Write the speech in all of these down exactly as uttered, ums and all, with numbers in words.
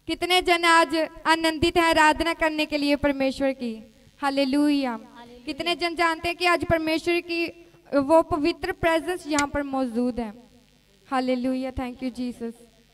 कितने जन आज आनंदित हैं आराधना करने के लिए परमेश्वर की? हालेलुया। कितने जन जानते हैं कि आज परमेश्वर की वो पवित्र प्रेजेंस यहाँ पर मौजूद है? Hallelujah, thank you Jesus.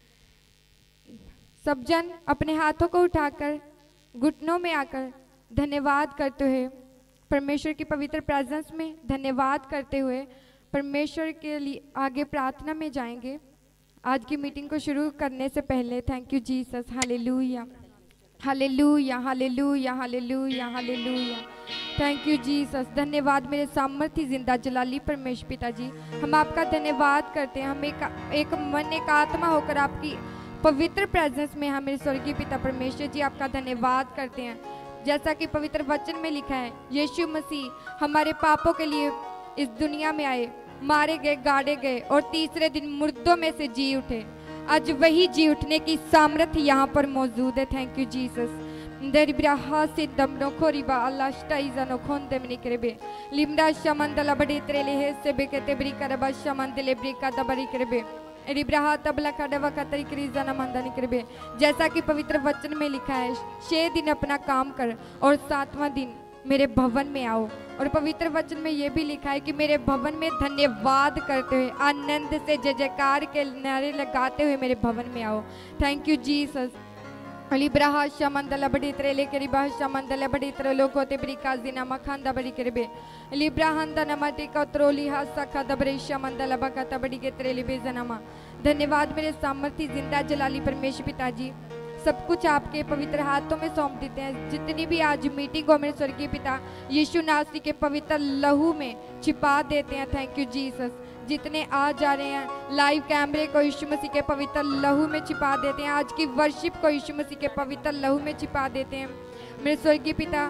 सब जन अपने हाथों को उठाकर घुटनों में आकर धन्यवाद करते हुए परमेश्वर की पवित्र प्रेजेंस में धन्यवाद करते हुए परमेश्वर के लिए आगे प्रार्थना में जाएंगे आज की मीटिंग को शुरू करने से पहले। Thank you Jesus. Hallelujah, hallelujah, hallelujah, hallelujah, hallelujah. Thank you Jesus. धन्यवाद मेरे सामर्थ्य जिंदा जलाली परमेश्वर पिताजी, हम आपका धन्यवाद करते हैं। हम एक, एक मन एक आत्मा होकर आपकी पवित्र प्रेजेंस में हमें स्वर्गीय पिता परमेश्वर जी आपका धन्यवाद करते हैं। जैसा कि पवित्र वचन में लिखा है, यीशु मसीह हमारे पापों के लिए इस दुनिया में आए, मारे गए, गाड़े गए और तीसरे दिन मुर्दों में से जी उठे। आज वही जी उठने की सामर्थ्य यहाँ पर मौजूद है। Thank you Jesus. दरिब्राहा से दमनो खोरिबा अल्लाह स्टाइजनो खोंदे मनी करबे लिम्डा शमंदला बड़े त्रेले है से बेकते ब्रिका रबा शमंदले ब्रिका दबरी करबे रिब्राहा तबला kadava katari क्रीजना मंदनी करबे। जैसा कि पवित्र वचन में लिखा है, छह दिन अपना काम कर और सातवां दिन मेरे भवन में आओ। और पवित्र वचन में यह भी लिखा है कि मेरे भवन में धन्यवाद करते हुए आनंद से जय जयकार के नारे लगाते हुए मेरे भवन में आओ। Thank you Jesus. लिब्राहा शमंदला बड़ी त्रेले के रिबा शमंदला बड़ी त्रेलो कोते ब्रिका जिना मखंदा बड़ी करबे लिब्राहंदा नमति का त्रोली हा सखा दबरे शमंदला बका बड़ी के त्रेले बेजनमा। धन्यवाद मेरे सामर्थ्य जिंदा जलाली परमेश्वर पिताजी, सब कुछ आपके पवित्र हाथों में सौंप देते हैं। जितनी भी आज मीटिंग हो मेरे स्वर्गीय पिता यीशु नासरी के पवित्र लहू में छिपा देते हैं। Thank you Jesus. जितने आ जा रहे हैं लाइव कैमरे को यीशु मसीह के पवित्र लहू में छिपा देते हैं। आज की वर्शिप को यीशु मसीह के पवित्र लहू में छिपा देते हैं। मेरे स्वर्गीय पिता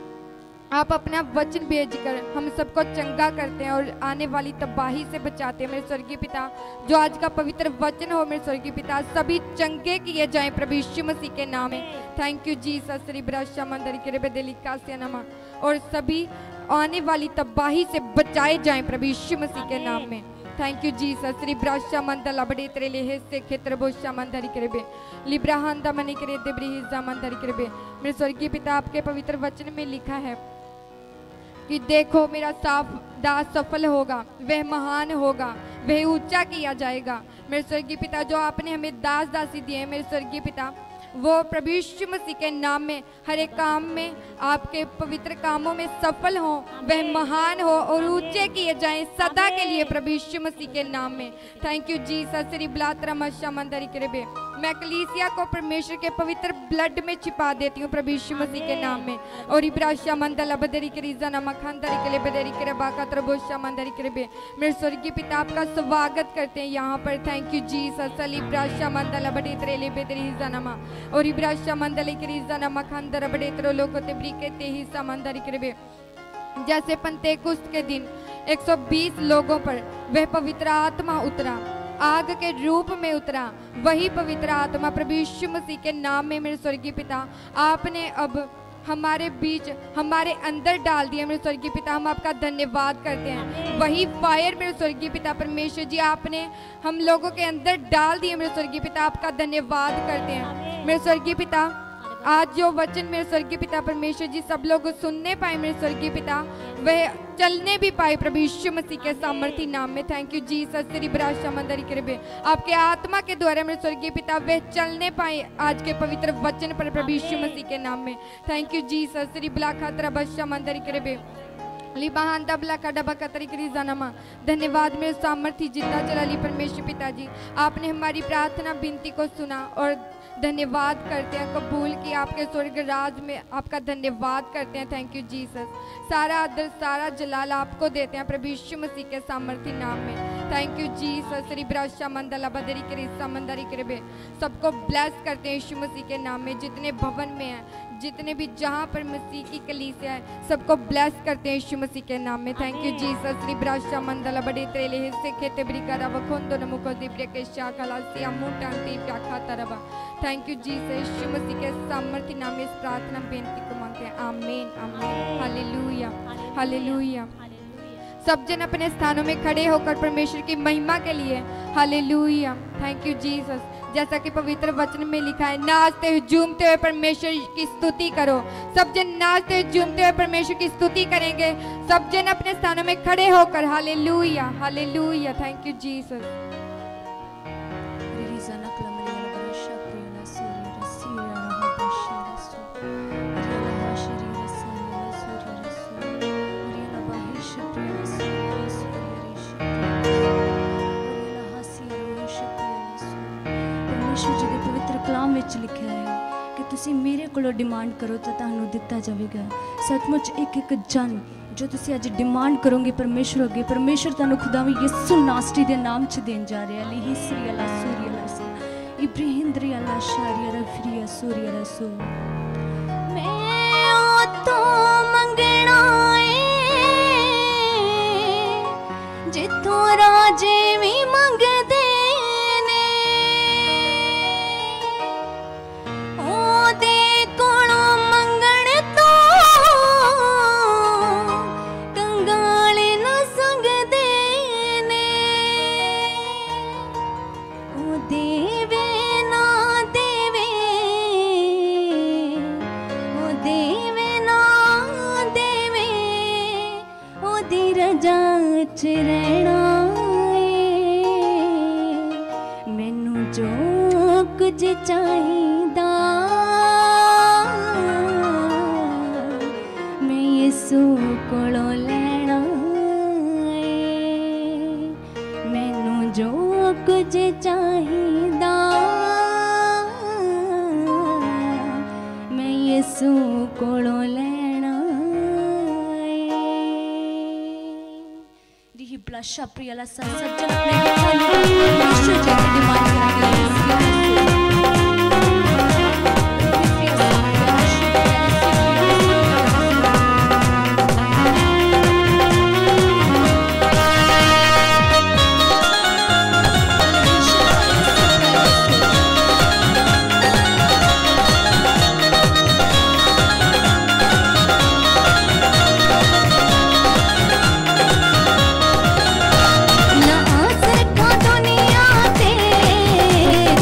आप अपना वचन भेजकर हम सबको चंगा करते हैं और आने वाली तबाही से बचाते हैं। मेरे स्वर्गीय पिता जो आज का पवित्र वचन हो मेरे स्वर्गीय पिता सभी चंगे किए जाएं प्रभु यीशु मसीह के नाम में। Thank you Jesus. नमा और सभी आने वाली तबाही से बचाए जाएं प्रभु यीशु मसीह के नाम में। Thank you Jesus. श्री ब्राशा मंदला बड़े त्रेले है से क्षेत्र बोशा मंदरी करबे लिब्राहंदा मनी करे देब्रिहिजा मंदरी करबे। मेरे स्वर्गीय पिता आपके पवित्र वचन में लिखा है कि देखो मेरा साफ दास सफल होगा, वह महान होगा, वह ऊंचा किया जाएगा। मेरे स्वर्गीय पिता जो आपने हमें दास दासी दिए मेरे स्वर्गीय पिता वो प्रभु यीशु मसीह के नाम में हर एक काम में आपके पवित्र कामों में सफल हो, वह महान हो और ऊंचे किए जाएं सदा के लिए प्रभु यीशु मसीह के नाम में। Thank you Jesus. श्री ब्लात्रा मशा मंदरी करबे मैं कलीसिया को परमेश्वर के पवित्र ब्लड में छिपा देती हूँ प्रभु यीशु मसीह के नाम में। और इब्राशा मंदला बदरी करीजा नमखंदरी के लिए बदरी करे बाका त्रबोशा मंदरी करबे। मेरे स्वर्गीय पिता आपका स्वागत करते हैं यहाँ पर। Thank you Jesus. इब्राशा मंदला बड़ी त्रेले बेदरी नमा और इब्राशा मंदली करीजा नमखंदर बड़े त्रो लोको ते ब्रिके ते ही समंदरी करबे। जैसे पंतेकुस्त के दिन एक सौ बीस लोगों पर वह पवित्र आत्मा उतरा, आग के रूप में उतरा, वही पवित्र आत्मा प्रभु यीशु मसीह के नाम में मेरे स्वर्गीय पिता आपने अब हमारे बीच हमारे अंदर डाल दिया। मेरे स्वर्गीय पिता हम आपका धन्यवाद करते हैं। वही फायर मेरे स्वर्गीय पिता परमेश्वर जी आपने हम लोगों के अंदर डाल दिए मेरे स्वर्गीय पिता आपका धन्यवाद करते हैं। मेरे स्वर्गीय पिता आज जो वचन मेरे स्वर्गीय पिता परमेश्वर जी सब लोग सुनने पाए मेरे स्वर्गीय पिता वह चलने भी पाए प्रभु यीशु मसीह के सामर्थ्य नाम में। Thank you Jesus. श्री ब्राशा मंदरी करबे आपके आत्मा के द्वारा मेरे स्वर्गीय पिता वह चलने पाए आज के पवित्र वचन पर प्रभु यीशु मसीह के नाम में। Thank you Jesus. श्री ब्लाखा त्रबशा मंदरी करबे लिबाहान दबला का डबा कतरी करीजा नमा। धन्यवाद मेरे सामर्थ्य जिंदा जलाली परमेश्वर पिताजी आपने हमारी प्रार्थना विनती को सुना और धन्यवाद करते हैं, कबूल किया आपके स्वर्ग राज में आपका धन्यवाद करते हैं। Thank you Jesus. सारा आदर सारा जलाल आपको देते हैं प्रभु यीशु मसीह के सामर्थ्य नाम में। Thank you Jesus. श्री ब्राशा मंदला बदरी करीसा मंदरी करबे सबको ब्लेस करते हैं यीशु मसीह के नाम में। जितने भवन में हैं जितने भी जहाँ पर मसीह की कलीसिया है सबको ब्लेस करते हैं यीशु मसीह के नाम में। Thank you Jesus. श्री ब्राशा मंदला बड़े त्रेले हिस्से खेते ब्रिका रवा खोंदो नमुको दिप्रे के शाखला सिया मुंटांती प्याखा तरबा। Thank you Jesus. यीशु मसीह के सामर्थ्य नाम में इस प्रार्थना बेनती को मांगते हैं। आमीन आमीन। Hallelujah hallelujah. सब जन अपने स्थानों में खड़े होकर परमेश्वर की महिमा के लिए हालेलुया। Thank you Jesus. जैसा कि पवित्र वचन में लिखा है, नाचते हुए झूमते हुए परमेश्वर की स्तुति करो। सब जन नाचते हुए झूमते हुए परमेश्वर की स्तुति करेंगे। सब जन अपने स्थानों में खड़े होकर hallelujah hallelujah. Thank you Jesus. कलाम विच लिखा है कि तुसी मेरे कोलों डिमांड करो तो तुहानू दिता जाएगा। सचमुच एक एक जन जो तुसी अज डिमांड करोगे परमेश्वर अगे, परमेश्वर तुहानू खुदावी यीशु नासरी दे नाम च देन जा रहा है। ली श्री अल्लाह सूरी अल्लाह सा इब्राहिम द्री अल्लाह शारी अल्लाह फ्री सूरी अल्लाह सो मैं ओ तो मंगना है जिथों राजे भी मंगदे रहना मैनू जो कुछ चाहिदा मैं यीशु कोलों लेना मैनू जो कुछ चाहिदा मैं यीशु कोलों लेना। ब्लशा प्रियला सज्जन अपने परमेश्वर जी की डिमांड करेंगे। ना आस रखा दुनिया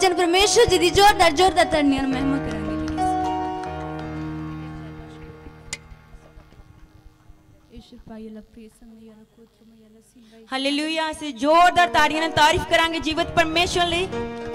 जन परमेश्वर जी दी जोरदार जोरदार तालियां नाल महिमा करांगे। हालेलुया से जोरदार ताड़ियां नाल तारीफ करांगे जीवत परमेश्वर ਲਈ।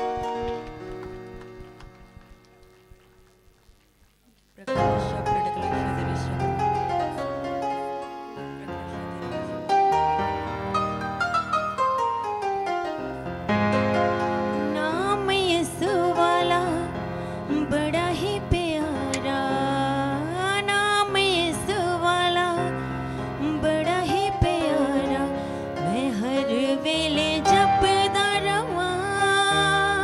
नाम यीशु वाला बड़ा ही प्यारा, नाम यीशु वाला बड़ा ही प्यारा, मैं हर वेले जपदा रवां।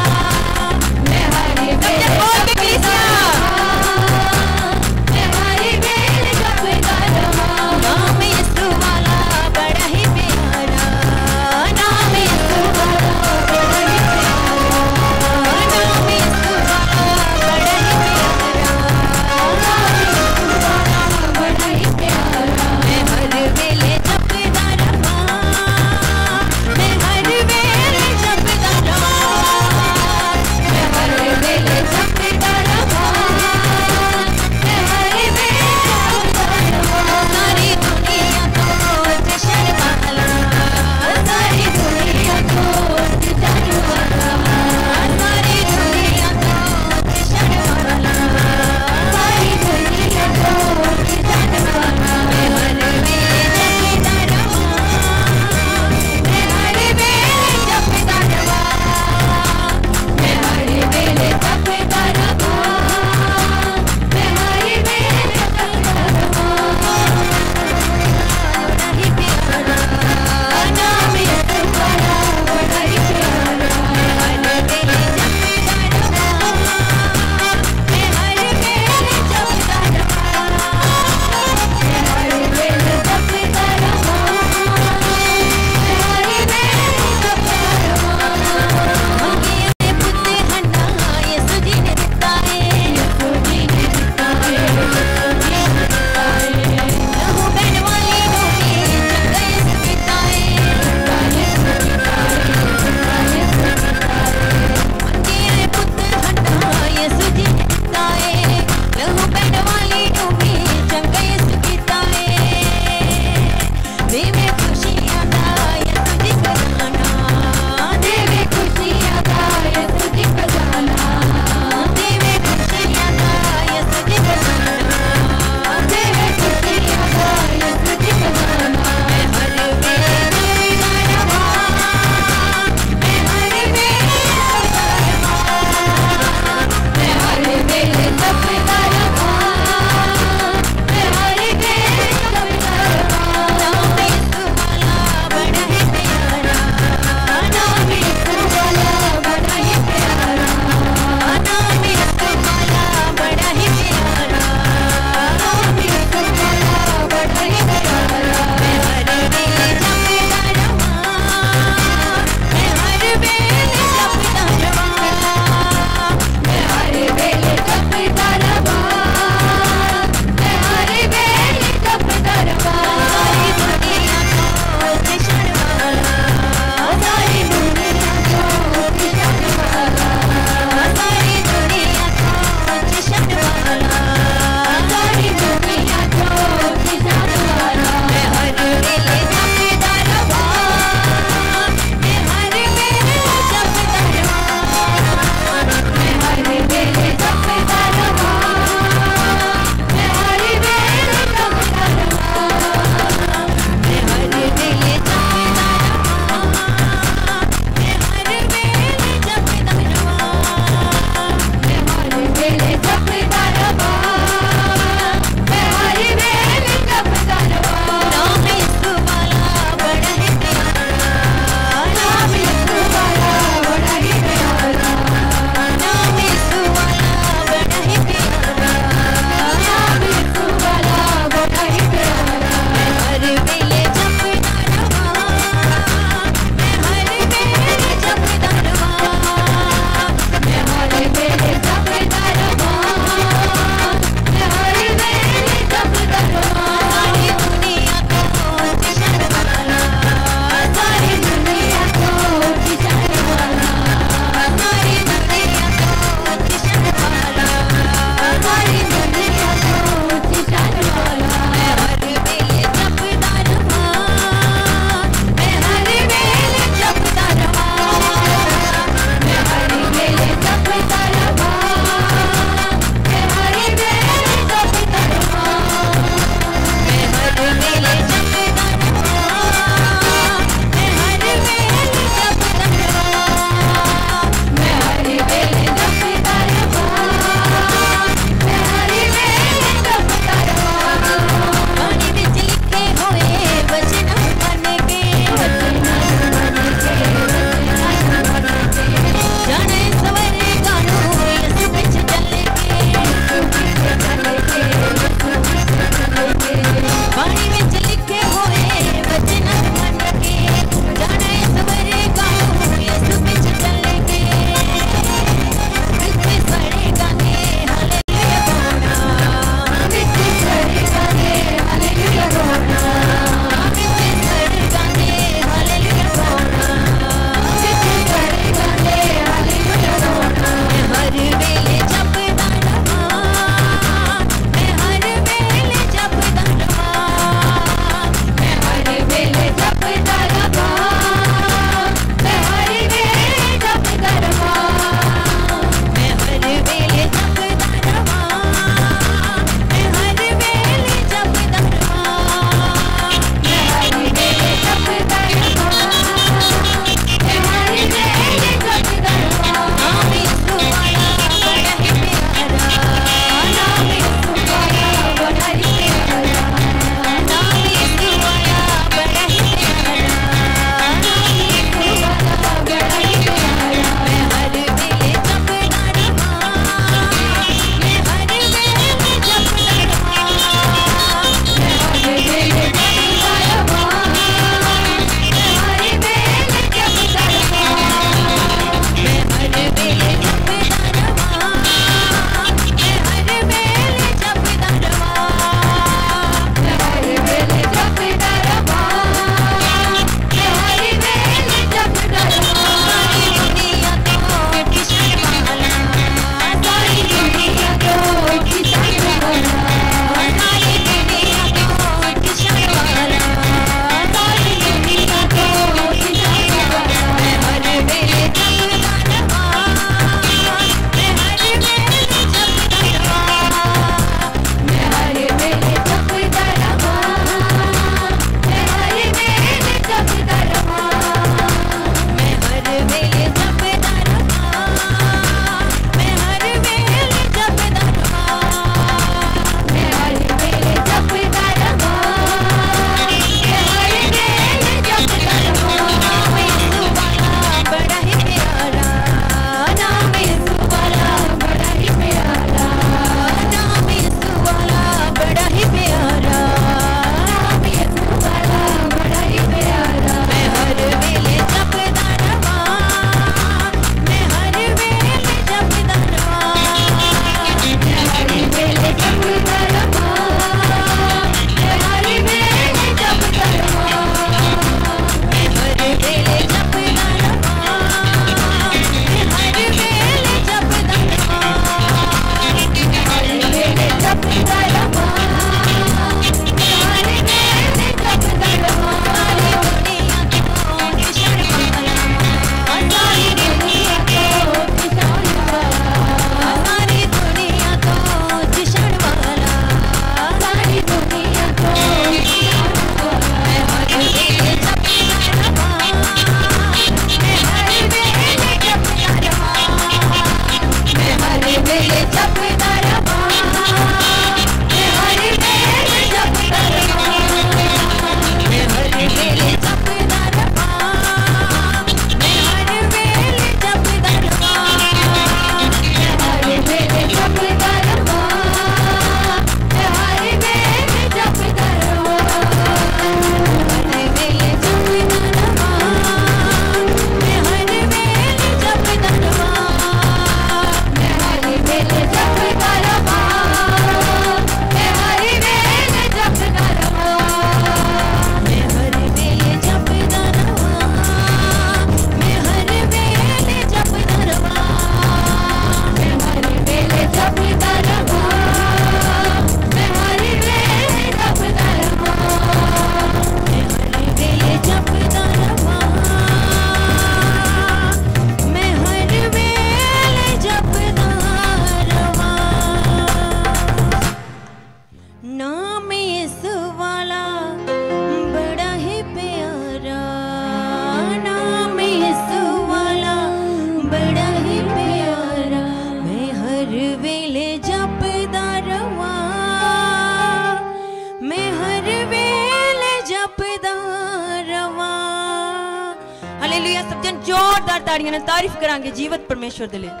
जोरदार ताड़ियां नाल तारीफ करांगे जीवत परमेश्वर दे लई।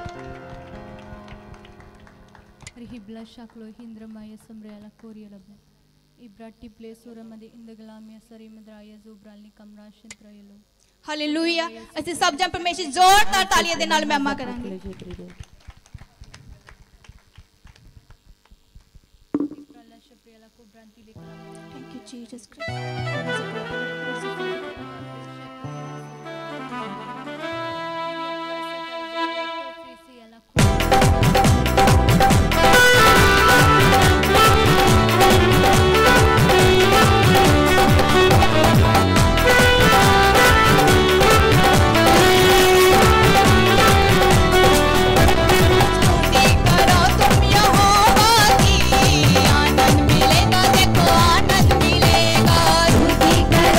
Rihibla shaklo hindramaya samrela koriyalabne. Ibrati plesura made indagalamya sari madraya zubralni kamra shintrayelo. Hallelujah. ਅਸੀਂ ਸਭ ਜਣ ਪਰਮੇਸ਼ਰ ਜ਼ੋਰਦਾਰ ਤਾਲੀਆਂ ਦੇ ਨਾਲ ਮਹਿਮਾ ਕਰਾਂਗੇ। Thank you Jesus करो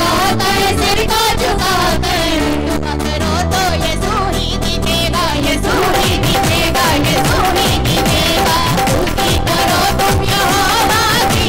झुकाकर सिर को झुकाकर दुआ करो तो यीशु ही दिखेगा, यीशु ही दिखेगा, यीशु ही दिखेगा। स्तुति करो तुम यहोवा की,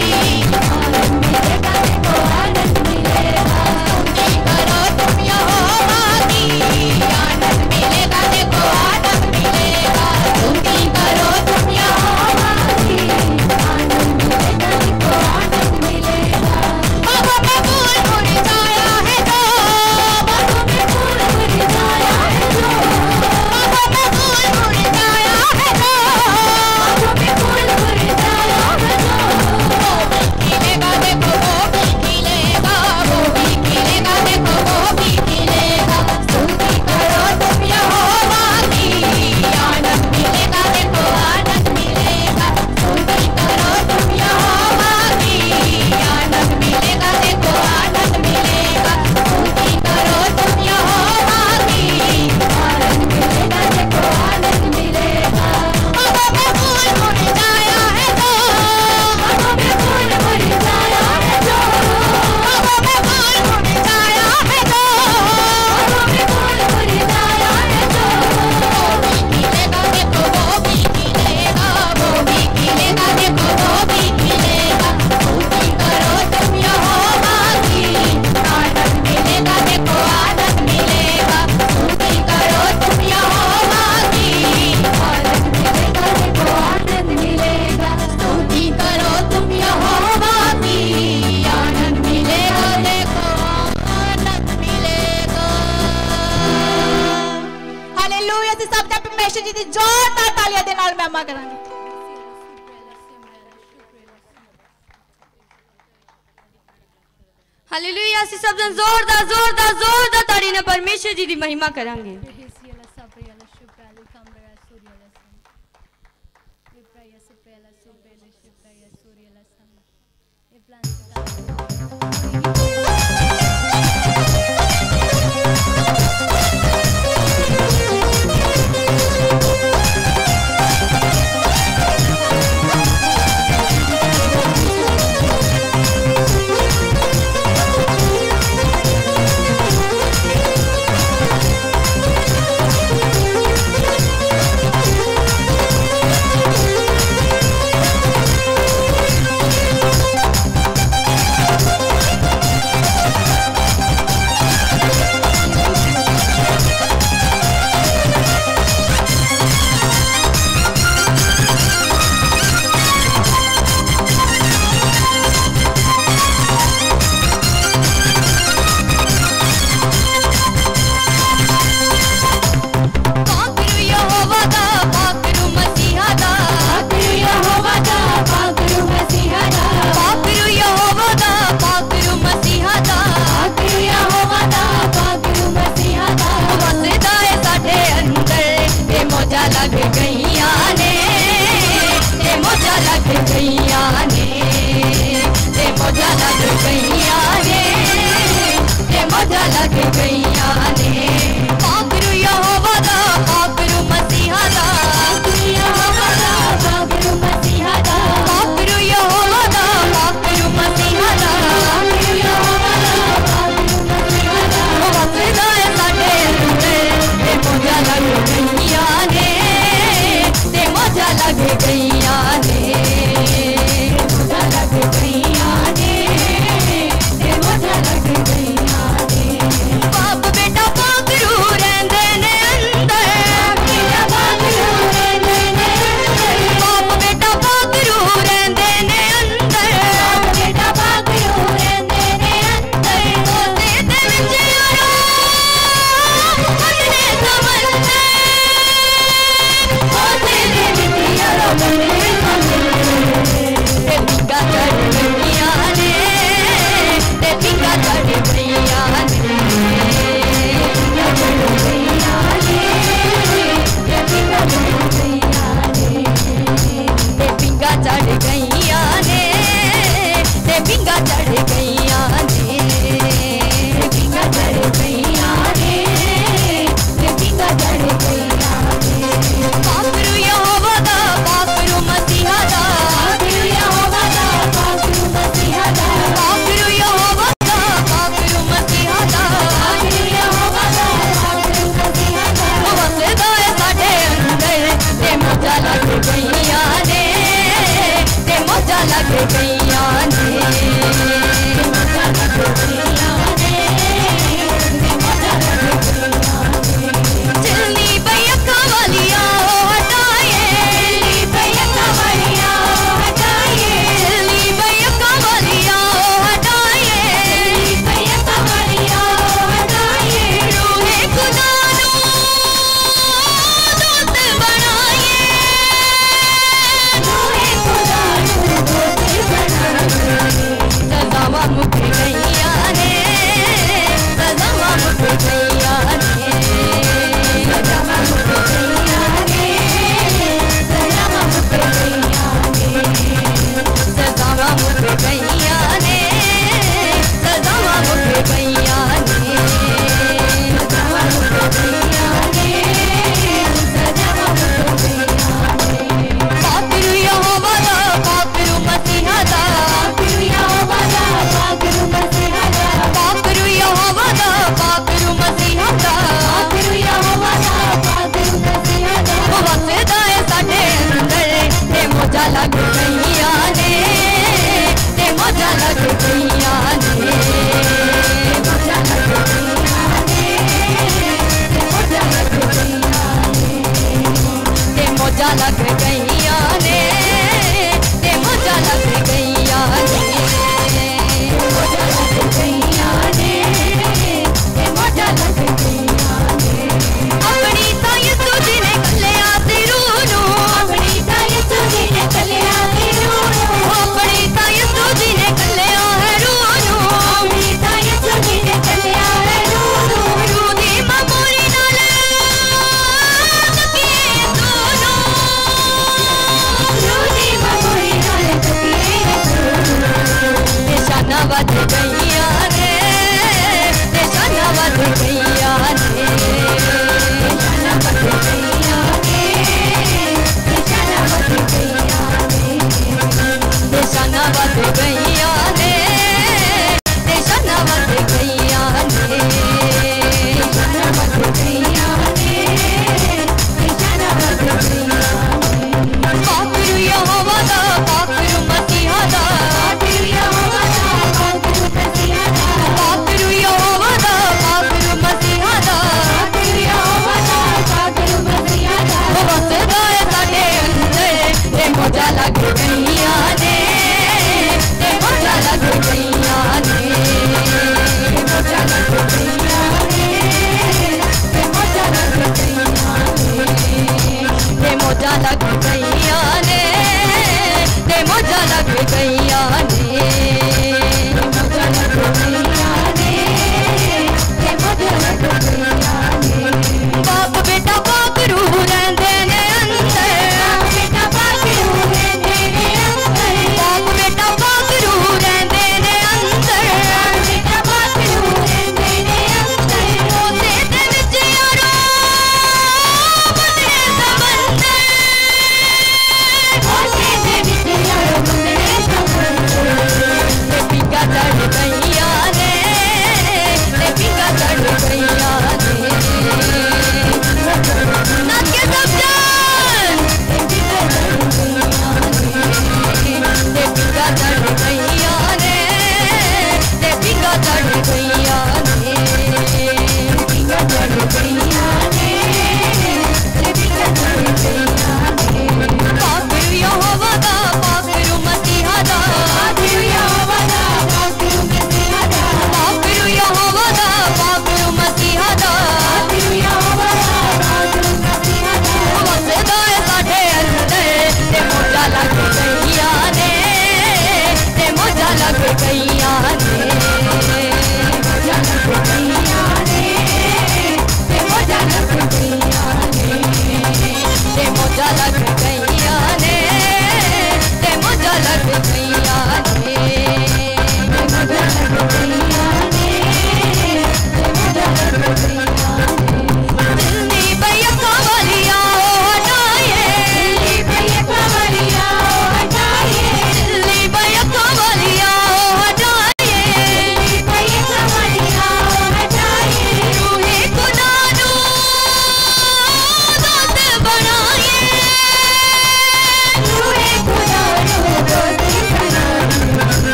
आनंद मिलेगा, देखो आनंद मिलेगा। स्तुति करो तुम यहोवा की, आनंद मिलेगा, देखो आनंद मिलेगा। स्तुति करो तुम यहोवा की, आनंद मिलेगा, देखो आनंद मिलेगा। बागों में फूल मुरझाया है जो, बागों में फूल मुरझाया है जो, बागों में फूल मुरझाया है जो, बागों में फूल मुरझाया है जो। वो भी खिलेगा, देखो वो भी खिलेगा, वो भी खिलेगा, देखो वो भी खिलेगा। स्तुति करो तुम यहोवा की, आनंद मिलेगा, देखो आनंद मिलेगा। स्तुति करो तुम यहोवा की, आनंद मिलेगा, देखो आनंद मिलेगा। स्तुति करो तुम यहोवा की, आनंद मिलेगा, देखो आनंद मिलेगा। बागों में फूल मुरझाया है जो, बागों में फूल मुरझाया है जो, बागों में फूल मुरझाया है जो, बागों में फूल मुरझाया है जो। वो भी खिलेगा, देखो वो भी खिलेगा, वो भी खिलेगा, देखो वो भी खिलेगा। स्तुति करो तुम यहोवा की, आनंद मिलेगा, देखो आनंद मिलेगा। स्तुति करो तुम यहोवा की, आनंद मिलेगा, देखो आनंद मिलेगा। स्तुति करो तुम यहोवा की, आनंद मिलेगा, देखो आनंद मिलेगा। हालेलुया। ਅਸੀਂ ਸਭ ਦਾ ਪਰਮੇਸ਼ਰ ਜੀ ਦੀ ਜ਼ੋਰਦਾਰ ਤਾਲੀਆਂ ਦੇ ਨਾਲ ਮਹਿਮਾ ਕਰਾਂਗੇ। हालेलुया। ਅਸੀਂ ਸਭ ਜਣ ਜ਼ੋਰਦਾਰ ਜ਼ੋਰਦਾਰ ਜ਼ੋਰਦਾਰ ਤਾੜੀ ਨਾਲ ਪਰਮੇਸ਼ਰ ਜੀ ਦੀ ਮਹਿਮਾ ਕਰਾਂਗੇ। Hesiela Sabriela Shuprala Kambraya Suriela Sam. Vipraya Suprela Suprela Shupraya Suriela Sam. E plan पाकरू यहोवा दा, पाकरू मसीहा दा, पाकरू यहोवा दा, पाकरू मसीहा दा, पाकरू यहोवा दा, पाकरू मसीहा दा। पाकरू यहोवा दा, पाकरू मसीहा दा। वसदा है साडे अंदर, ते मौजा लग गईयां ने, ते मौजा लग गईयां ने, ते मौजा लग गईयां ने, ते मौजा लग गईयां ने। पाकरू यहोवा दा, पाकरू मसीहा दा, पाकरू यहोवा दा, पाकरू मसीहा दा, पाकरू यहोवा दा, पाकरू मसीहा दा। पाकरू यहोवा दा, पाकरू मसीहा दा। वसदा है साडे अंदर, ते मौजा लग गईयां ने, ते मौजा लग गईयां ने, मौजा लग गईयां ने, ते मौजा लग गईयां ने। पाप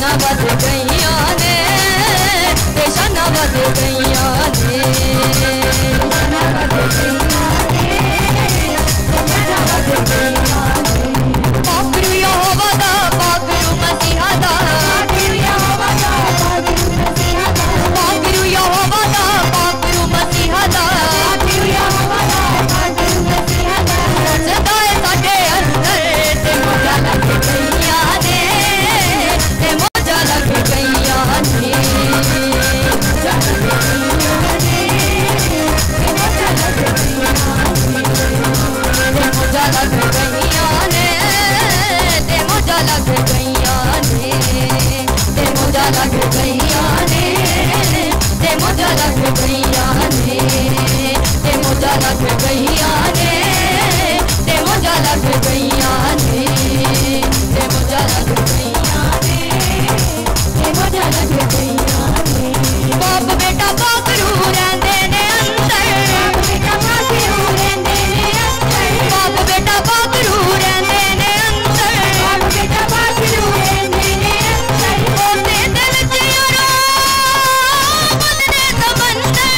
शाना बद गईया ने ते शाना बद गईया ने शाना बद गईया ने शाना बद गईया ने पाकरू यहोवा दा पाकरू मसीहा दा पाकरू यहोवा दा पाकरू मसीहा दा पाकरू यहोवा दा पाकरू मसीहा दा पाकरू यहोवा दा पाकरू मसीहा दा सदा साडे अंदर ते मौजा लग गईया ने ते मौजा लग गईया ने मौजा लग गईया ने ते मौजा लग गईया ने ते मौजा लग गईया ने ते मौजा लग गईया ने ते मौजा लग गईया ने ते मौजा लग गईया ने ते मौजा लग गईया ने ते मौजा लग गईया ने ते मौजा लग गईया ने ते मौजा लग गईया ने बाप बेटा पाकरू रहंदे ने अंदर बाप बेटा पाकरू रहंदे ने अंदर बाप बेटा पाकरू रहंदे ने अंदर बाप बेटा पाकरू रहंदे ने अंदर ओते दिल च यारो बंदे समंदर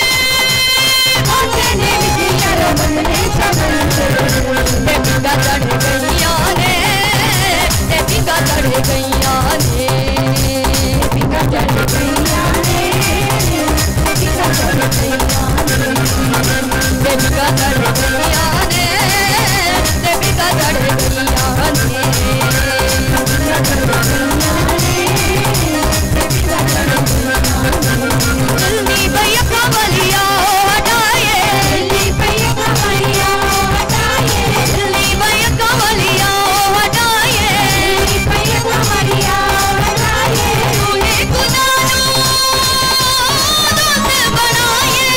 ओते दिल च यारो बंदे समंदर ते बिंगा चढ़ गईया ने ते बिंगा चढ़ गईया ने बिंगा चढ़ गईया ने ते बिंगा चढ़ गईया ने ते बिंगा चढ़ गईया ने ते बिंगा चढ़ गईया ने बिंगा चढ़ गईया ने ते बिंगा चढ़ गईया ने जल्दी भैया कमलिया हटाए जल्दी भैया कमलिया हटाए जल्दी भैया कमलिया हटाए जल्दी भैया कमलिया हटाए तूने खुदा नु दोस्त बनाए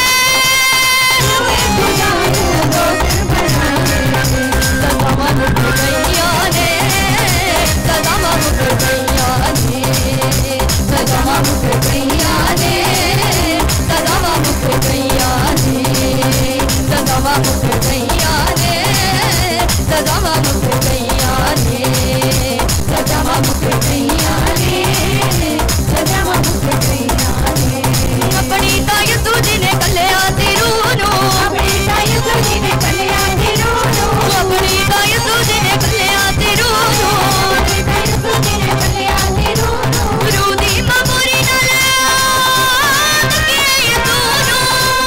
तूने खुदा नु दोस्त बनाए सदामा मुक गईया ने सदामा मुक गईया ने सदामा मुक गईया ने सदामा मुक गईया ने सदामा मुक गईया ने सदामा मुक गईया ने सदामा मुक गईया ने सदामा मुक गईया ने अपनी ताई सूजी ने कलिया तिरू नु अपनी ताई सूजी ने कलिया तिरू नु अपनी ताई सूजी ने कलिया तिरू नु अपनी ताई सूजी ने कलिया तिरू नु रूदी ममोरी नाल तके यीशु नु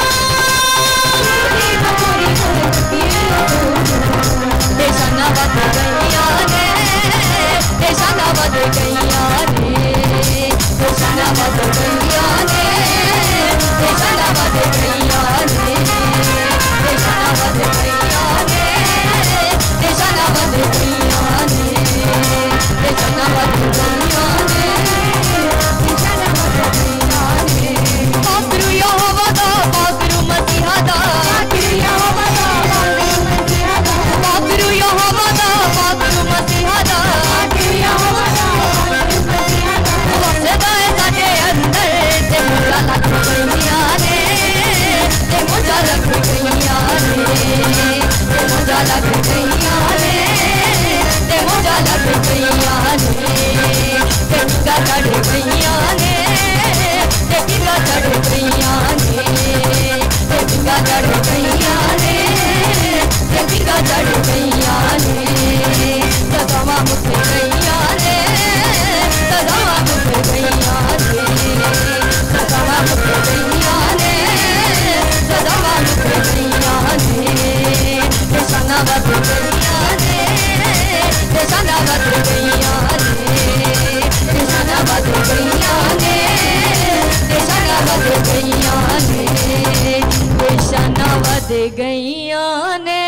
रूदी ममोरी नाल तके यीशु ते शाना बद गईया ने ते शाना बद गईया ने ते शाना बद गईया ने ते शाना बद गईया ने ते शाना बद गईया ने ते शाना बद गईया ने ते शाना बद गईया ने ते शाना बद गईया ने पाकरू यहोवा दा पाकरू मसीहा दा पाकरू यहोवा दा पाकरू मसीहा दा पाकरू यहोवा दा पाकरू मसीहा दा पाकरू यहोवा दा पाकरू मसीहा दा सदा साडे अंदर ते मौजा लग गईया ने ते मौजा लग गईया ने ते मौजा लग गईया ने ते मौजा लग गईया ने ते बिंगा चढ़ गईया ने ते बिंगा चढ़ गईया ने ते बिंगा चढ़ गईया ने ते बिंगा चढ़ गईया ने सदामा मुक गईया ने सदामा मुक गईया ने सदामा मुक गईया ने सदामा मुक गईया ने ते शाना बद गईया ने ते शाना बद गईया ने ते शाना बद गईया ने ते शाना बद गईया ने ते शाना बद गईया ने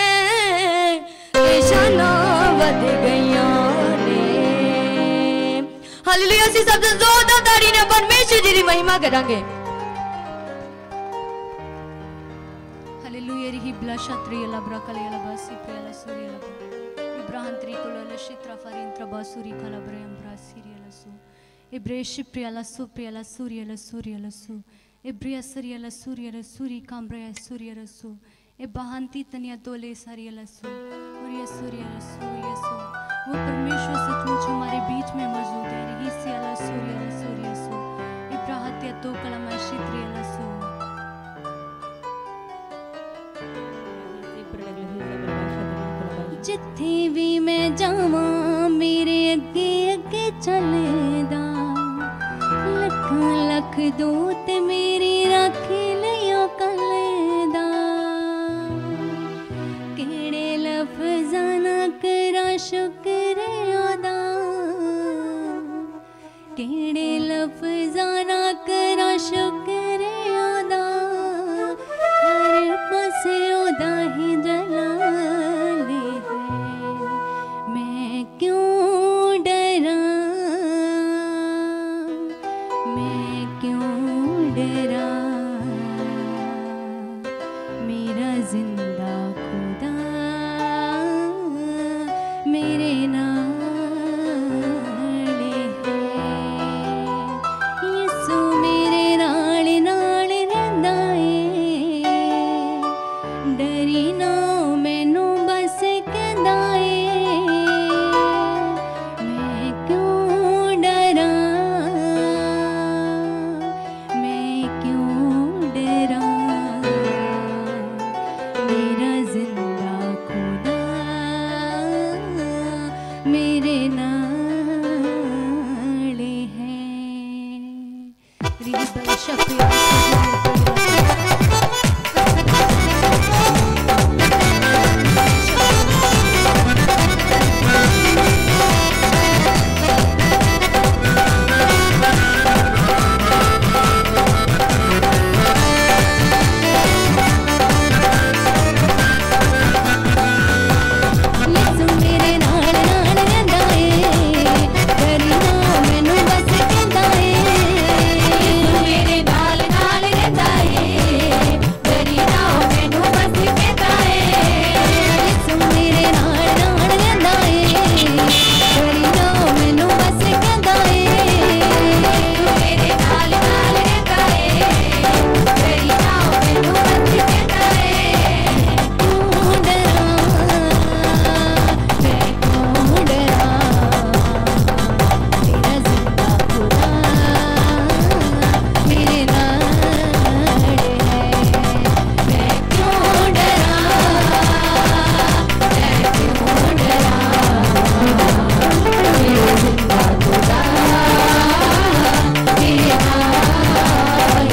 ते शाना बद गईया ने हालेलुया ਅਸੀਂ ਸਭ ਤੋਂ ਜ਼ੋਰਦਾਰ ਤਾੜੀ ਨਾਲ ਪਰਮੇਸ਼ਰ ਜੀ ਦੀ ਮਹਿਮਾ ਕਰਾਂਗੇ हालेलुया रिही ब्लाशा त्रियला ब्राकलेला बासी प्रियला सूर्यला इब्राहिम त्रिकोला शित्रा फरिंत्रा बासुरी खला ब्रयम ब्रासीरियला सु इब्रेशी प्रियला सु प्रियला सूर्यला सूर्यला सु इब्रिया सूर्यला सूर्यला सूरी काम्ब्रया सूर्यला सु इबाहंती तनिया तोले सारियला सु और ये सूर्यला सु ये सु वो परमेश्वर सचमुच हमारे बीच में मौजूद है। तो कलामाशी त्रियनसु जिथे भी मैं जावा मेरे अगे अगे चलेदा लख लख दूत मेरी राखी लियो कलेदा केड़े लफ्ज़ां ना करा शुक्र अदा केड़े लफ्ज़ां ना करा शुक्र अदा हर पासे ओदा ही जलाल है मैं क्यों डरा मैं क्यों डरा मेरा जिंदा खुदा मेरे नाल है यीशु मेरे नाल नाल रहिंदा है डरी ना मैनू बस कहंदा है मैं क्यों डरा मैं क्यों डरा मेरा जिंदा खुदा मेरे नाल है रिदी बड़ा शक्रिया यीशु मेरे नाल नाल रहिंदा है डरी ना मैनू बस कहंदा है यीशु मेरे नाल नाल रहिंदा है डरी ना मैनू बस कहंदा है यीशु मेरे नाल नाल रहिंदा है डरी ना मैनू बस कहंदा है यीशु मेरे नाल नाल रहिंदा है डरी ना मैनू बस कहंदा है क्यों डरा मैं क्यों डरा मेरा जिंदा खुदा मेरे नाल है मैं क्यों डरा मैं क्यों डरा मेरा जिंदा खुदा मेरे नाल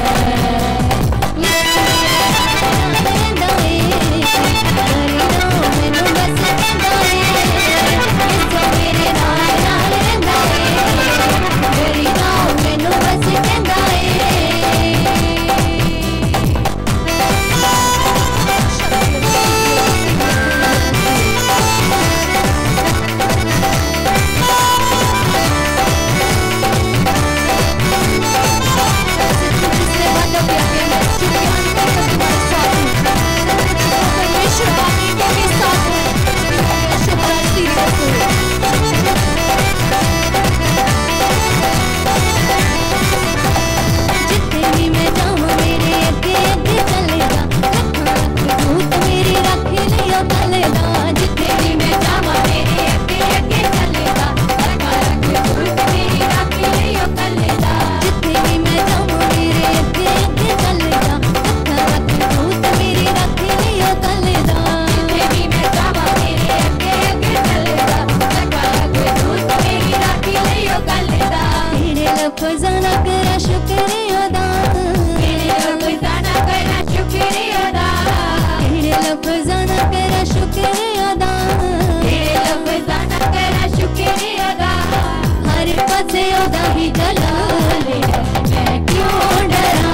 जिथे भी मैं जाऊं मेरे अगे अगे चलेगा लख लख दूत मेरी राखी लियो कलेदा जिथे भी मैं जाऊं मेरे अगे अगे चलेगा लख लख दूत मेरी राखी लियो कलेदा जिथे भी मैं जाऊं मेरे अगे अगे चलेगा लख लख दूत मेरी राखी लियो कलेदा जिथे भी मैं जाऊं मेरे अगे अगे चलेगा लख लख दूत मेरी राखी लियो कलेदा तेरे लफ्ज़ां ना करा शुक्र अदा तेरे लफ्ज़ां ना करा शुक्र अदा तेरे लफ्ज़ां ना करा शुक्र अदा तेरे लफ्ज़ां ना करा शुक्र अदा हर पासे ओदा ही जलाल है मैं क्यों डरा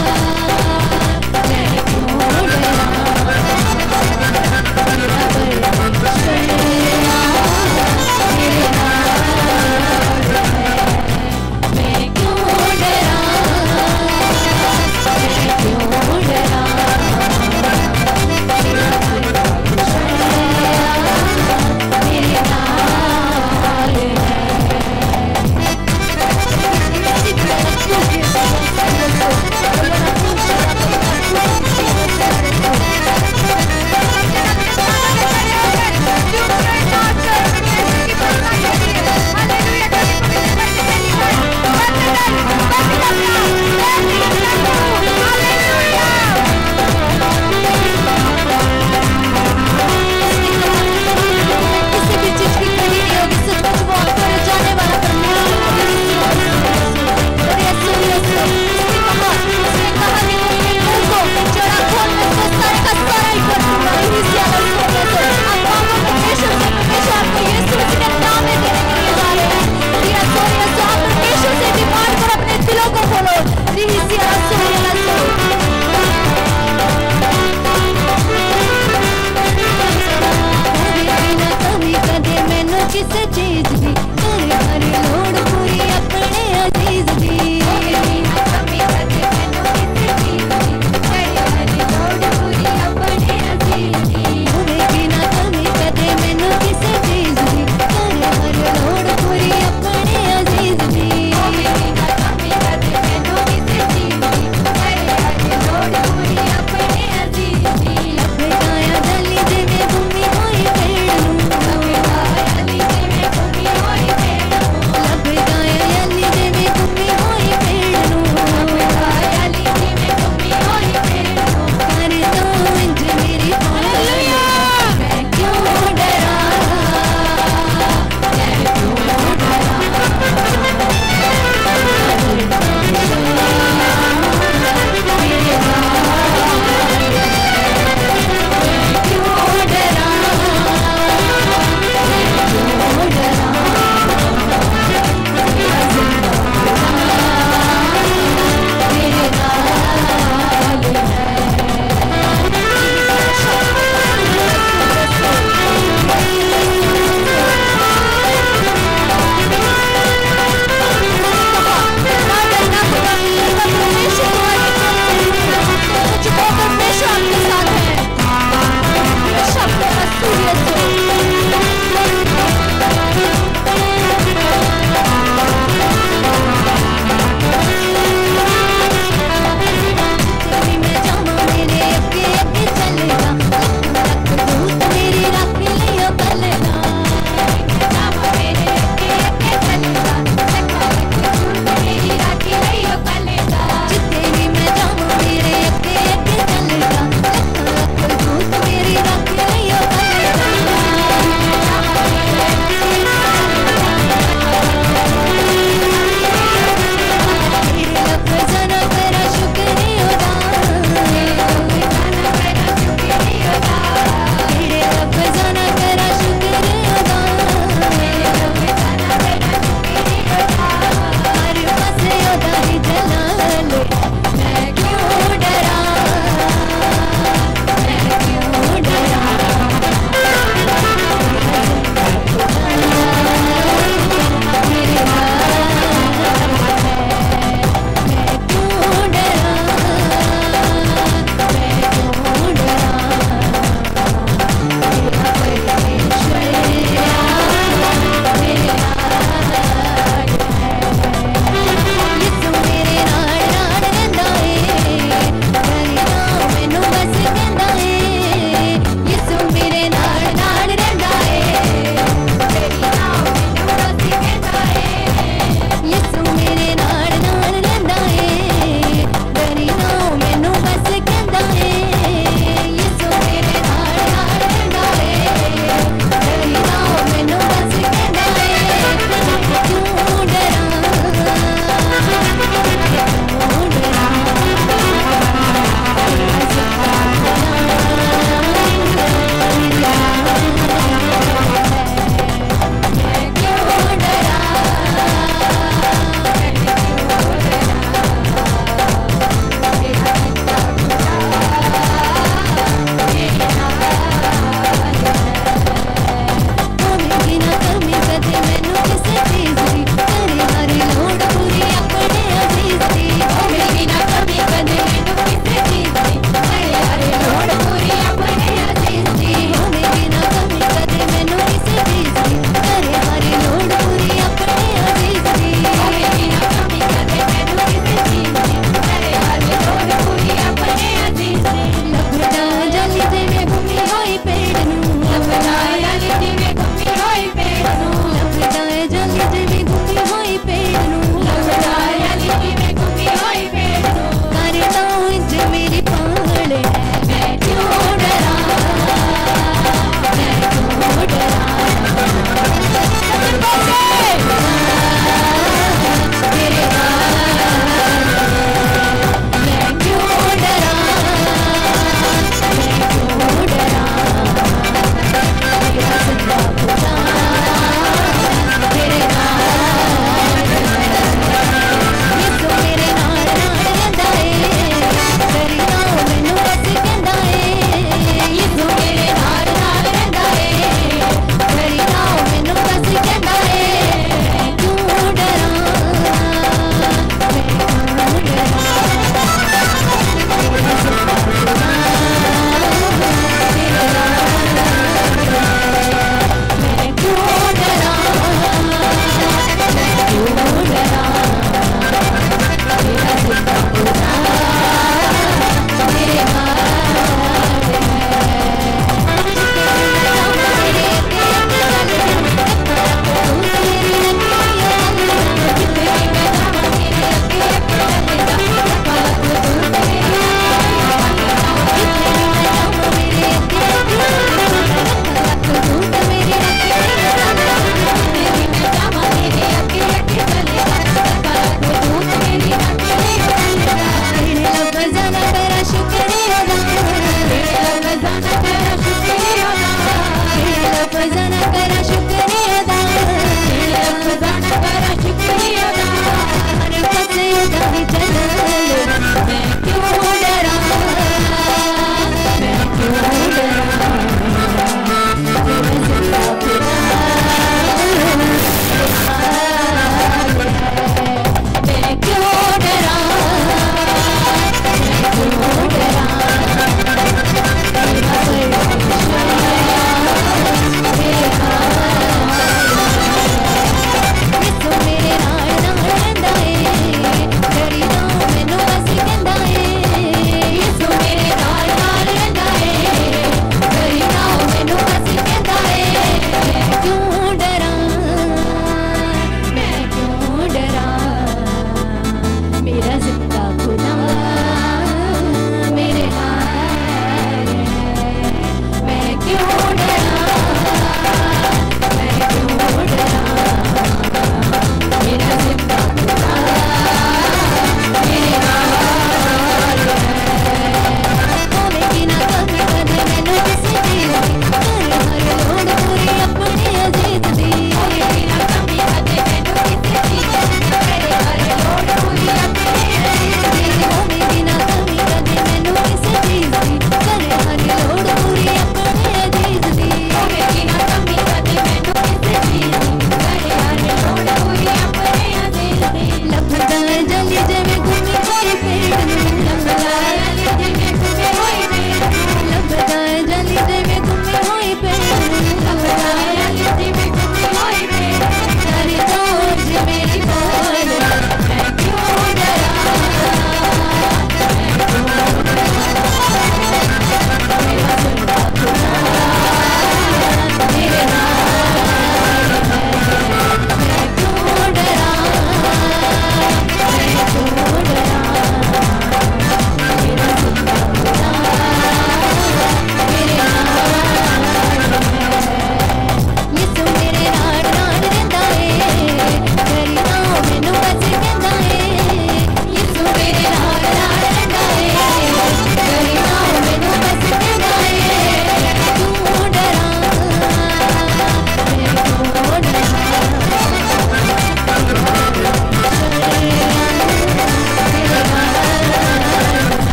मैं क्यों डरा मेरा परमेश्वर मेरे नाल है मैं क्यों डरा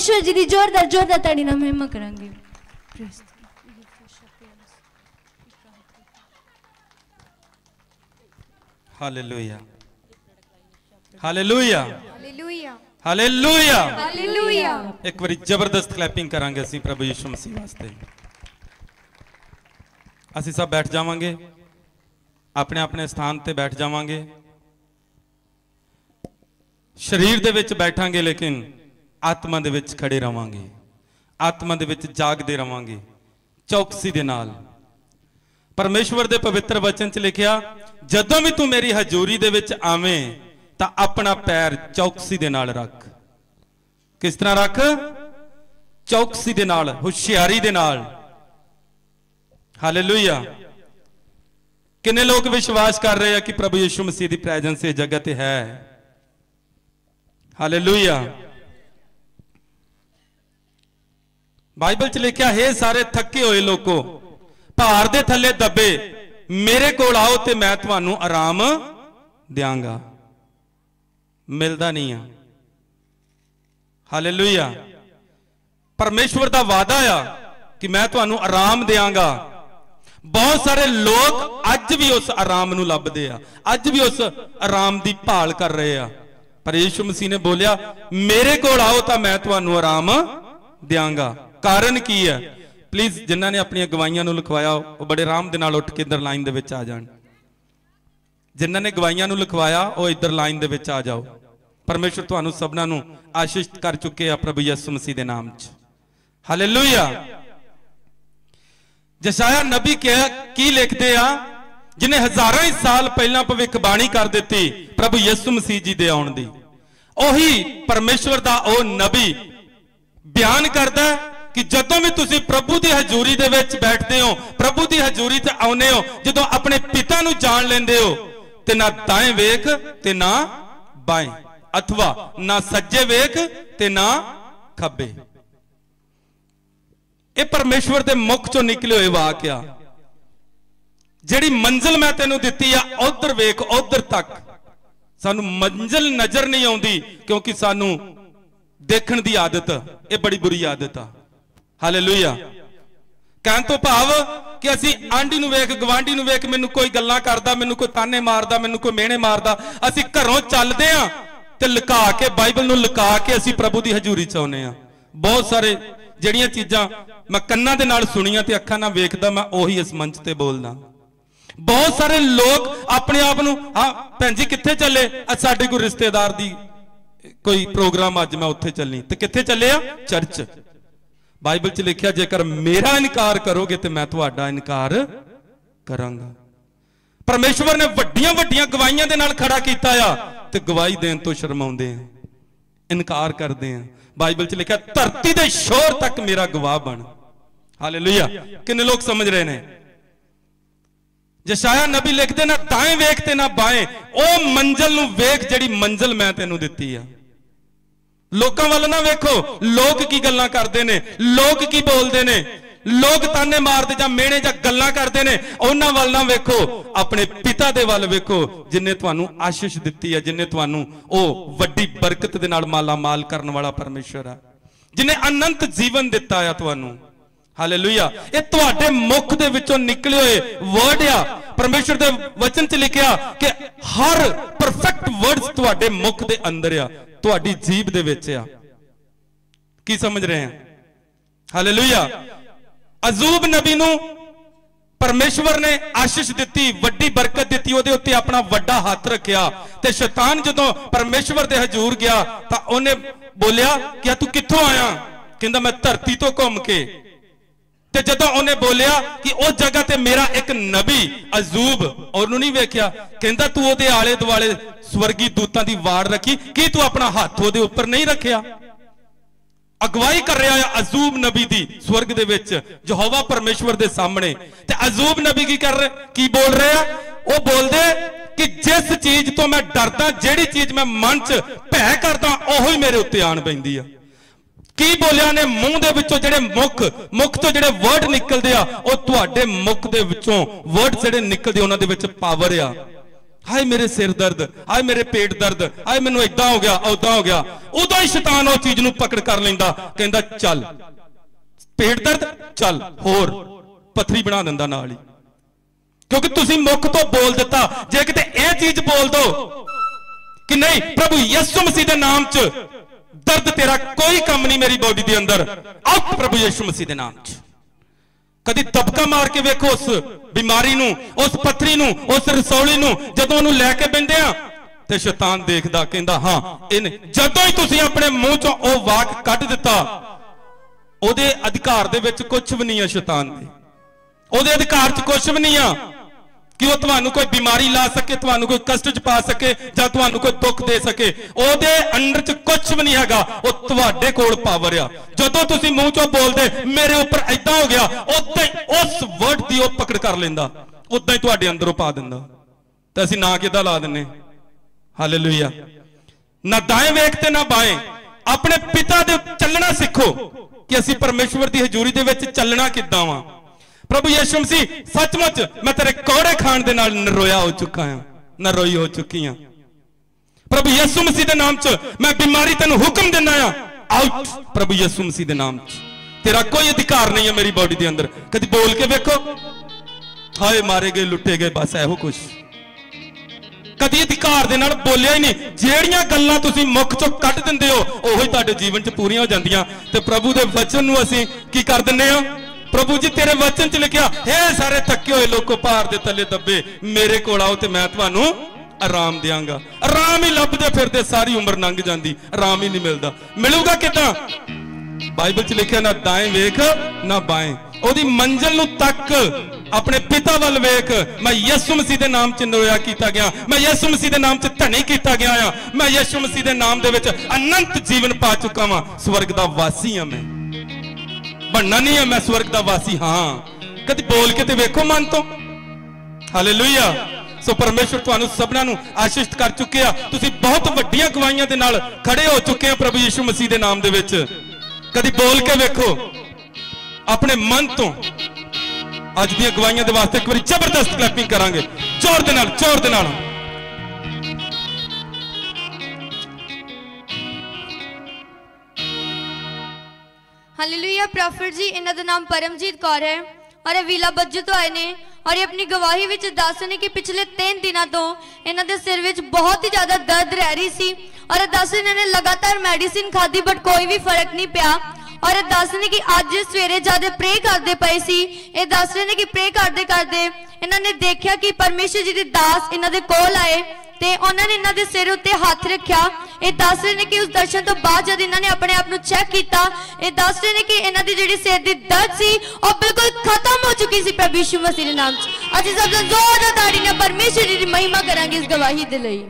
परमेश्वर जी की जोरदार जोरदार ताड़ी नाल महिमा करांगे। Praise the hallelujah hallelujah hallelujah hallelujah hallelujah. एक बारी जबरदस्त क्लैपिंग करांगे ਅਸੀਂ प्रभु यीशु मसीह वास्ते। ਅਸੀਂ सब बैठ जावांगे, अपने अपने स्थान ते बैठ जावांगे। शरीर दे विच बैठांगे लेकिन आत्मा दे विच खड़े रवांगे, आत्मा दे विच जागदे रवांगे चौकसी दे नाल। परमेश्वर दे पवित्र वचन च लिखिया, जदों भी तू मेरी हजूरी दे विच आवें तां अपना पैर चौकसी दे नाल रख। किस तरह रख? चौकसी दे नाल, होशियारी दे नाल। हालेलुया। किन्ने लोग विश्वास कर रहे हैं कि प्रभु यीशु मसीह दी प्रेजेंस इस जगह ते है? हालेलुया। बाइबल च लिखिया, हे सारे थके होए लोगो, भार दे थल्ले दबे, मेरे कोल आओ ते मैं तुहानू आराम देंगा। मिलदा नहीं है। हालेलुया। परमेश्वर दा वादा आ कि मैं तुहानू आराम देंगा। बहुत सारे लोग अज भी उस आराम नू लभदे आ, अज भी उस आराम दी भाल कर रहे आ। पर यीशु मसीह ने बोलिया, मेरे कोल आओ तां मैं तुहानू आराम देंगा। कारण की है? प्लीज जिन्हां ने अपनी गवाइयां नू लिखवाया वो बड़े आराम दे नाल उठ के इधर लाइन दे विच आ जाण। जिन्हां ने गवाइयां नू लिखवाया वो इधर लाइन दे विच आ जाओ। परमेश्वर तुहानू सबना नू आशीष कर चुके आ प्रभु यीशु मसीह दे नाम च। हालेलुया। जशाया नबी क्या की लिखते आ, जिन्हें हजारों ही साल पहला भविष्यवाणी कर दी प्रभु यीशु मसीह जी दे आउण दी। ओही परमेश्वर दा ओ नबी बयान करदा कि जदों भी तुसी प्रभु की हजूरी दे विच बैठते हो, प्रभु की हजूरी ते आउने हो, जदों अपने पिता नू जान लेंदे हो ते ना दाएं वेख ते ना बाएं, अथवा ना सज्जे वेख ते ना खब्बे। ये परमेश्वर दे मुख चों निकले हुए वाक्य। जिहड़ी मंजिल मैं तेनू दित्ती आ, उधर वेख, उधर तक। सानू मंजिल नजर नहीं आउंदी क्योंकि सानू देखण दी आदत, ये बड़ी बुरी आदत आ। हालेलुया। कहण तो भाव कि असी आंडी नू वेख, गवांडी नू वेख, मैनू कोई गल्लां करदा, मैनू कोई ताने मारदा, मैनू कोई मेहने मारदा, असी घरों चलदे आ ते लुका के बाइबल नू लुका के असी प्रभु दी हजूरी च आउंदे आ। बहुत सारे ਜਿਹੜੀਆਂ ਚੀਜ਼ਾਂ मैं ਕੰਨਾਂ ਦੇ ਨਾਲ ਸੁਣੀਆਂ ਤੇ ਅੱਖਾਂ ਨਾਲ ਵੇਖਦਾ, मैं ਉਹੀ ਇਸ ਮੰਚ ਤੇ ਬੋਲਦਾ। बहुत सारे लोग अपने आप ਨੂੰ, ਹਾਂ ਭੈਣ ਜੀ ਕਿੱਥੇ ਚੱਲੇ? ਅੱਜ ਸਾਡੇ ਕੋਈ ਰਿਸ਼ਤੇਦਾਰ ਦੀ ਕੋਈ ਪ੍ਰੋਗਰਾਮ, ਅੱਜ मैं ਉੱਥੇ ਚੱਲਣੀ। ਤੇ ਕਿੱਥੇ ਚੱਲੇ ਆ? ਚਰਚ। ਬਾਈਬਲ 'ਚ ਲਿਖਿਆ, ਜੇਕਰ ਮੇਰਾ ਇਨਕਾਰ ਕਰੋਗੇ ਤੇ ਮੈਂ ਤੁਹਾਡਾ ਇਨਕਾਰ ਕਰਾਂਗਾ। ਪਰਮੇਸ਼ਵਰ ਨੇ ਵੱਡੀਆਂ ਵੱਡੀਆਂ ਗਵਾਹੀਆਂ ਦੇ ਨਾਲ ਖੜਾ ਕੀਤਾ ਆ ਤੇ ਗਵਾਹੀ ਦੇਣ ਤੋਂ ਸ਼ਰਮਾਉਂਦੇ ਆ, ਇਨਕਾਰ ਕਰਦੇ ਆ। बाइबल च लिखा, धरती दे शोर तक मेरा गवाह बन। हालेलुया। किन्ने लोग समझ रहे ने? जशाया नबी लिखते, ना दाएं वेखते ना बाएं, ओ मंजिल नू वेख जिहड़ी मंजिल मैं तेनू दित्ती आ। लोकां वल ना वेखो, लोग की गल्लां करदे ने, लोग की बोलदे ने, लोग ताने मारदे जां मेहने जां गल्लां करदे ने, उन्हां वल ना वेखो, अपने पिता दे वल वेखो जिन्ने तुहानू आशीष दित्ती है, जिन्ने तुहानू ओ वड्डी बरकत दे नाल माला माल करन वाला परमेश्वर है, जिन्ने अनंत जीवन दिता है तुहानू। हालेलुया। ये तुहाडे मुख दे विचों निकले हुए वर्ड आ। परमेश्वर दे वचन च लिखिया कि हर परफेक्ट वर्ड्स तुहाडे मुख दे अंदर आ, तुहाडी जीभ दे विच आ। की समझ रहे हैं? हालेलुया। अजूब नबी नू परमेश्वर ने आशीष दिती, वड्डी बरकत दिती, ओदे उत्ते अपना वड्डा हाथ रखिया ते शैतान जदों परमेश्वर दे हजूर गया तां ओने बोलिया कि तू कित्थों आया? कहंदा मैं धरती तो घूम के। ते जदों ओने बोलिया कि उस जगह ते मेरा एक नबी अजूब, ओनू नहीं वेख्या, कहंदा तू ओदे आले दुआले स्वर्गी दूतां दी वाड़ रखी, कि तू अपना हाथ ओदे उपर नहीं रखिया? अगवाई कर रहा है अजूब नबी दी स्वर्ग दे विच यहोवा परमेश्वर दे सामने। ते अजूब नबी की कर रहे, की बोल रहे हैं? वो बोल दे कि जिस चीज तो मैं डरदा, जेड़ी चीज मैं मन च भय करदा, ओही मेरे उत्ते आण पैंदी आ। की बोलिया ने? मूंह दे विचों जेड़े मुख मुख तो जेड़े वर्ड निकलदे आ, ओ तुहाडे मुख दे विचों वर्ड जेड़े निकलदे उन्हां दे विच पावर आ। हाय मेरे सिर दर्द, हाय मेरे पेट दर्द, हाय मैनू इदां हो गया उदां हो गया, उदों ही शैतान उस चीज नूं पकड़ कर लैंदा, कहंदा चल पेट दर्द चल होर पत्थरी बना दिंदा नाल ही, क्योंकि तुसीं मुख तो बोल दिता। जे किते यह चीज बोल दो कि नहीं प्रभु यीशु मसीह के नाम च दर्द तेरा कोई काम नहीं मेरी बॉडी के अंदर, आउट प्रभु यीशु मसीह के नाम च। कदी दबका मार के वेखो उस बीमारी नूं, उस पत्थरी नूं, उस रसौली नूं, जदों ओनूं लैके बहिंदे आ ते शैतान देखदा कहंदा हां इन्हें, जदों ही तुसीं अपने मुंह चों ओ वाक कढ दिता, ओदे अधिकार दे विच कुछ भी नहीं है, शैतान दे ओदे अधिकार च कुछ भी नहीं है कि वह तुहानू कोई बीमारी ला सके, तुहानू कोई कष्ट च पा सके, जां तुहानू कोई दुख दे सके। ओदे अंडर च कुछ भी नहीं हैगा, वो तुहाडे कोल पावर आ। जदों तुसीं मूंह चों बोलदे मेरे ऊपर ऐदां हो गया, उदां ही उस वर्ड दी वो पकड़ कर लैंदा, उदां ही तुहाडे अंदरों पा दिंदा। ते असीं ना किदां ला दिंने? हालेलुया। ना दाएं वेखते ना बाएं, अपने पिता दे चलना सीखो कि असीं परमेश्वर दी हजूरी दे विच चलना किदां वा। प्रभु यीशु मसीह सचमुच मैं तेरे कोड़े खान दे नाल नरोया हो चुका हां, नरोई हो चुकी हां। प्रभु यीशु मसीह दे नाम च मैं बीमारी तेन हुक्म देना आ, आउट प्रभु यीशु मसीह दे नाम च। तेरा कोई अधिकार नहीं है मेरी बॉडी दे अंदर। कदी बोल के देखो हाय मारे गए लुटे गए, बस एहो कुछ कदी अधिकार दे नाल बोलिया ही नहीं। जेड़ियां गल्लां तुसीं मुख चों कट दिंदे हो ओही तुहाडे जीवन च पूरीआं हो जांदियां। ते प्रभु दे वचन नूं असीं की कर दिंदे आ? प्रभु जी तेरे वचन च लिखिया हे सारे थके हुए लोगों पहाड़ दे तले दबे मेरे कोल आओ ते मैं तुहानू आराम देंगा। आराम ही लभदे फिरदे सारी उम्र लंघ जांदी, आराम ही नहीं मिलदा। मिलूगा किदां? बाइबल च लिखिया ना दाएं वेख ना बाएं, ओदी मंजिल नू तक अपने पिता वल वेख। मैं यीशु मसीह दे नाम च नरोया कीता गया, मैं यीशु मसीह दे नाम च धनी कीता गया आ, मैं यीशु मसीह दे नाम दे विच अनंत जीवन पा चुका वां। स्वर्ग दा वासी हां, मैं बनना नहीं है, मैं स्वर्ग दा वासी हां। कदी बोल के ते वेखो मन तो। हालेलुया। सो परमेश्वर तुहानू सबना नू आशीष कर चुके आ। तुसीं बहुत वड्डियां गवाहियां दे नाल खड़े हो चुके हैं प्रभु यीशु मसीह दे नाम दे विच। कदी बोल के वेखो अपने मन तो। अज दी गवाहियां दे वास्ते एक बार जबरदस्त क्लैपिंग करांगे, जोर दे नाल, जोर दे नाल। हालेलुया। प्रॉफिट जी इन्हां दा नाम परमजीत कौर है और ये वीला बज्जू तो आए ने और ये अपनी गवाही विच दस ने कि पिछले तीन दिनों तो इन्हां दे सिर विच बहुत ही ज्यादा दर्द रह रही सी और दस इन्होंने लगातार मेडिसिन खाधी बट कोई भी फर्क नहीं पिया। और दस ने कि अज सवेरे ज्यादा प्रे करते पे सी, ये दस रहे ने कि प्रे करते करते इन्होंने देखा कि परमेश्वर जी दे दास इन्हां दे कोल आए ते उन्होंने इन्हां दे सिर उत्ते हाथ रखा। ये दस रहे ने कि उस दर्शन तो बाद जब इन्होंने अपने आप को चेक किया, ये दस रहे ने कि इन्हां दी जिहड़ी सिर दी दर्द सी और बिल्कुल खत्म हो चुकी सी प्रभु यीशु मसीह दे नाम च। असीं सब जोरदार ताड़ी नाल परमेश्वर जी दी महिमा करांगे इस गवाही दे लई।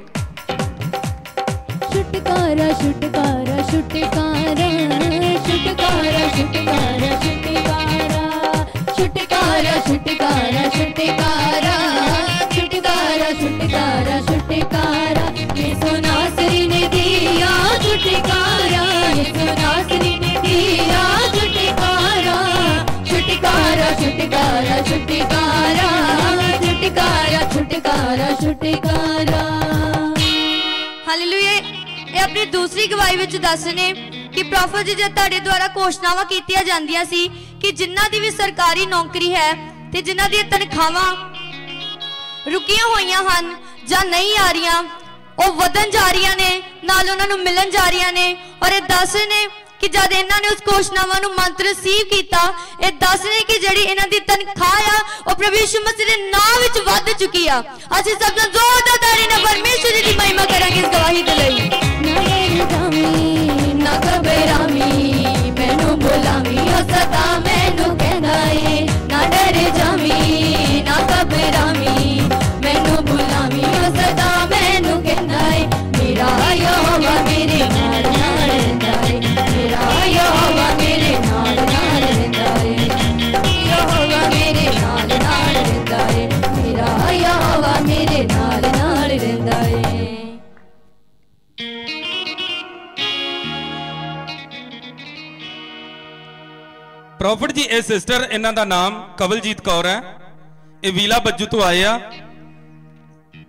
छुटकारा छुटकारा छुटकारा छुटकारा छुटकारा छुटकारा छुटकारा छुटकारा छुटकारा छुटकारा छुटकारा छुटकारा यीशु नासरी ने दिया छुटकारा, यीशु नासरी ने दिया छुटकारा छुटकारा छुटकारा छुटकारा छुटकारा छुटकारा छुटकारा। हालेलुया। ये अपनी दूसरी गवाही विच दसने कि प्रॉफिट जी जब तुहाडे द्वारा घोषणावां कीतियां जांदियां सी कि जिन्हां दी भी सरकारी नौकरी है ते जिन्हां दी तनखावां रुकियां होईयां हन जां नहीं आ रहियां ਉਹ ਵਧਣ ਜਾ ਰਹੀਆਂ ਨੇ, ਨਾਲ ਉਹਨਾਂ ਨੂੰ ਮਿਲਣ ਜਾ ਰਹੀਆਂ ਨੇ। और ये दस ने कि जब इन्होंने उस घोषणावां नूं मंत्र रिसीव किया, ये दस ने कि जिहड़ी इन्हां दी तनखाह आ वो प्रभु यीशु मसीह दे नाम विच वध चुकी आ। असीं सब जोरदार ताड़ी नाल परमेश्वर जी दी महिमा करांगे इस गवाही दे लई। ना घबरावी मैनू बुलावी ओ सदा मैनू कहंदा ए, ना डर जावी ना घबरावी मैनू बुलावी ओ सदा मैनू कहंदा ए, मेरा यहोवा मेरे नाल नाल रहिंदा ए, मेरा यहोवा मेरे नाल नाल रहिंदा ए, यहोवा मेरे नाल नाल रहिंदा ए, मेरा यहोवा मेरे नाल नाल रहिंदा ए। प्रॉफिट जी ए सिस्टर इन्हां दा नाम कवलजीत कौर है, ये वीला बज्जू तो आए आ।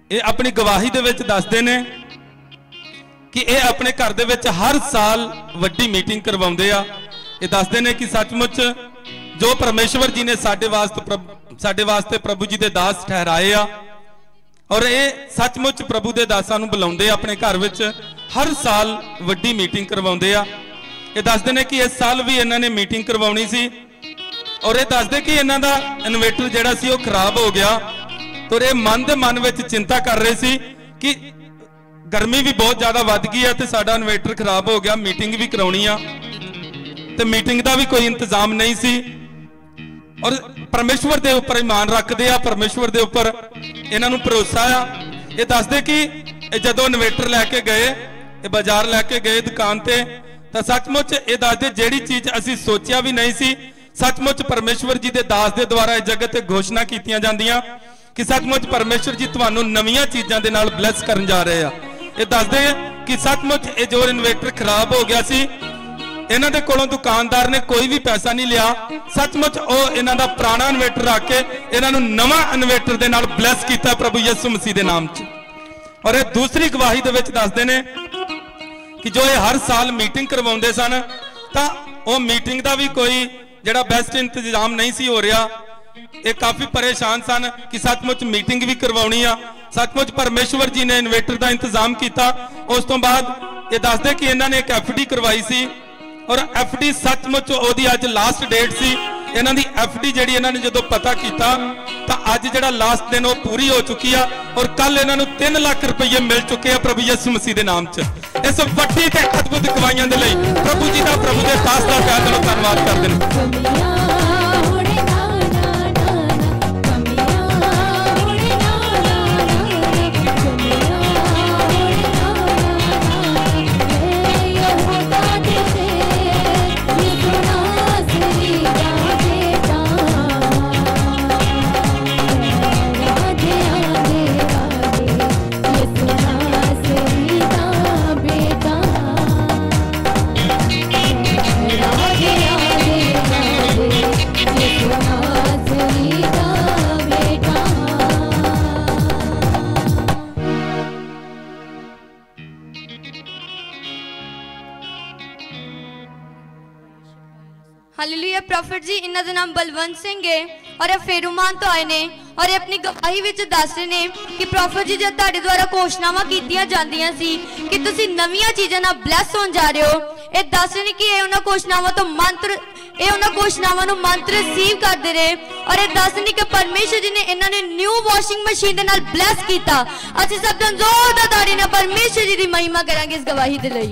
ये अपनी गवाही दे विच दसदे ने कि ये अपने घर दे विच हर साल वड्डी मीटिंग करवाउंदे आ। ये दसदे ने कि सचमुच जो परमेश्वर जी ने साडे वास्ते प्रभु साडे वास्ते प्रभु जी दे दास ठहराए आ और ये सचमुच प्रभु दे दासां नूं बुलाउंदे अपने घर विच हर साल वड्डी मीटिंग करवाउंदे आ। ये दसदे ने कि इस साल भी इन्हां ने मीटिंग करवाउणी सी और ये दसदे कि इन्हां दा इन्वेटर जिहड़ा सी ओह खराब हो गया तो ये मन दे मन विच चिंता कर रहे सी कि गर्मी भी बहुत ज्यादा वध गई है तो साडा इन्वेटर खराब हो गया, मीटिंग भी कराउणी आ ते मीटिंग का भी कोई इंतजाम नहीं सी और परमेश्वर के उपर ईमान रखते आ, परमेश्वर के उपर इन्हां नूं भरोसा आ। ये दसदे कि जदों इन्वेटर लैके गए ये बाजार लैके गए दुकान ते तो सचमुच ये दसदे जिहड़ी चीज असीं सोचिया भी नहीं सी सचमुच परमेश्वर जी के दास के द्वारा इस जगत ते घोषणा कीतियां जांदियां कि सचमुच परमेश्वर जी तुहानूं नवीआं चीज़ां दे नाल ब्लैस करन जा रहे आ। ये दसदे कि सचमुच ये जो इन्वेटर खराब हो गया सी इन्हां दे कोलों दुकानदार ने कोई भी पैसा नहीं लिया, सचमुच ओह इन्हां दा पुराना इन्वेटर रख के इन्हां नूं नवां इन्वेटर दे नाल ब्लैस कीता प्रभु यीशु मसीह दे नाम च। और ये दूसरी गवाही दे विच दसदे ने कि जो ये हर साल मीटिंग करवाउंदे सन तां ओह मीटिंग दा भी कोई जिहड़ा बेस्ट इंतजाम नहीं सी हो रहा। ये काफी परेशान सन कि सचमुच मीटिंग भी करवाउणी आ, सचमुच परमेश्वर जी ने इन्वेटर का इंतजाम किया। उस तो बाद ये दसदे कि इन्हां ने एक एफ डी करवाई सी और एफ डी सचमुच ओदी अज लास्ट डेट सी। इन्हां दी एफ डी जिहड़ी इन्हां ने जदों पता किया तो अज जिहड़ा लास्ट दिन वो पूरी हो चुकी है और कल इन्हां नूं तीन लाख रुपये मिल चुके हैं प्रभु यीशु मसीह के नाम च। इस वड्डी ते अद्भुत गवाहियां दे लई प्रभु जी का प्रभु के दास दा प्यार नाल धन्नवाद करदे ने। हालेलुया। प्रॉफिट जी इन्हां दा नाम बलवंत सिंह है और ये फेरूमान तो आए ने और ये अपनी गवाही विच दस रहे ने कि प्रॉफिट जी जब तुहाडे द्वारा घोषणावां कीतियां जांदियां सी कि तुसीं नवीआं चीज़ां नाल ब्लैस होण जा रहे हो, ये दस रहे ने कि ये उन्हां घोषणावां तो मंत्र ये उन्हां घोषणावां नूं मंत्र रिसीव करदे रहे और ये दस रहे कि परमेश्वर जी ने इन्हां ने न्यू वॉशिंग मशीन दे नाल ब्लैस कीता। असीं सब जन जोरदार ताड़ी नाल परमेश्वर जी दी महिमा करांगे इस गवाही दे लई।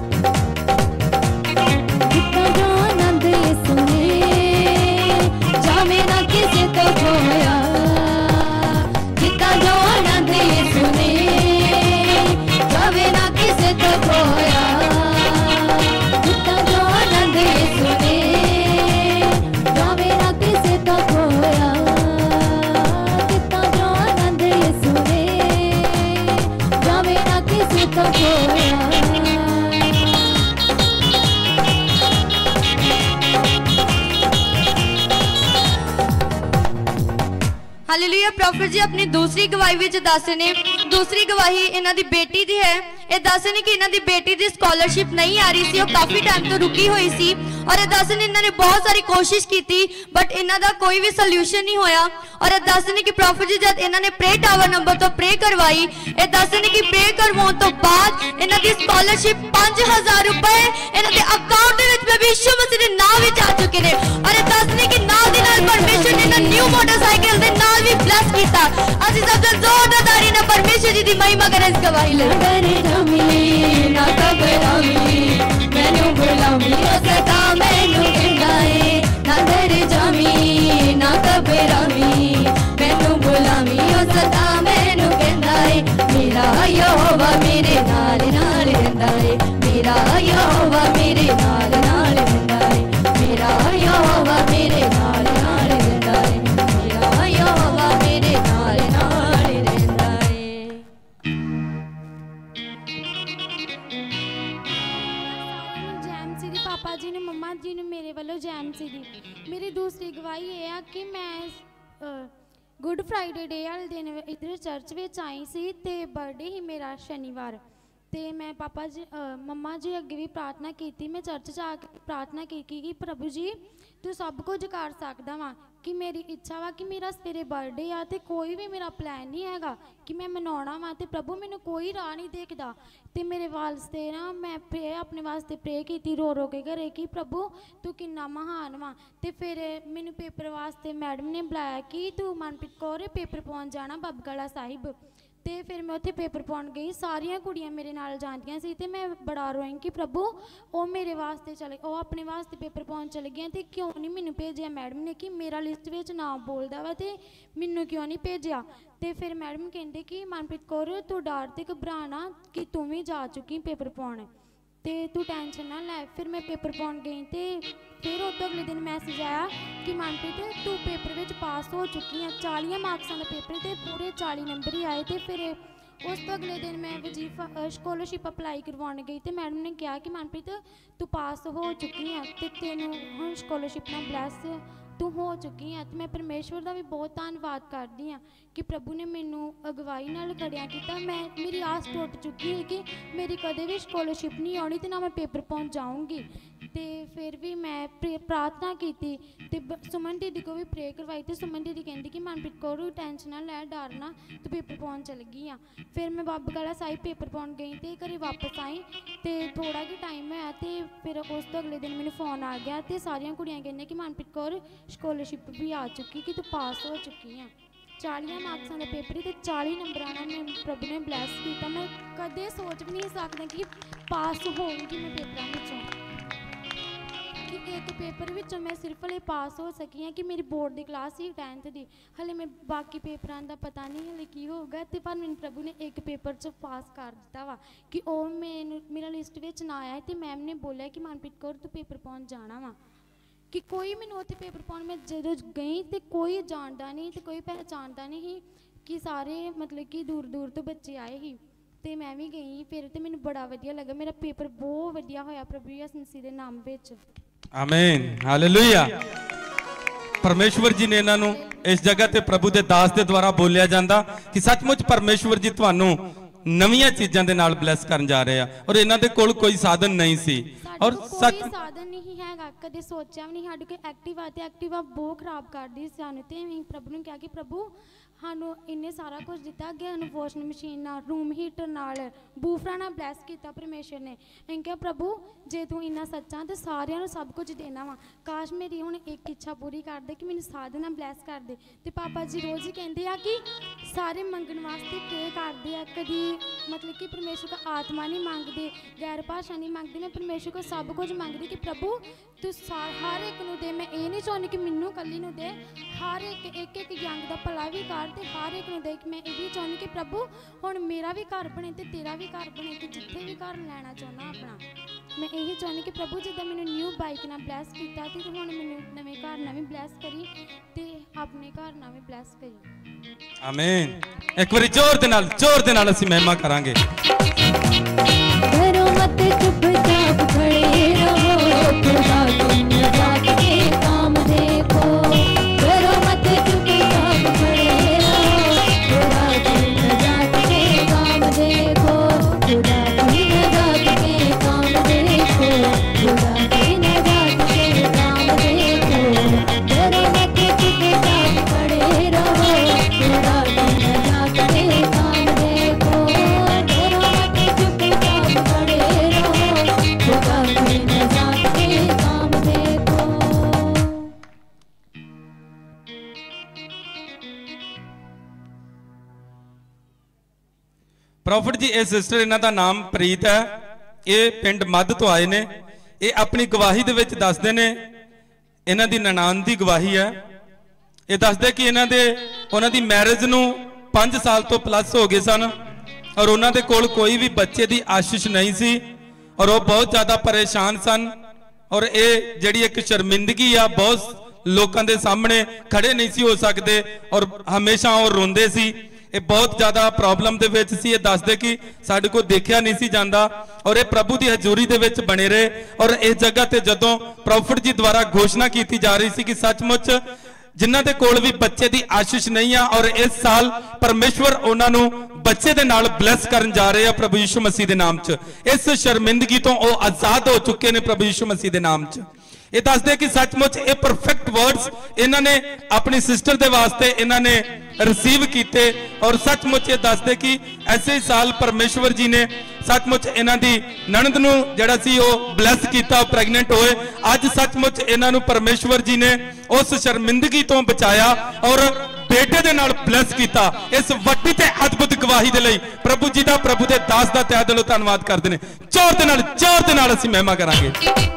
मेरा किसे तो खोया जितना जो आनंद ये सुने जावे ना किसे तो खोया जितना जो आनंद ये सुने जावे ना किसे तो खोया जितना जो आनंद ये सुने जावे ना किसे तो खोया। हालेलुया। प्रॉफिट जी अपनी दूसरी गवाही विच दस ने दूसरी गवाही इन्हां दी बेटी दी है। ये दस ने कि इन्हां दी बेटी दी स्कॉलरशिप नहीं आ रही सी, वो काफी टाइम तो रुकी हुई सी और ये दस ने इन्हां ने बहुत सारी कोशिश की थी बट इन्हां दा कोई भी सोल्यूशन नहीं होया। और ये दस ने कि प्रॉफिट जी जब इन्हां ने प्रे टावर नंबर तो प्रे करवाई, ये दस ने कि प्रे करवाउण तो बाद इन्हां दी स्कॉलरशिप पांच हजार रुपए इन्हां दे अकाउंट दे विच प्रभु यीशु मसीह दे नाम विच आ चुके ने। और ये दस ने कि नाल दी नाल परमेश्वर ने न्यू मोटरसाइकिल दे नाल भी ब्लेस कीता। असीं सब जन जोरदार ताड़ी नाल परमेश्वर जी दी महिमा करें इस गवाही लई। ना घबरावी मैनू बुलावी ओ सदा मैनू कहंदाए ना डर जावी ना घबरावी मैनू बुलावी ओ सदा मैनू कहंदाए मेरा यहोवा मेरे नाल नाल रहिंदाए मेरा यहोवा मेरे नाल नाल रहिंदाए मेरा यहोवा मेरे नाल नाल रहिंदाए मेरा यहोवा मेरे नाल नाल रहिंदाए। पापा जी ने मम्मा जी ने मेरे वालों जैम सी दी। मेरी दूसरी गवाही ये है कि मैं ਗੁੱਡ ਫਰਾਈਡੇ ਡੇ ਵਾਲੇ ਦਿਨ ਇੱਧਰ ਚਰਚ ਵਿੱਚ ਆਈ ਸੀ ਤੇ ਬਰਥਡੇ ਹੀ ਮੇਰਾ ਸ਼ਨੀਵਾਰ। ਤੇ ਮੈਂ ਪਾਪਾ ਜੀ ਅ, ਮੰਮਾ ਜੀ ਅੱਗੇ ਵੀ ਪ੍ਰਾਰਥਨਾ ਕੀਤੀ। ਮੈਂ ਚਰਚ 'ਚ ਆ ਕੇ ਪ੍ਰਾਰਥਨਾ ਕੀਤੀ ਕਿ ਪ੍ਰਭੂ ਜੀ ਤੂੰ ਸਭ ਕੁਝ ਕਰ ਸਕਦਾ ਵਾ, ਕਿ ਮੇਰੀ ਇੱਛਾ ਵਾ ਕਿ ਮੇਰਾ ਸਵੇਰੇ ਬਰਥਡੇ ਆ ਤੇ ਕੋਈ ਵੀ ਮੇਰਾ ਪਲਾਨ ਨਹੀਂ ਹੈਗਾ ਕਿ ਮੈਂ ਮਨਾਉਣਾ ਵਾ, ਤੇ ਪ੍ਰਭੂ ਮੈਨੂੰ ਕੋਈ ਰਾਹ ਨਹੀਂ ਦੇਖਦਾ। ਤੇ ਮੇਰੇ ਵਾਸਤੇ ਨਾ ਮੈਂ ਪ੍ਰੇ ਆਪਣੇ ਵਾਸਤੇ ਪ੍ਰੇ ਕੀਤੀ ਰੋ ਰੋ ਕੇ ਘਰੇ ਕਿ ਪ੍ਰਭੂ ਤੂੰ ਕਿੰਨਾ ਮਹਾਨ ਵਾ। ਤੇ ਫਿਰ ਮੈਨੂੰ ਪੇਪਰ ਵਾਸਤੇ ਮੈਡਮ ਨੇ ਬੁਲਾਇਆ ਕਿ ਤੂੰ ਮਨਪ੍ਰੀਤ ਕੌਰ ਪੇਪਰ ਪਾਉਣ ਜਾਣਾ ਬਾਬਗਲਾ ਸਾਹਿਬ। ਤੇ ਫਿਰ ਮੈਂ ਉੱਥੇ ਪੇਪਰ ਪਾਉਣ ਗਈ, ਸਾਰੀਆਂ ਕੁੜੀਆਂ ਮੇਰੇ ਨਾਲ ਜਾਂਦੀਆਂ ਸੀ ਤੇ ਮੈਂ ਬੜਾ ਰੋਈ ਕਿ ਪ੍ਰਭੂ ਉਹ ਮੇਰੇ ਵਾਸਤੇ ਚਲੇ ਉਹ ਆਪਣੇ ਵਾਸਤੇ ਪੇਪਰ ਪਾਉਣ ਚਲੇ ਗਈਆਂ ਤੇ ਕਿਉਂ ਨਹੀਂ ਮੈਨੂੰ ਭੇਜਿਆ ਮੈਡਮ ਨੇ, ਕਿ ਮੇਰਾ ਲਿਸਟ ਵਿੱਚ ਨਾਮ ਬੋਲਦਾ ਵਾ ਤੇ ਮੈਨੂੰ ਕਿਉਂ ਨਹੀਂ ਭੇਜਿਆ। ਤੇ ਫਿਰ ਮੈਡਮ ਕਹਿੰਦੇ ਕਿ ਮਨਪ੍ਰੀਤ ਕੌਰ ਤੂੰ ਡਰ ਤੇ ਘਬਰਾਣਾ ਕਿ ਤੂੰ ਵੀ ਜਾ ਚੁੱਕੀ ਪੇਪਰ ਪਾਉਣ ਤੇ ਤੂੰ ਟੈਨਸ਼ਨ ਨਾ ਲੈ। ਫਿਰ ਮੈਂ ਪੇਪਰ ਪਾਉਣ ਗਈ ਤੇ ਫਿਰ ਉਹ ਤੋਂ ਅਗਲੇ ਦਿਨ ਮੈਸੇਜ ਆਇਆ ਕਿ ਮਨਪ੍ਰੀਤ ਤੂੰ ਪੇਪਰ ਵਿੱਚ ਪਾਸ ਹੋ ਚੁੱਕੀ ਆ। ਚਾਲੀਆਂ ਮਾਰਕਸਾਂ ਦਾ ਪੇਪਰ ਤੇ ਪੂਰੇ ਚਾਲੀ ਨੰਬਰ ਹੀ ਆਏ। ਤੇ ਫਿਰ ਉਸ ਤੋਂ ਅਗਲੇ ਦਿਨ ਮੈਂ ਵਜੀਫਾ ਸਕੋਲਰਸ਼ਿਪ ਅਪਲਾਈ ਕਰਵਾਉਣ ਗਈ ਤੇ ਮੈਡਮ ਨੇ ਕਿਹਾ ਕਿ ਮਨਪ੍ਰੀਤ ਤੂੰ ਪਾਸ ਹੋ ਚੁੱਕੀ ਆ ਤੇ ਤੈਨੂੰ ਹੁਣ ਸਕੋਲਰਸ਼ਿਪ ਨਾਲ ਬਲੈਸ ਤੂੰ ਹੋ ਚੁੱਕੀ ਆ। ਤੇ ਮੈਂ ਪਰਮੇਸ਼ਵਰ ਦਾ ਵੀ ਬਹੁਤ ਧੰਨਵਾਦ ਕਰਦੀ ਹਾਂ ਕਿ ਪ੍ਰਭੂ ਨੇ ਮੈਨੂੰ ਅਗਵਾਈ ਨਾਲ ਖੜਿਆ ਕੀਤਾ। ਮੈਂ ਮੇਰੀ ਆਸ ਟੁੱਟ ਚੁੱਕੀ ਹੈ ਕਿ ਮੇਰੀ ਕਦੇ ਵੀ ਸਕੋਲਰਸ਼ਿਪ ਨਹੀਂ ਆਉਣੀ ਤੇ ਨਾ ਮੈਂ ਪੇਪਰ ਪਾਉਣ ਜਾਊਂਗੀ। ਤੇ ਫਿਰ ਵੀ ਮੈਂ ਪ੍ਰਾਰਥਨਾ ਕੀਤੀ ਤੇ ਸੁਮਨ ਦੀਦੀ ਕੋ ਵੀ ਪ੍ਰੇ ਕਰਵਾਈ ਤੇ ਸੁਮਨ ਦੀਦੀ ਕਹਿੰਦੀ ਕਿ ਮਨਪ੍ਰੀਤ ਕੌਰ ਟੈਨਸ਼ਨ ਨਾ ਲੈ, ਡਰ ਨਾ, ਤੂੰ ਪੇਪਰ ਪਾਉਣ ਚਲ ਗਈ ਆ। ਫਿਰ ਮੈਂ ਬਾਬਗਲਾ ਸਾਹਿਬ ਪੇਪਰ ਪਾਉਣ ਗਈ ਤੇ ਘਰੇ ਵਾਪਸ ਆਈ ਤੇ ਥੋੜਾ ਜਿਹਾ ਟਾਈਮ ਹੋਇਆ ਤੇ ਫਿਰ ਉਸ ਤੋਂ ਅਗਲੇ ਦਿਨ ਮੈਨੂੰ ਫੋਨ ਆ ਗਿਆ ਤੇ ਸਾਰੀਆਂ ਕੁੜੀਆਂ ਕਹਿੰਦੀਆਂ ਕਿ ਮਨਪ੍ਰੀਤ ਕੌਰ ਸਕੋਲਰਸ਼ਿਪ ਵੀ ਆ ਚੁੱਕੀ, ਕਿ ਤੂੰ ਪਾਸ ਹੋ ਚੁੱਕੀ ਆ। ਚਾਲੀਆਂ ਮਾਰਕਸਾਂ ਦਾ ਪੇਪਰ ਤੇ ਚਾਲੀ ਨੰਬਰਾਂ ਨਾਲ ਮੈਂ ਪ੍ਰਭੂ ਨੇ ਬਲੈਸ ਕੀਤਾ। ਮੈਂ ਕਦੇ ਸੋਚ ਵੀ ਨਹੀਂ ਸਕਦਾ ਕਿ ਪਾਸ ਹੋਊਂਗੀ ਮੈਂ ਪੇਪਰਾਂ ਵਿੱਚੋਂ, ਕਿ ਇੱਕ ਪੇਪਰ ਵਿੱਚੋਂ ਮੈਂ ਸਿਰਫ ਹਲੇ ਪਾਸ ਹੋ ਸਕੀ ਹਾਂ ਕਿ ਮੇਰੀ ਬੋਰਡ ਦੀ ਕਲਾਸ ਸੀ ਟੈਨਥ ਦੀ। ਹਲੇ ਮੈਂ ਬਾਕੀ ਪੇਪਰਾਂ ਦਾ ਪਤਾ ਨਹੀਂ ਹਲੇ ਕੀ ਹੋਊਗਾ ਤੇ ਪਰ ਮੈਨੂੰ ਪ੍ਰਭੂ ਨੇ ਇੱਕ ਪੇਪਰ 'ਚ ਪਾਸ ਕਰ ਦਿੱਤਾ ਵਾ ਕਿ ਉਹ ਮੈਨੂੰ ਮੇਰਾ ਲਿਸਟ ਵਿੱਚ ਨਾ ਆਇਆ ਤੇ ਮੈਮ ਨੇ ਬੋਲਿਆ ਕਿ ਮਨਪ੍ਰੀਤ ਕੌਰ ਤੂੰ ਪੇਪਰ ਪਾਉਣ ਜਾਣਾ ਵਾ। ਕਿ ਕੋਈ ਮੈਨੂੰ ਉੱਥੇ ਪੇਪਰ ਪਾਉਣ ਮੈਂ ਜਦੋਂ ਗਈ ਤੇ ਕੋਈ ਜਾਣਦਾ ਨਹੀਂ ਤੇ ਕੋਈ ਪਹਿਚਾਣਦਾ ਨਹੀਂ ਸੀ, ਕਿ ਸਾਰੇ ਮਤਲਬ ਕਿ ਦੂਰ ਦੂਰ ਤੋਂ ਬੱਚੇ ਆਏ ਸੀ ਤੇ ਮੈਂ ਵੀ ਗਈ ਫਿਰ ਤੇ ਮੈਨੂੰ ਬੜਾ ਵਧੀਆ ਲੱਗਾ। ਮੇਰਾ ਪੇਪਰ ਬਹੁਤ ਵਧੀਆ ਹੋਇਆ ਪ੍ਰਭੂ ਯਿਸੂ ਮਸੀਹ ਦੇ ਨਾਮ ਵਿੱਚ। ਆਮੀਨ, ਹਾਲੇਲੂਇਆ। ਪਰਮੇਸ਼ਵਰ ਜੀ ਨੇ ਇਹਨਾਂ ਨੂੰ ਇਸ ਜਗ੍ਹਾ ਤੇ ਪ੍ਰਭੂ ਦੇ ਦਾਸ ਦੇ ਦੁਆਰਾ ਬੋਲਿਆ ਜਾਂਦਾ ਕਿ ਸੱਚਮੁੱਚ ਪਰਮੇਸ਼ਵਰ ਜੀ ਤੁਹਾਨੂੰ ਨਵੀਆਂ ਚੀਜ਼ਾਂ ਦੇ ਨਾਲ ਬਲੈਸ ਕਰਨ ਜਾ ਰਹੇ ਆ ਔਰ ਇਹਨਾਂ ਦੇ ਕੋਲ ਕੋਈ ਸਾਧਨ ਨਹੀਂ ਸੀ ਔਰ ਸੱਚ ਕੋਈ ਸਾਧਨ ਨਹੀਂ ਹੈਗਾ, ਕਦੇ ਸੋਚਿਆ ਵੀ ਨਹੀਂ। ਸਾਡੇ ਕੋਲ ਐਕਟਿਵਾ ਤੇ ਐਕਟਿਵਾ ਬਹੁਤ ਖਰਾਬ ਕਰਦੀ ਸੀ ਸਾਨੂੰ ਤੇ ਅਸੀਂ ਪ੍ਰਭੂ ਨੂੰ ਕਿਹਾ ਕਿ ਪ੍ਰਭੂ ਸਾਨੂੰ ਇੰਨੇ ਸਾਰਾ ਕੁਝ ਦਿੱਤਾ ਅੱਗੇ, ਸਾਨੂੰ ਵਾਸ਼ਿੰਗ ਮਸ਼ੀਨ ਨਾਲ, ਰੂਮ ਹੀਟਰ ਨਾਲ, ਬੂਫਰਾਂ ਨਾਲ ਬਲੈਸ ਕੀਤਾ ਪਰਮੇਸ਼ਰ ਨੇ। ਅਸੀਂ ਕਿਹਾ ਪ੍ਰਭੂ ਜੇ ਤੂੰ ਇੰਨਾ ਸੱਚਾ ਤੇ ਸਾਰਿਆਂ ਨੂੰ ਸਭ ਕੁਝ ਦੇਣਾ ਵਾ, ਕਾਸ਼ ਮੇਰੀ ਹੁਣ ਇੱਕ ਇੱਛਾ ਪੂਰੀ ਕਰ ਦੇ ਕਿ ਮੈਨੂੰ ਸਾਧਨ ਨਾਲ ਬਲੈਸ ਕਰ ਦੇ। ਤੇ ਪਾਪਾ ਜੀ ਰੋਜ਼ ਹੀ ਕਹਿੰਦੇ ਆ ਕਿ ਸਾਰੇ ਮੰਗਣ ਵਾਸਤੇ ਪ੍ਰੇ ਕਰਦੇ ਆ, ਕਦੀ ਮਤਲਬ ਕਿ ਪਰਮੇਸ਼ਰ ਦਾ ਆਤਮਾ ਨਹੀਂ ਮੰਗਦੇ, ਗੈਰ ਭਾਸ਼ਾ ਨਹੀਂ ਮੰਗਦੇ। ਮੈਂ ਪਰਮੇਸ਼ਰ ਕੋਲ ਸਭ ਕੁਝ ਮੰਗਦੀ ਕਿ ਪ੍ਰਭੂ ਤੂੰ ਹਰ ਇੱਕ ਨੂੰ ਦੇ। ਮੈਂ ਇਹ ਨਹੀਂ ਚਾਹੁੰਦੀ ਕਿ ਮੈਨੂੰ ਇਕੱਲੀ ਨੂੰ ਦੇ, ਹਰ ਇੱਕ ਇੱਕ ਇੱਕ ਯੰਗ ਦਾ ਭਲਾ ਵੀ ਕਰ ਤੇ ਹਰ ਇੱਕ ਨੂੰ ਦੇ। ਮੈਂ ਇਹ ਵੀ ਚਾਹੁੰਦੀ ਕਿ ਪ੍ਰਭੂ ਹੁਣ ਮੇਰਾ ਵੀ ਘਰ ਬਣੇ ਤੇ ਤੇਰਾ ਵੀ ਘਰ ਬਣੇ, ਤੇ ਜਿੱਥੇ ਵੀ ਘਰ ਲੈਣਾ ਚਾਹੁੰਦਾ ਆਪਣਾ ਮੈਂ ਇਹੀ ਚਾਹੁੰਦੀ ਕਿ ਪ੍ਰਭੂ ਜਿੱਦਾਂ ਮੈਨੂੰ ਨਿਊ ਬਾਈਕ ਨਾਲ ਬਲੈਸ ਕੀਤਾ ਤੇ ਹੁਣ ਮੈਨੂੰ ਨਵੇਂ ਘਰ ਨਾਲ ਵੀ ਬਲੈਸ ਕਰੀ ਤੇ ਆਪਣੇ ਘਰ ਨਾਲ ਵੀ ਬਲੈਸ ਕਰੀ। ਆਮੀਨ। ਇੱਕ ਵਾਰੀ ਜ਼ੋਰ ਦੇ ਨਾਲ ਜ਼ੋਰ ਦੇ ਨਾਲ ਅਸੀਂ ਮਹਿਮਾ ਕਰਾਂਗੇ। डरो मत चुपचाप खड़े रहो, खुदा की निजात के काम देखो। डरो मत चुपचाप खड़े रहो, खुदा की निजात के काम देखो। खुदा की निजात के काम देखो, खुदा की निजात के काम देखो। डरो मत चुपचाप खड़े रहो, खुदा की निजात के काम देखो। डरो मत चुपचाप खड़े रहो, खुदा की निजात के काम देखो। ਪ੍ਰੋਫਟ ਜੀ ਇਹ ਸਿਸਟਰ ਇਹਨਾਂ ਦਾ ਨਾਮ ਪ੍ਰੀਤ ਹੈ, ਇਹ ਪਿੰਡ ਮੱਧ ਤੋਂ ਆਏ ਨੇ। ਇਹ ਆਪਣੀ ਗਵਾਹੀ ਦੇ ਵਿੱਚ ਦੱਸਦੇ ਨੇ, ਇਹਨਾਂ ਦੀ ਨਨਾਣ ਦੀ ਗਵਾਹੀ ਹੈ। ਇਹ ਦੱਸਦੇ ਕਿ ਇਹਨਾਂ ਦੇ ਉਹਨਾਂ ਦੀ ਮੈਰਿਜ ਨੂੰ ਪੰਜ ਸਾਲ ਤੋਂ ਪਲੱਸ ਹੋ ਗਏ ਸਨ ਔਰ ਉਹਨਾਂ ਦੇ ਕੋਲ ਕੋਈ ਵੀ ਬੱਚੇ ਦੀ ਆਸ਼ੀਸ਼ ਨਹੀਂ ਸੀ ਔਰ ਉਹ ਬਹੁਤ ਜ਼ਿਆਦਾ ਪਰੇਸ਼ਾਨ ਸਨ ਔਰ ਇਹ ਜਿਹੜੀ ਇੱਕ ਸ਼ਰਮਿੰਦਗੀ ਆ, ਬਹੁਤ ਲੋਕਾਂ ਦੇ ਸਾਹਮਣੇ ਖੜੇ ਨਹੀਂ ਸੀ ਹੋ ਸਕਦੇ ਔਰ ਹਮੇਸ਼ਾ ਉਹ ਰੋਂਦੇ ਸੀ। ਇਹ ਬਹੁਤ ਜ਼ਿਆਦਾ ਪ੍ਰੋਬਲਮ ਦੇ ਵਿੱਚ ਸੀ। ਇਹ ਦੱਸਦੇ ਕਿ ਸਾਡੇ ਕੋਲ ਦੇਖਿਆ ਨਹੀਂ ਸੀ ਜਾਂਦਾ ਔਰ ਇਹ ਪ੍ਰਭੂ ਦੀ ਹਜ਼ੂਰੀ ਦੇ ਵਿੱਚ ਬਣੇ ਰਹੇ ਔਰ ਇਸ ਜਗ੍ਹਾ ਤੇ ਜਦੋਂ ਪ੍ਰੋਫਟ ਜੀ ਦੁਆਰਾ ਘੋਸ਼ਣਾ ਕੀਤੀ ਜਾ ਰਹੀ ਸੀ ਕਿ ਸੱਚਮੁੱਚ जिन्हां दे कोल भी बच्चे दी आशीष नहीं आ और इस साल परमेश्वर उन्हां नूं बच्चे दे नाल ब्लैस करन जा रहे हैं प्रभु यीशु मसीह दे नाम च। इस शर्मिंदगी तो वो आजाद हो चुके ने प्रभु यीशु मसीह दे नाम च। ये दसदे कि सचमुच ये परफेक्ट वर्ड्स इन्होंने अपनी सिस्टर दे वास्ते इन्होंने रिसीव किए और सचमुच ये दसदे कि ऐसे साल परमेश्वर जी ने सचमुच इन्हां दी ननद नूं जिहड़ा सी वो ब्लैस किया, प्रैगनेंट होए। अज सचमुच इन्हां नूं परमेश्वर जी ने उस शर्मिंदगी तो बचाया और बेटे दे नाल ब्लैस किया। इस वड्डी ते अद्भुत गवाही दे लई प्रभु जी दा, प्रभु दे दास दा तहे दिलों धन्नवाद करदे ने। जोर दे नाल जोर दे नाल असीं महिमा करांगे।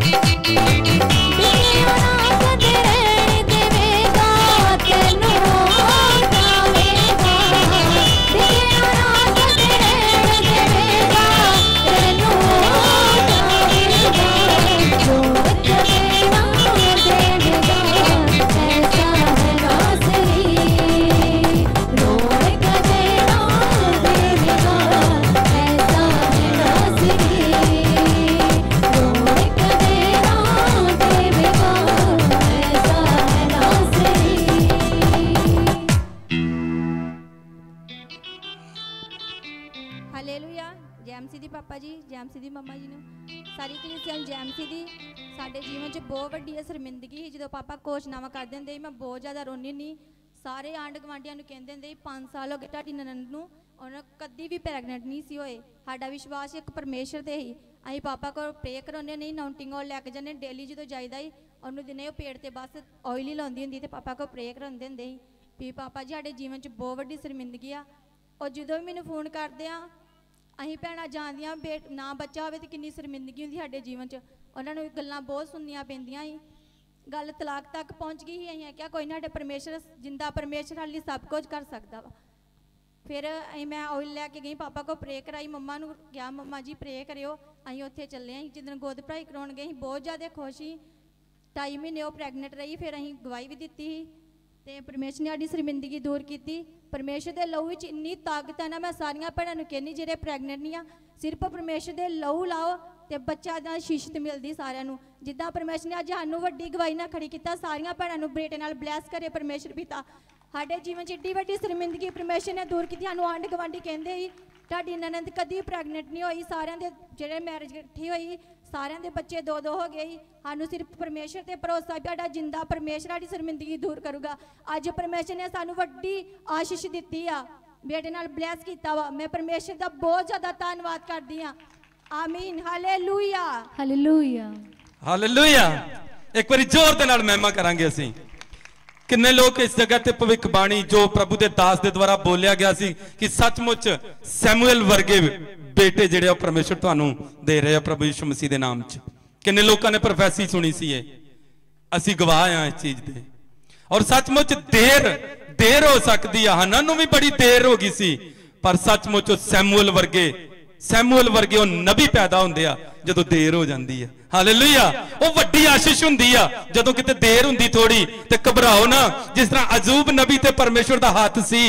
पापा जी जैमसी दी मम्मा जी ने सारी कलीसिया जैमसी दी साडे जीवन च बहुत वड्डी शर्मिंदगी ही। जो पापा घोषणावां कर देंदे मैं बहुत ज़्यादा रोनी नहीं। सारे आंढ गुआंढियां नूं कहंदे हुंदे पांच साल हो गए तुहाडी ननद नूं उन्हें कदी भी प्रैगनेंट नहीं सी होए। साडा विश्वास एक परमेश्वर ते ही। असीं पापा को प्रे कराउने नहीं, नाउंटिंग ऑयल लैके जाने डेली जो जाइदा ही उन्होंने दिने पेट ते बस ऑयल ही लाउंदी हुंदी ते पापा को प्रे कराउंदे हुंदे ही भी पापा जी साडे जीवन च बहुत वड्डी शर्मिंदगी आ। और जो भी मैनूं फोन करदे आ असीं भैणां जाणदियां बेट ना बच्चा होवे ते किन्नी शर्मिंदगी हुंदी साडे जीवन च। उन्हां नूं गल्लां बहुत सुननियां पैंदियां ही। गल तलाक तक पहुँच गई ही। असीं आख्या कोई ना साडे परमेश्वर जिंदा परमेश्वर हाली सब कुछ कर सकदा वा। फिर असीं मैं ऑयल लैके गई पापा को प्रे कराई, मम्मा नूं कहा मम्मा जी प्रे करियो। असीं उत्थे चले असीं जिस गोद भराई कराउण गए बहुत ज़्यादा खुश ही। ढाई महीने वो प्रैगनेंट रही। फिर असीं गवाही भी दित्ती ही ते परमेश्वर ने साडी शर्मिंदगी दूर की। परमेश्वर के लहू विच इन्नी ताकत है ना, मैं सारियां भैणां नूं कहनी जेह्ड़े प्रैगनेंट नहीं आ सिर्फ परमेश्वर के लहू लाओ तो बच्चा दा शीशत मिलती सारियां नूं। जिद्दां परमेश्वर ने अज सानूं वड्डी गवाही नाल खड़ी कीता, सारियां भैणां नूं बेटे नाल ब्लैस करे परमेश्वर पिता। साडे जीवन च एड्डी वड्डी शर्मिंदगी परमेश्वर ने दूर की। सानूं आंढ गवांढी कहंदे ही तुहाडी ननद कदी प्रैगनेंट नहीं होई। सारियां दे जेह्ड़े मैरिज इकट्ठी होई सारियां दे बच्चे दो दो हो गए ही। सानूं सिर्फ परमेश्वर ते भरोसा भी साडा जिंदा परमेश्वर साडी शर्मिंदगी दूर करूगा। अज परमेश्वर ने सानूं वड्डी आशीष दित्ती आ, बेटे नाल ब्लैस कीता वा। मैं परमेश्वर दा बहुत ज़्यादा धन्नवाद करदी हां। आमीन हालेलुया हालेलुया हालेलुया। एक बारी जोर दे नाल महिमा करांगे असीं। किन्ने लोग इस जगह ते भविष्यवाणी जो प्रभु दे दास दे द्वारा बोलिया गया सी कि सचमुच सैमुअल वर्गे बेटे जिहड़े परमेश्वर तुहानूं दे रहे प्रभु यीशु मसीह दे नाम च। किन्ने लोगों ने प्रोफेसी सुनी सी ये, असीं गवाह हां इस चीज दे। और सचमुच देर देर हो सकती है, हन्ना नूं भी बड़ी देर हो गई सी, पर सचमुच सैमुअल वर्गे सैमुअल वर्गे नबी पैदा होंदे आ जदों देर हो जाती है। हालेलुया। वो वड्डी आशीष हुंदी आ जदों किते देर हुंदी थोड़ी ते घबराओ ना। जिस तरह अजूब नबी ते परमेश्वर दा हाथ सी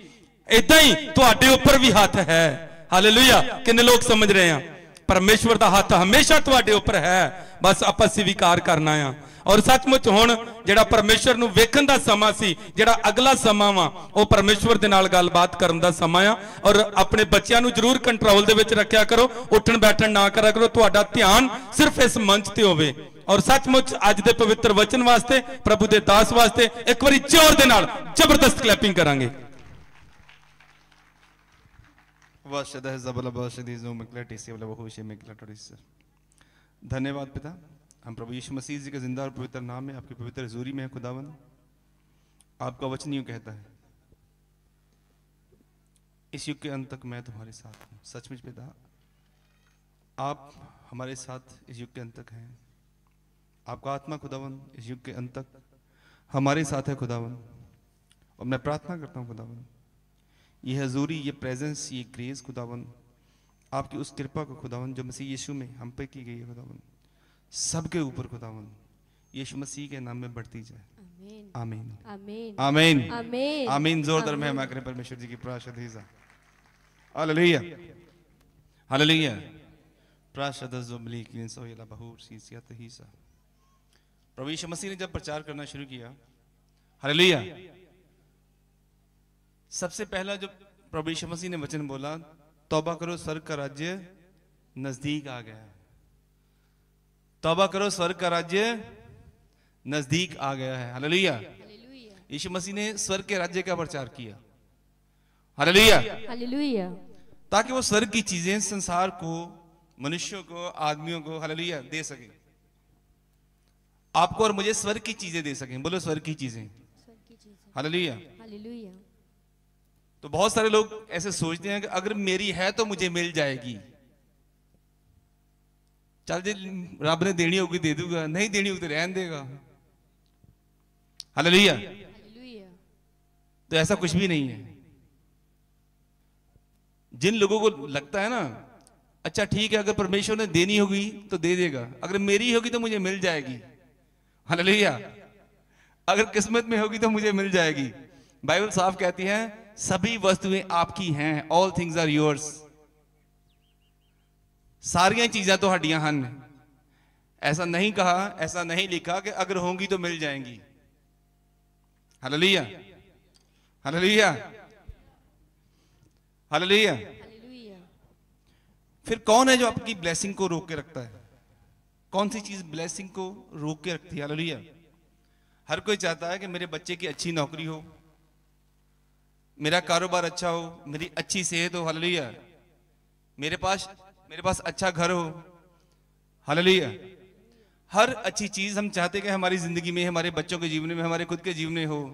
इदां ही तुहाडे उपर भी हाथ है। हालेलुया। किन्ने लोग समझ रहे हैं? परमेश्वर दा हाथ हमेशा तुहाडे उपर है, बस आपां स्वीकार करना आ। और सचमुच हुण जिहड़ा परमेश्वर नूं वेखण दा समा सी, जिहड़ा अगला समा वा वो परमेश्वर दे नाल गलबात करन दा समा आ। और अपने बच्चों नूं जरूर कंट्रोल दे विच रखिया करो, उठण बैठण ना करा करो, तुहाडा ध्यान सिर्फ इस मंच ते होवे। और सचमुच अज दे पवित्र वचन वास्ते प्रभु दे दास वास्ते एक बारी जोर दे नाल जबरदस्त क्लैपिंग करांगे। धन्यवाद पिता, हम प्रभु यीशु मसीह जी के जिंदा और पवित्र नाम में आपकी पवित्र हजूरी में है। खुदावन आपका वचन यूं कहता है, इस युग के अंत तक मैं तुम्हारे साथ हूँ। सचमुच पिता आप हमारे साथ इस युग के अंत तक हैं। आपका आत्मा खुदावन इस युग के अंत तक हमारे साथ है खुदावन। और मैं प्रार्थना करता हूँ खुदावन ये हजूरी, ये प्रेजेंस, ये ग्रेस खुदावन आपकी उस कृपा को खुदावन जो मसीह यीशु में हम पे की गई है खुदावन सबके ऊपर खुदावन यीशु मसीह के नाम में बढ़ती जाए। आमीन आमीन आमीन आमीन आमीन। जोरदार महिमा करें परमेश्वर जी की प्राशद हिजा। Hallelujah hallelujah. प्राशद जुबली की सोयला बहुर सीसियत हिजा। प्रभु यीशु मसीह ने जब प्रचार करना शुरू किया हालेलुया। सबसे पहला जो प्रभु यीशु मसीह ने वचन बोला, तौबा करो स्वर्ग का राज्य नजदीक आ गया है। तौबा करो स्वर्ग का राज्य नजदीक आ गया है। हालेलुया। यीशु मसीह ने स्वर्ग के राज्य का प्रचार किया। हालेलुया। हालेलुया। ताकि वो स्वर्ग की चीजें संसार को, मनुष्यों को, आदमियों को हालेलुया दे सके, आपको और मुझे स्वर्ग की चीजें दे सकें। बोलो स्वर्ग की चीजें। हालेलुया। हालेलुया। तो बहुत सारे लोग ऐसे सोचते हैं कि अगर मेरी है तो मुझे मिल जाएगी। चल जी रब ने देनी होगी दे दूंगा, नहीं देनी होगी तो रहन देगा। हालेलुया। तो ऐसा कुछ भी नहीं है। जिन लोगों को लगता है ना, अच्छा ठीक है अगर परमेश्वर ने देनी होगी तो दे देगा, अगर मेरी होगी तो मुझे मिल जाएगी। हालेलुया। अगर किस्मत में होगी तो मुझे मिल जाएगी। बाइबल साफ कहती है सभी वस्तुएं आपकी हैं, ऑल थिंग्स आर योर्स। सारियां चीजें तो हड्डियां हन। ऐसा नहीं कहा, ऐसा नहीं लिखा कि अगर होंगी तो मिल जाएंगी। हालेलुया। हालेलुया। हालेलुया। फिर कौन है जो आपकी ब्लेसिंग को रोक के रखता है? कौन सी चीज ब्लेसिंग को रोक के रखती है? हालेलुया। हर कोई चाहता है कि मेरे बच्चे की अच्छी नौकरी हो, मेरा कारोबार अच्छा हो, मेरी अच्छी सेहत हो। हालेलुया। मेरे पास मेरे पास अच्छा घर हो। हालेलुया। हर अच्छी चीज हम चाहते कि हमारी जिंदगी में, हमारे बच्चों के जीवन में, हमारे खुद के जीवन में हो।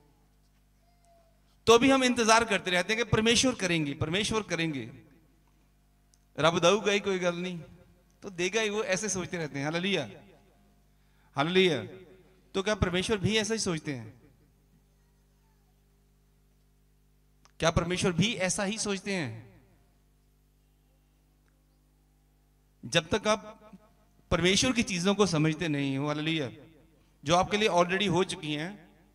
तो भी हम इंतजार करते रहते हैं कि परमेश्वर करेंगे, परमेश्वर करेंगे। रब दऊगा ही, कोई गल नहीं तो देगा ही, वो ऐसे सोचते रहते हैं। हालेलुया। हालेलुया। तो क्या परमेश्वर भी ऐसा ही सोचते हैं? क्या परमेश्वर भी ऐसा ही सोचते हैं? जब तक आप परमेश्वर की चीजों को समझते नहीं हो, हालेलुया, जो आपके लिए ऑलरेडी हो चुकी हैं,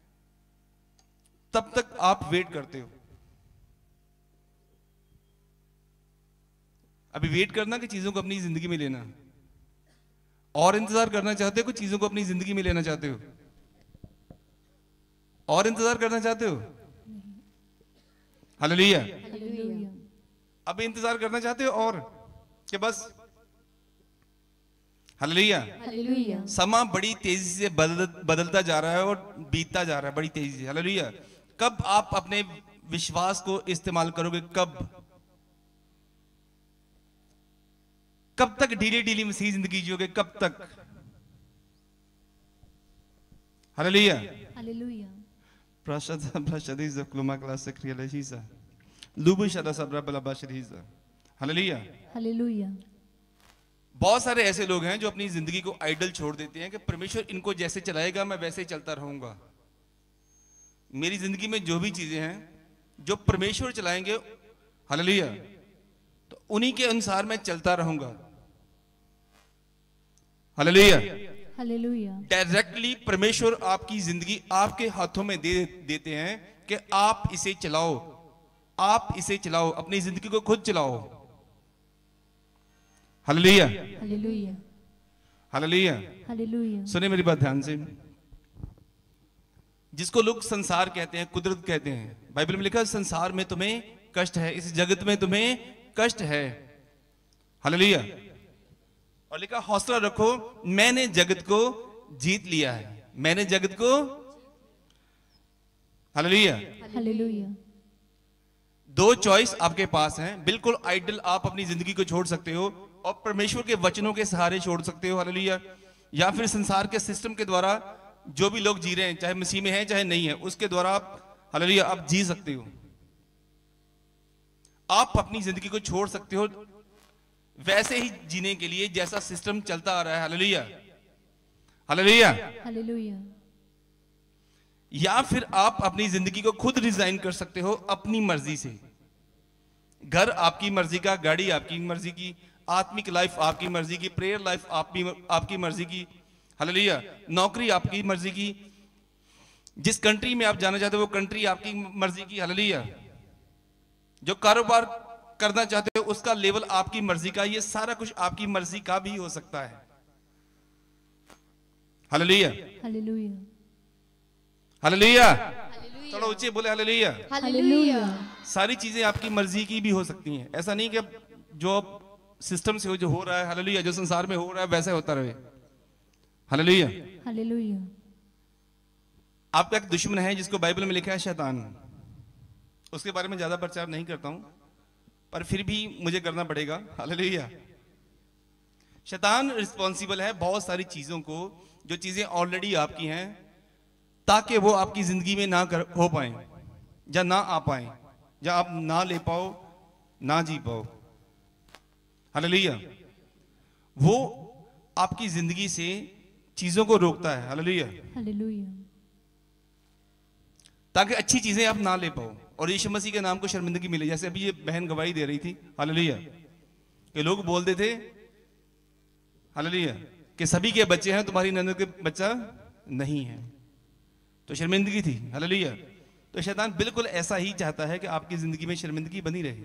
तब तक आप वेट करते हो। अभी वेट करना कि चीजों को अपनी जिंदगी में लेना, और इंतजार करना चाहते हो कि चीजों को अपनी जिंदगी में लेना चाहते हो? और इंतजार करना चाहते हो? हालेलुया। अभी इंतजार करना चाहते हो और कि बस? हालेलुया। हालेलुया। समा बड़ी तेजी से बदल बदलता जा रहा है और बीतता जा रहा है बड़ी तेजी से। हालेलुया। कब आप अपने विश्वास को इस्तेमाल करोगे? कब कब तक ढीली ढीली मसीह जिंदगी जियोगे? कब तक? Hallelujah. Hallelujah. Prashada Prashadiza Kluma Classic Realiza Lubu Shada Sabra Balabashiriza। Hallelujah. Hallelujah. बहुत सारे ऐसे लोग हैं जो अपनी जिंदगी को आइडल छोड़ देते हैं कि परमेश्वर इनको जैसे चलाएगा मैं वैसे ही चलता रहूंगा। मेरी जिंदगी में जो भी चीजें हैं जो परमेश्वर चलाएंगे, हालेलुया, तो उन्हीं के अनुसार मैं चलता रहूंगा। हालेलुया। हालेलुया। डायरेक्टली परमेश्वर आपकी जिंदगी आपके हाथों में दे देते हैं कि आप इसे चलाओ, आप इसे चलाओ, अपनी जिंदगी को खुद चलाओ। हालेलुया। हालेलुया। हालेलुया। हालेलुया। सुने मेरी बात ध्यान से। जिसको लोग संसार कहते हैं, कुदरत कहते हैं, बाइबल में लिखा है संसार में तुम्हें कष्ट है, इस जगत में तुम्हें कष्ट है। हालेलुया। और लिखा हौसला रखो, मैंने जगत को जीत लिया है, मैंने जगत को। हालेलुया। हालेलुया। दो चॉइस आपके पास हैं। बिल्कुल आइडल आप अपनी जिंदगी को छोड़ सकते हो और परमेश्वर के वचनों के सहारे छोड़ सकते हो। हालेलुया। या फिर संसार के सिस्टम के द्वारा जो भी लोग जी रहे हैं, चाहे मसीह में है चाहे नहीं है, उसके द्वारा आप, हालेलुया, आप जी सकते हो। आप अपनी जिंदगी को छोड़ सकते हो वैसे ही जीने के लिए जैसा सिस्टम चलता आ रहा है। हालेलुया। हालेलुया। हालेलुया। या फिर आप अपनी जिंदगी को खुद डिजाइन कर सकते हो अपनी मर्जी से। घर आपकी मर्जी का, गाड़ी आपकी मर्जी की, आत्मिक लाइफ आपकी मर्जी की, प्रेयर लाइफ आपकी आपकी मर्जी की। हालेलुया। नौकरी आपकी मर्जी की, जिस कंट्री में आप जाना चाहते हो वो कंट्री आपकी मर्जी की। हालेलुया। जो कारोबार करना चाहते हो उसका लेवल आपकी मर्जी का। ये सारा कुछ आपकी मर्जी का भी हो सकता है। हालेलुया। हालेलुया। हालेलुया। थोड़ा ऊंचे बोले हालेलुया। हालेलुया। सारी चीजें आपकी मर्जी की भी हो सकती हैं। ऐसा नहीं कि अब जो सिस्टम से हो, जो हो रहा है हालेलुया, जो संसार में हो रहा है वैसे होता रहे। हालेलुया। हालेलुया। आपका एक दुश्मन है जिसको बाइबल में लिखा है शैतान। उसके बारे में ज्यादा प्रचार नहीं करता हूं, पर फिर भी मुझे करना पड़ेगा। हालेलुया। शैतान रिस्पॉन्सिबल है बहुत सारी चीजों को, जो चीजें ऑलरेडी आपकी हैं, ताकि वो आपकी जिंदगी में ना कर हो पाए, या ना आ पाए, या आप ना ले पाओ, ना जी पाओ। हालेलुया। वो आपकी जिंदगी से चीजों को रोकता है। हालेलुया। हालेलुया। ताकि अच्छी चीजें आप ना ले पाओ और यीशु मसीह के नाम को शर्मिंदगी मिले। जैसे अभी ये बहन गवाही दे रही थी, हालेलुया, कि लोग बोलते थे हालेलुया कि सभी के बच्चे हैं, तुम्हारी ननद के बच्चा नहीं है, तो शर्मिंदगी थी। हालेलुया। तो शैतान बिल्कुल ऐसा ही चाहता है कि आपकी जिंदगी में शर्मिंदगी बनी रहे।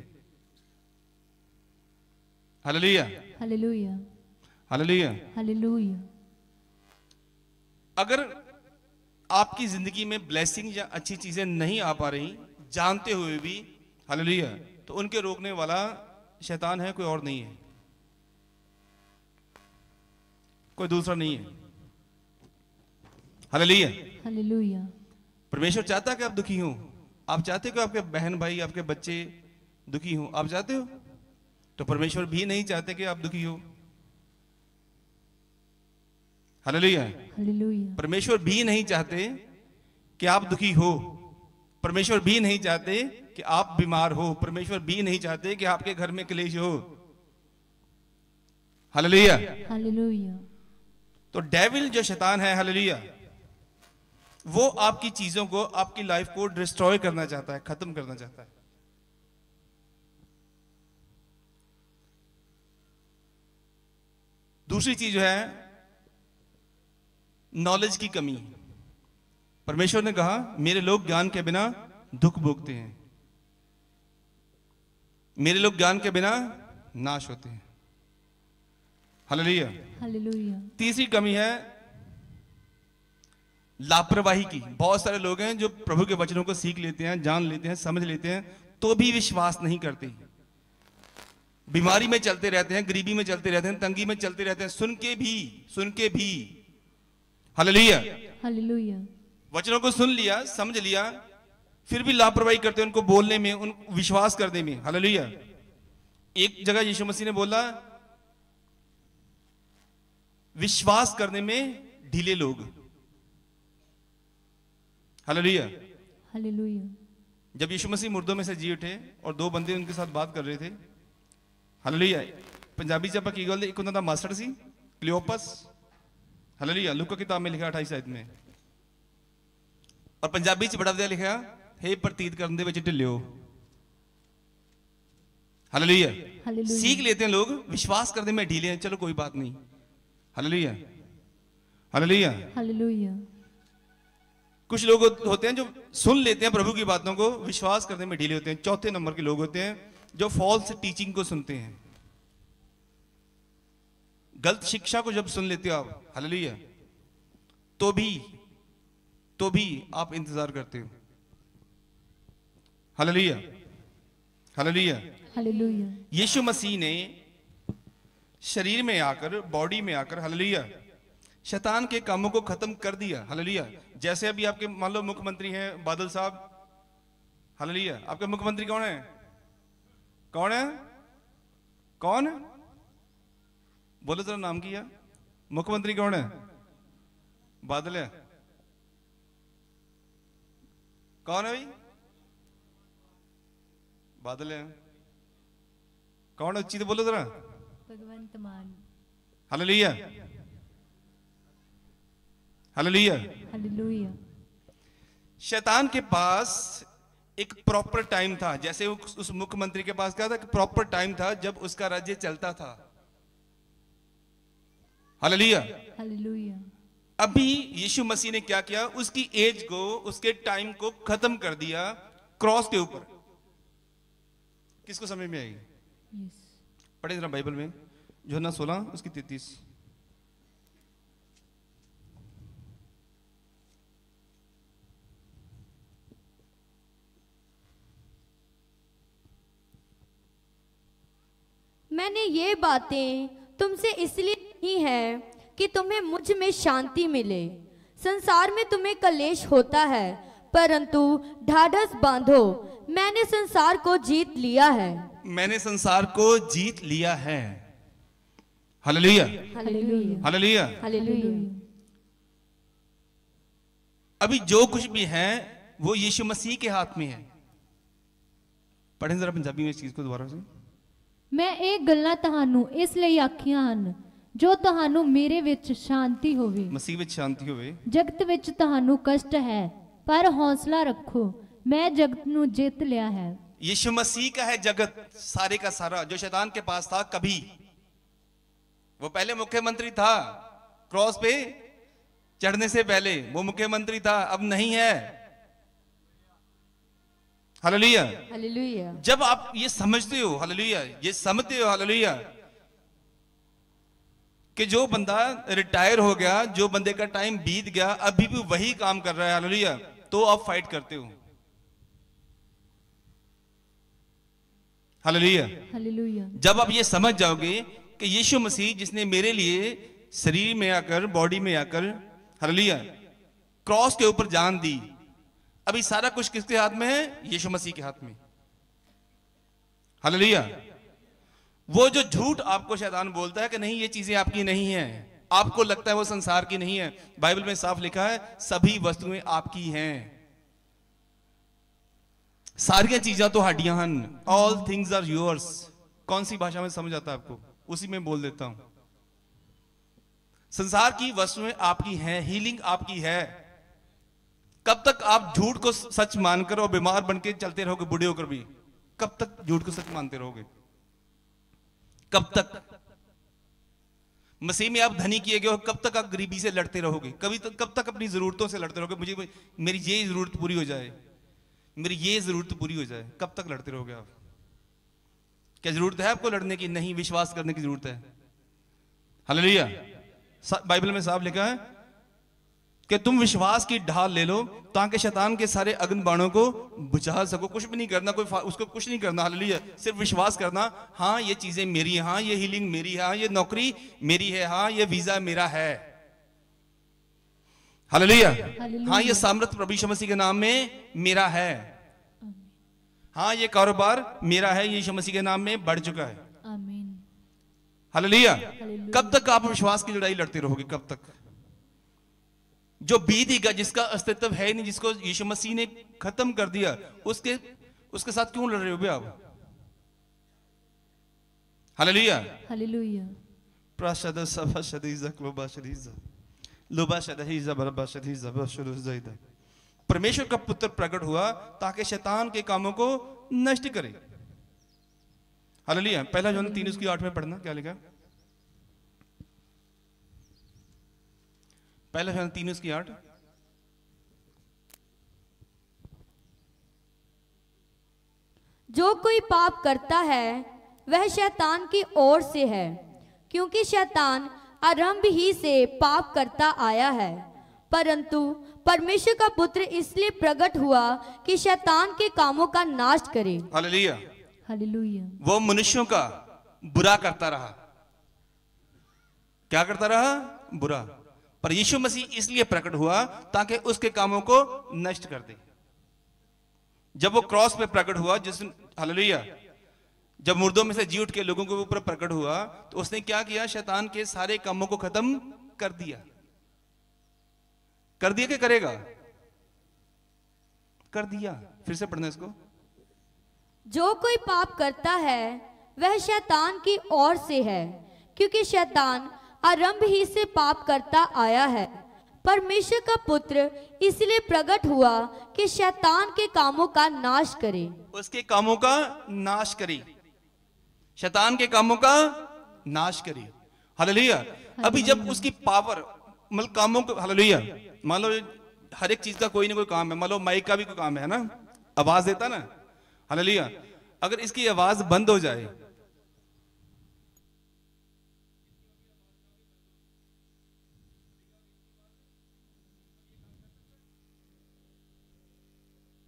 हालेलुया। हालेलुया। हालेलुया। हालेलुया। अगर आपकी जिंदगी में ब्लेसिंग या अच्छी चीजें नहीं आ पा रही जानते हुए भी, हालेलुया, तो उनके रोकने वाला शैतान है, कोई और नहीं है, कोई दूसरा नहीं है। हालेलुया। हालेलुया। परमेश्वर चाहता है कि आप दुखी हो। आप चाहते हो कि आपके बहन भाई, आपके बच्चे दुखी हो? आप चाहते हो? तो परमेश्वर भी नहीं चाहते कि आप दुखी हो। हालेलुया। हालेलुया। परमेश्वर भी नहीं चाहते कि आप दुखी हो। परमेश्वर भी नहीं चाहते कि आप बीमार हो। परमेश्वर भी नहीं चाहते कि आपके घर में क्लेश हो। हालेलुया। हालेलुया। तो डेविल जो शैतान है, हालेलुया, वो आपकी चीजों को, आपकी लाइफ को डिस्ट्रॉय करना चाहता है, खत्म करना चाहता है। दूसरी चीज जो है नॉलेज की कमी। परमेश्वर ने कहा मेरे लोग ज्ञान के बिना दुख भोगते हैं, मेरे लोग ज्ञान के बिना नाश होते हैं। हालेलुया। हालेलुया। तीसरी कमी है लापरवाही की। बहुत सारे लोग हैं जो प्रभु के वचनों को सीख लेते हैं, जान लेते हैं, समझ लेते हैं, तो भी विश्वास नहीं करते। बीमारी में चलते रहते हैं, गरीबी में चलते रहते हैं, तंगी में चलते रहते हैं, सुन के भी सुन के भी हालेलुया, हालेलुया। वचनों को सुन लिया, समझ लिया, फिर भी लापरवाही करते हैं उनको बोलने में, उन विश्वास करने में। हालेलुया। एक जगह यीशु मसीह ने बोला विश्वास करने में ढीले लोग। हालेलुया। हालेलुया। जब यीशु मसीह मुर्दों में से जी उठे और दो बंदे उनके साथ बात कर रहे थे, हालेलुया, पंजाबी च की गल एक उन्होंने मास्टर सी क्लियोपस, हालेलुया, लूका किताब में लिखा अट्ठाईस आयत में, और पंजाबी च बड़ा वधिया लिखा हे प्रतीत करने विच ढिल्लिओ। हालेलुया। हालेलुया। सीख लेते हैं लोग, विश्वास करने में ढीले हैं, चलो कोई बात नहीं। हालेलुया। हालेलुया। हालेलुया। कुछ लोग होते हैं जो सुन लेते हैं प्रभु की बातों को, विश्वास करने में ढीले होते हैं। चौथे नंबर के लोग होते हैं जो फॉल्स टीचिंग को सुनते हैं। गलत शिक्षा को जब सुन लेते हो आप, हालेलुया, तो भी तो भी आप इंतजार करते हो। Hallelujah. Hallelujah. Hallelujah. Yeshu Masih ने शरीर में आकर, बॉडी में आकर, हालेलुया, शैतान के कामों को खत्म कर दिया। हालेलुया। जैसे अभी आपके मान लो मुख्यमंत्री हैं बादल साहब, हालेलुया, आपके मुख्यमंत्री कौन है? कौन है? कौन है? बोलो जरा नाम किया। मुख्यमंत्री कौन है? बादल है। कौन है भाई? बादल है। कौन है? उच्ची तो बोलो जरा। Bhagwant Mann. Hallelujah. Hallelujah. Hallelujah. शैतान के पास एक प्रॉपर टाइम था, जैसे उस, उस मुख्यमंत्री के पास क्या था, प्रॉपर टाइम था जब उसका राज्य चलता था। हालेलुया। हालेलुया। अभी यीशु मसीह ने क्या किया, उसकी एज को, उसके टाइम को खत्म कर दिया क्रॉस के ऊपर। किसको समझ में आएगी? यस। पढ़े जरा बाइबल में, यूहन्ना सोलह उसकी तैतीस। मैंने ये बातें तुमसे इसलिए नहीं है कि तुम्हें मुझ में शांति मिले। संसार में तुम्हें कलेश होता है, परंतु ढाढ़स बांधो, मैंने संसार को जीत लिया है। मैंने संसार को जीत लिया है। Hallelujah, hallelujah, hallelujah, hallelujah. अभी जो कुछ भी है वो यीशु मसीह के हाथ में है। पढ़ें जरा पंजाबी में इस चीज को दोबारा से। मैं ਇਹ ਗੱਲਾਂ ਤੁਹਾਨੂੰ ਇਸ ਲਈ ਆਖੀਆਂ ਹਨ ਜੋ ਤੁਹਾਨੂੰ ਮੇਰੇ ਵਿੱਚ ਸ਼ਾਂਤੀ ਹੋਵੇ। मसीह ਵਿੱਚ शांति होवे। ਜਗਤ ਵਿੱਚ ਤੁਹਾਨੂੰ ਕਸ਼ਟ ਹੈ ਪਰ ਹੌਸਲਾ ਰੱਖੋ ਮੈਂ ਜਗਤ ਨੂੰ ਜਿੱਤ ਲਿਆ ਹੈ। यीशु मसीह का है जगत सारे का सारा। जो शैतान के पास था कभी, वो पहले मुख्यमंत्री था, क्रॉस पे चढ़ने से पहले वो मुख्यमंत्री था, अब नहीं है। Hallelujah, hallelujah. जब आप ये समझते हो, हालेलुया, ये समझते हो, हालेलुया, कि जो बंदा रिटायर हो गया, जो बंदे का टाइम बीत गया, अभी भी वही काम कर रहा है, हालेलुया, तो आप फाइट करते हो। Hallelujah, hallelujah. जब आप ये समझ जाओगे कि यीशु मसीह जिसने मेरे लिए शरीर में आकर, बॉडी में आकर, हालेलुया, क्रॉस के ऊपर जान दी, अभी सारा कुछ किसके हाथ में है? यीशु मसीह के हाथ में। हालेलुया। वो जो झूठ आपको शैतान बोलता है कि नहीं ये चीजें आपकी नहीं है, आपको लगता है वो संसार की नहीं है, बाइबल में साफ लिखा है सभी वस्तुएं आपकी हैं। सारी चीजें तो हड्डियां हन, ऑल थिंग्स आर योर्स। कौन सी भाषा में समझ आता है आपको? उसी में बोल देता हूं। संसार की वस्तुएं आपकी हैं, हीलिंग आपकी है। कब तक आप झूठ को सच मानकर और बीमार बनकर चलते रहोगे? बूढ़े होकर भी कब तक झूठ को सच मानते रहोगे? कब तक? मसीह में आप धनी किए गए हो, कब तक आप गरीबी से लड़ते रहोगे? कभी तक कब तक अपनी जरूरतों से लड़ते रहोगे? मुझे मेरी ये जरूरत पूरी हो जाए, मेरी ये जरूरत पूरी हो जाए, कब तक लड़ते रहोगे आप? क्या जरूरत है आपको लड़ने की? नहीं, विश्वास करने की जरूरत है। हालेलुया। बाइबल में साफ लिखा है कि तुम विश्वास की ढाल ले लो ताकि शैतान के सारे अग्नि बाणों को बुझा सको। कुछ भी नहीं करना, कोई उसको कुछ नहीं करना, हालेलुया, सिर्फ विश्वास करना। हाँ ये चीजें मेरी है, हाँ ये हीलिंग मेरी है, हाँ ये नौकरी मेरी है, हाँ ये वीजा मेरा है, हालेलुया, हाँ ये सामर्थ प्रभु यीशु मसीह के नाम में मेरा है, हाँ ये कारोबार मेरा है, यीशु मसीह के नाम में बढ़ चुका है। आमीन। हालेलुया। कब तक आप विश्वास की लड़ाई लड़ते रहोगे? कब तक? जो बीतेगा, जिसका अस्तित्व है नहीं, जिसको यीशु मसीह ने खत्म कर दिया, उसके उसके साथ क्यों लड़ रहे हो आप? Hallelujah, hallelujah. प्राशद सभा शदीजा क्लोबा शदीजा लोबा शदीजा बरबा शदीजा बशुरुज़ैदा। परमेश्वर का पुत्र प्रकट हुआ ताकि शैतान के कामों को नष्ट करे। हालेलुया। पहला यूहन्ना तीन उसकी आठ में पढ़ना, क्या लिखा? पहला यूहन्ना तीन उसकी आठ। जो कोई पाप करता है वह शैतान की ओर से है, क्योंकि शैतान आरंभ ही से पाप करता आया है, परंतु परमेश्वर का पुत्र इसलिए प्रकट हुआ कि शैतान के कामों का नाश करे। Hallelujah, hallelujah. वो मनुष्यों का बुरा करता रहा। क्या करता रहा? बुरा। पर यीशु मसीह इसलिए प्रकट हुआ ताकि उसके कामों को नष्ट कर दे। जब वो क्रॉस पे प्रकट हुआ, जिस हालेलुया, जब मुर्दों में से जी उठ के लोगों के ऊपर प्रकट हुआ, तो उसने क्या किया? शैतान के सारे कामों को खत्म कर दिया। कर दिया कि करेगा? कर दिया। फिर से पढ़ना इसको। जो कोई पाप करता है वह शैतान की ओर से है, क्योंकि शैतान आरंभ ही से पाप करता आया है। परमेश्वर का पुत्र इसलिए प्रकट हुआ कि शैतान के कामों का नाश करे। उसके कामों का नाश करे, शैतान के कामों का नाश करे। हालेलुया। अभी जब उसकी पावर, मतलब कामों को, हालेलुया, मान लो हर एक चीज का कोई ना कोई काम है, मान लो माइक का भी कोई काम है ना, आवाज देता ना, हालेलुया, अगर इसकी आवाज बंद हो जाए,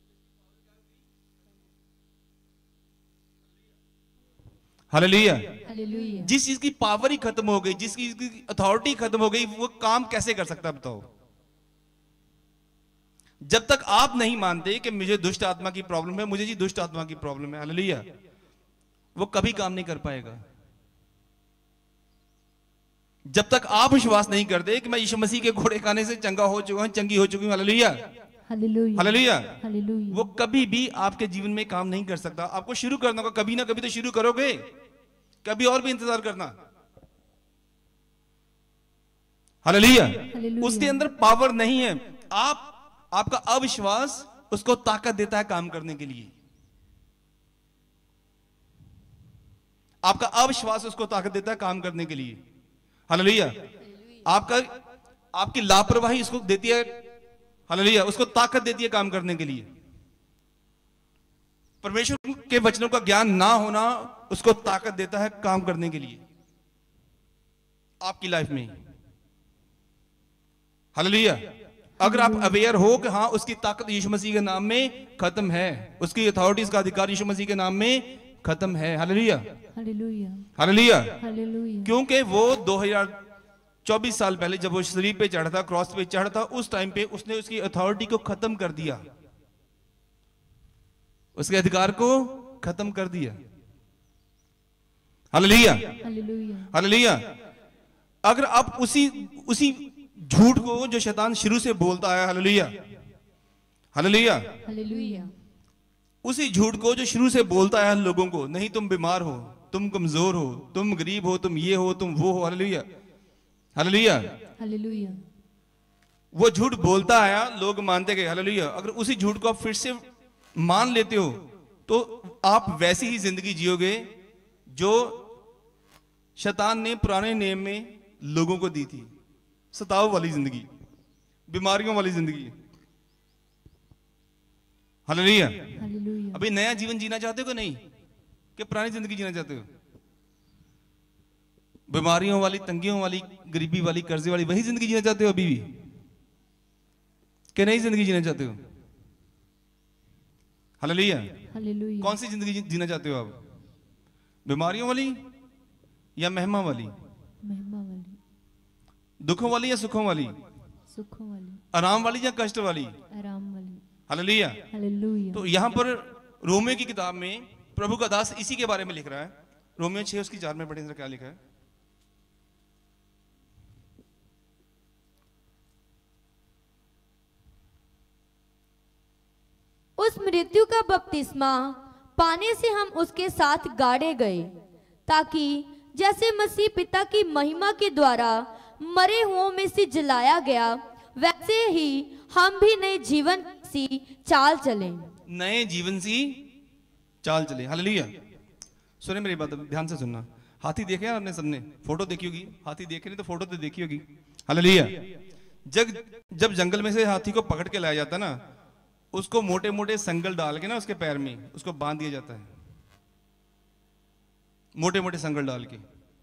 हालेलुया, हालेलुया। जिस चीज की पावर ही खत्म हो गई, जिस चीज की अथॉरिटी खत्म हो गई, वो काम कैसे कर सकता है बताओ? जब तक आप नहीं मानते कि मुझे दुष्ट आत्मा की प्रॉब्लम है, मुझे जी दुष्ट आत्मा की प्रॉब्लम है, हालेलुया, वो कभी काम नहीं कर पाएगा। जब तक आप विश्वास नहीं करते कि मैं यीशु मसीह के घोड़े खाने से चंगा हो चुका हूं, चंगी हो चुकी हूं, हालेलुया हालेलुया हालेलुया, हालेलुया। वो कभी भी आपके जीवन में काम नहीं कर सकता। आपको शुरू करना होगा, कभी ना कभी तो शुरू करोगे, कभी और भी इंतजार करना। हालेलुया। उसके अंदर पावर नहीं है। आप आपका अविश्वास उसको ताकत देता है काम करने के लिए। आपका अविश्वास उसको ताकत देता है काम करने के लिए। हालेलुया। आपका आपकी लापरवाही उसको देती है, हालेलुया, उसको ताकत देती है काम करने के लिए। परमेश्वर के वचनों का ज्ञान ना होना उसको ताकत देता है काम करने के लिए आपकी लाइफ में। हालेलुया। अगर आप अवेयर हो कि हाँ उसकी ताकत यीशु मसीह के नाम में खत्म है, उसकी अथॉरिटीज का अधिकार यीशु मसीह के नाम में खत्म है। Hallelujah hallelujah hallelujah. हालेलुया। क्योंकि वो दो हज़ार चौबीस साल पहले जब वो शरीर पे चढ़ा था, क्रॉस पे चढ़ा था, उस टाइम पे उसने उसकी अथॉरिटी को खत्म कर दिया, उसके अधिकार को खत्म कर दिया। Hallelujah hallelujah hallelujah. अगर आप उसी उसी झूठ को जो शैतान शुरू से बोलता है, हालेलुया हालेलुया हालेलुया, उसी झूठ को जो शुरू से बोलता है लोगों को, नहीं तुम बीमार हो, तुम कमजोर हो, तुम गरीब हो, तुम ये हो, तुम वो हो, हालेलुया हालेलुया हालेलुया, वो झूठ बोलता आया, लोग मानते गए, हालेलुया। अगर उसी झूठ को आप फिर से मान लेते हो तो आप वैसी ही जिंदगी जियोगे जो शैतान ने पुराने नियम में लोगों को दी थी, सताव वाली जिंदगी, बीमारियों वाली जिंदगी। Hallelujah hallelujah. अभी नया जीवन जीना चाहते हो कि नहीं, कि पुरानी जिंदगी जीना चाहते हो? बीमारियों वाली, तंगियों वाली, गरीबी वाली, कर्जे वाली वही जिंदगी जीना चाहते हो अभी भी, कि नई जिंदगी जीना चाहते हो? Hallelujah hallelujah. कौन सी जिंदगी जी- जीना चाहते हो आप? बीमारियों वाली या महिमा वाली? महिमा वाली, दुखों वाली या सुखों वाली? सुखों वाली, आराम वाली या कष्ट वाली? आराम वाली। हालेलुया। हालेलुया। तो यहां पर रोमियो की किताब में प्रभु का दास इसी के बारे में लिख रहा है। रोमियो छह उसकी चार में पढ़े, क्या लिखा है? उस मृत्यु का बपतिस्मा पाने से हम उसके साथ गाड़े गए, ताकि जैसे मसीह पिता की महिमा के द्वारा मरे हुओं में से जलाया गया, वैसे ही हम भी नए जीवन सी चाल चलें। नए जीवन सी चाल चले। हालेलुया। सुने मेरी बात, ध्यान से सुनना। हाथी देखे हैं आपने सबने? फोटो देखी होगी। हाथी देखे नहीं तो फोटो तो देखी होगी। हालेलुया। जब जब जंगल में से हाथी को पकड़ के लाया जाता है ना, उसको मोटे मोटे संगल डाल के ना उसके पैर में उसको बांध दिया जाता है, मोटे मोटे संगल डाल के।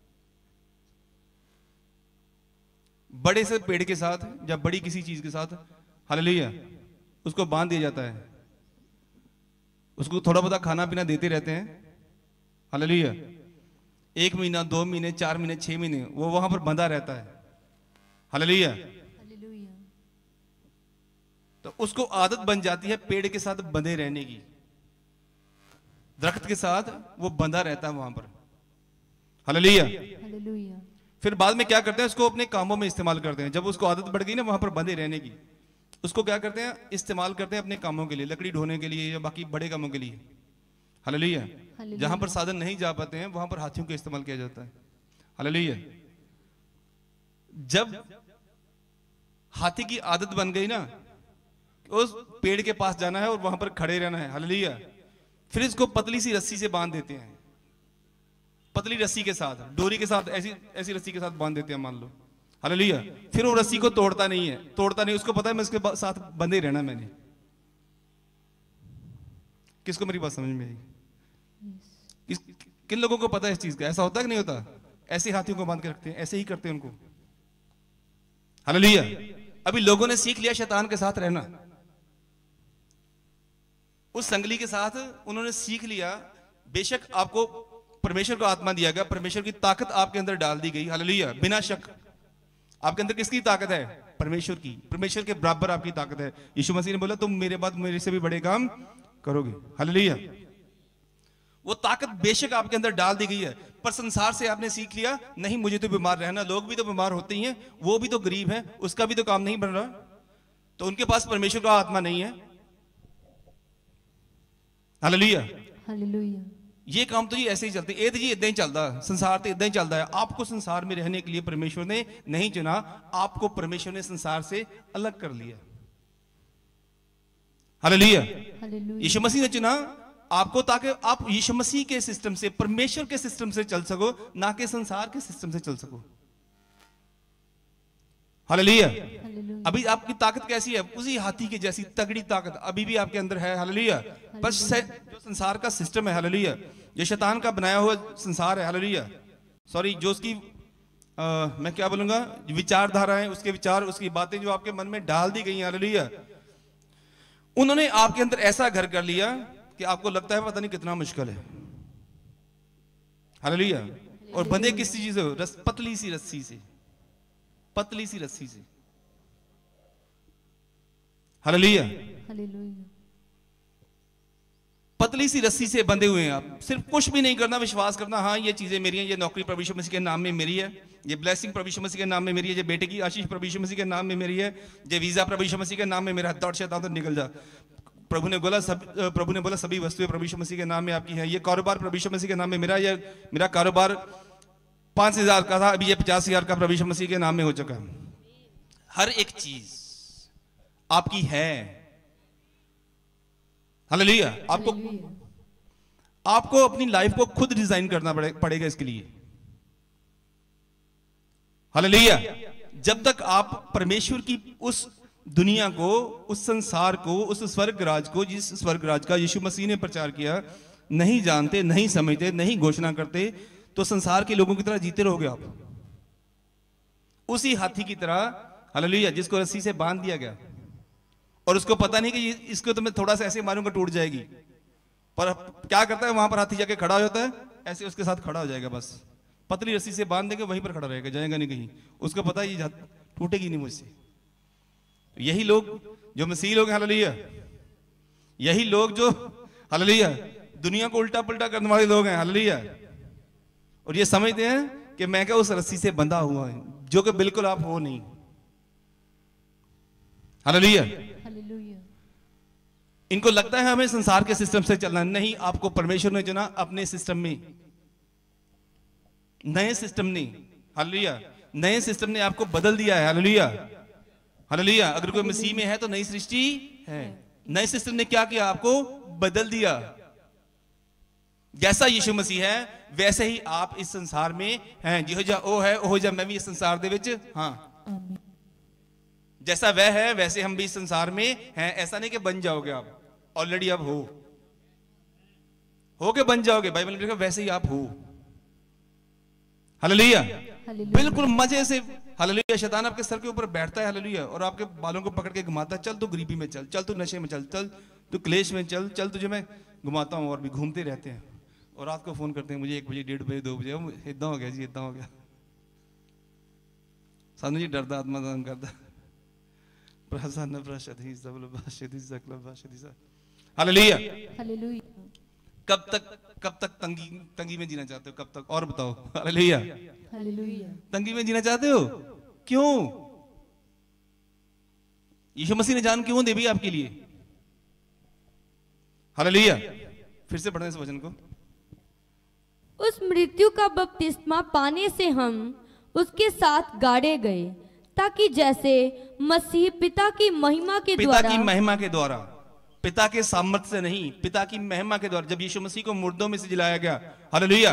बड़े से पेड़ के साथ या बड़ी किसी चीज के साथ, हालेलुया, उसको बांध दिया जाता है। उसको थोड़ा बहुत खाना पीना देते रहते हैं, हालेलुया। एक महीना, दो महीने, चार महीने, छह महीने वो वहां पर बंधा रहता है, हालेलुया। हालेलुया। तो उसको आदत बन जाती है पेड़ के साथ बंधे रहने की, दरख्त के साथ वो बंधा रहता है वहां पर, हालेलुया। हालेलुया। फिर बाद में क्या करते हैं, उसको अपने कामों में इस्तेमाल करते हैं। जब उसको आदत बढ़ गई ना वहां पर बंधे रहने की, उसको क्या करते हैं, इस्तेमाल करते हैं अपने कामों के लिए, लकड़ी ढोने के लिए या बाकी बड़े कामों के लिए, हालेलुया। जहां पर साधन नहीं जा पाते हैं वहां पर हाथियों का इस्तेमाल किया जाता है, हालेलुया। जब हाथी की आदत बन गई ना, उस पेड़ के पास जाना है और वहां पर खड़े रहना है, हालेलुया, फिर इसको पतली सी रस्सी से बांध देते हैं, पतली रस्सी के साथ, डोरी के साथ, ऐसी ऐसी रस्सी के साथ बांध देते हैं मान लो, हालेलुया। फिर वो रस्सी को तोड़ता नहीं है, तोड़ता नहीं, उसको पता है मैं इसके साथ बंधे रहना मैंने। किसको मेरी बात समझ में आई? किस किन लोगों को पता है इस चीज का? ऐसा होता है कि नहीं होता? ऐसे हाथियों को बांध के रखते हैं, ऐसे ही करते हैं उनको, हालेलुया। अभी लोगों ने सीख लिया शैतान के साथ रहना, उस संगली के साथ उन्होंने सीख लिया। बेशक आपको परमेश्वर को आत्मा दिया गया, परमेश्वर की ताकत आपके अंदर डाल दी गई। हालेलुया। बिना शक आपके अंदर किसकी ताकत है? परमेश्वर की। परमेश्वर के बराबर आपकी ताकत है। यीशु मसीह ने बोला तुम मेरे बाद मेरे से भी बड़े काम करोगे। हालेलुया। वो ताकत बेशक आपके अंदर डाल दी गई है, पर संसार से आपने सीख लिया नहीं मुझे तो बीमार रहना, लोग भी तो बीमार होते ही हैं, वो भी तो गरीब है, उसका भी तो काम नहीं बन रहा, तो उनके पास परमेश्वर का आत्मा नहीं है। हालेलुया। हालेलुया। ये काम तो जी ऐसे ही चलते, ए तो जी इदां ही चलता, संसार तो इदां ही चलता है। आपको संसार में रहने के लिए परमेश्वर ने नहीं चुना, आपको परमेश्वर ने संसार से अलग कर लिया। हालेलुया। यीशु मसीह ने चुना आपको ताकि आप यीशु मसीह के सिस्टम से, परमेश्वर के सिस्टम से चल सको, ना कि संसार के सिस्टम से चल सको। हालेलुया। अभी आपकी ताकत कैसी है? उसी हाथी की जैसी तगड़ी ताकत अभी भी आपके अंदर है। हालेलुया। बस जो संसार का सिस्टम है, हालेलुया, जो शैतान का बनाया हुआ संसार है, हालेलुया, सॉरी, जो उसकी आ, मैं क्या बोलूंगा, विचारधाराएं, उसके विचार, उसकी बातें जो आपके मन में डाल दी गई हैं, हालेलुया, उन्होंने आपके अंदर ऐसा घर कर लिया कि आपको लगता है पता नहीं कितना मुश्किल है। हालेलुया। और बंधे किस चीज से? रस, पतली सी रस्सी से, पतली सी रस्सी से। हालेलुया। हालेलुया। पतली सी रस्सी से बंधे हुए हैं आप। सिर्फ कुछ भी नहीं करना, विश्वास करना, हाँ ये चीजें मेरी हैं, ये नौकरी प्रभु यीशु मसीह के नाम में मेरी है, ये ब्लेसिंग प्रभु यीशु मसीह के नाम में मेरी है, ये बेटे की आशीष प्रभु यीशु मसीह के नाम में मेरी है, ये वीजा प्रभु यीशु मसीह के नाम में मेरा, दौड़ शैतान तो निकल जा। प्रभु ने बोला सब प्रभु ने बोला सभी वस्तुएं प्रभु यीशु मसीह के नाम में आपकी हैं। ये कारोबार प्रभु यीशु मसीह के नाम में मेरा, ये मेरा कारोबार पांच हजार का था, अभी ये पचास हजार का प्रभु यीशु मसीह के नाम में हो चुका है। हर एक चीज आपकी है। हालेलुया। आपको आपको अपनी लाइफ को खुद डिजाइन करना पड़ेगा इसके लिए। हालेलुया। जब तक आप परमेश्वर की उस दुनिया को, उस संसार को, उस स्वर्ग राज को, जिस स्वर्ग राज का यीशु मसीह ने प्रचार किया, नहीं जानते, नहीं समझते, नहीं घोषणा करते, तो संसार के लोगों की तरह जीते रहोगे आप, उसी हाथी की तरह। हालेलुया। जिसको रस्सी से बांध दिया गया और उसको पता नहीं कि इसको तो मैं थोड़ा सा ऐसे मारूंगा टूट जाएगी, पर क्या करता है वहां पर हाथी जाके खड़ा हो जाता है, ऐसे उसके साथ खड़ा हो जाएगा, बस पतली रस्सी से बांध देंगे, वहीं पर खड़ा रहेगा, जाएगा नहीं कहीं, उसको पता है ये टूटेगी नहीं मुझसे। यही लोग जो मसीह लोग हैं, हालेलुया, यही लोग जो, हालेलुया, दुनिया को उल्टा पुल्टा करने वाले लोग हैं, हालेलुया, और ये समझते हैं कि मैं क्या उस रस्सी से बंधा हुआ है, जो कि बिल्कुल आप हो नहीं। हालेलुया। हालेलुया। इनको लगता है हमें संसार के सिस्टम से चलना, नहीं, आपको परमेश्वर ने चुना अपने सिस्टम में, नए सिस्टम ने। हालेलुया। नए सिस्टम ने आपको बदल दिया है। हालेलुया। हालेलुया। अगर कोई मसीह में है तो नई सृष्टि है। नए सिस्टम ने क्या किया? आपको बदल दिया। जैसा यीशु मसीह है वैसे ही आप इस संसार में हैं। जिहो जा ओ है ओहो जा मैं भी इस संसार दे विच हां। जैसा वह है वैसे हम भी इस संसार में हैं। ऐसा नहीं कि बन जाओगे आप, ऑलरेडी आप हो हो के बन जाओगे। बाइबल में लिखा वैसे ही आप हो। हालेलुया। बिल्कुल मजे से। हालेलुया। शैतान आपके सर के ऊपर बैठता है, हालेलुया, और आपके बालों को पकड़ के घुमाता है, चल तू गरीबी में चल, चल तू नशे में चल, चल तू क्लेश में चल, चल तुझे मैं घुमाता हूं। और भी घूमते रहते हैं और रात को फोन करते हैं मुझे एक बजे, डेढ़ बजे, दो बजे, इतना हो गया जी, इतना हो गया। सानू जी डरदा आत्मा दान करदा प्रसन्न प्रशधि सब भाषिति सकल भाषिति सा। हालेलुया। हालेलुया। कब तक कब तक तंगी तंगी में जीना चाहते हो? कब तक? और बताओ। हालेलुया। हालेलुया। तंगी में जीना चाहते हो? क्यों? यीशु मसीह ने जान क्यों दे दी आपके लिए? हालेलुया। फिर से पढ़ने इस वचन को। उस मृत्यु का बपतिस्मा पाने से हम उसके साथ गाड़े गए, ताकि जैसे मसीह पिता की महिमा के पिता द्वारा की महिमा के द्वारा, पिता के सामर्थ्य से नहीं, पिता की महिमा के द्वारा। जब यीशु मसीह को मुर्दों में से जिलाया गया, हालेलुया,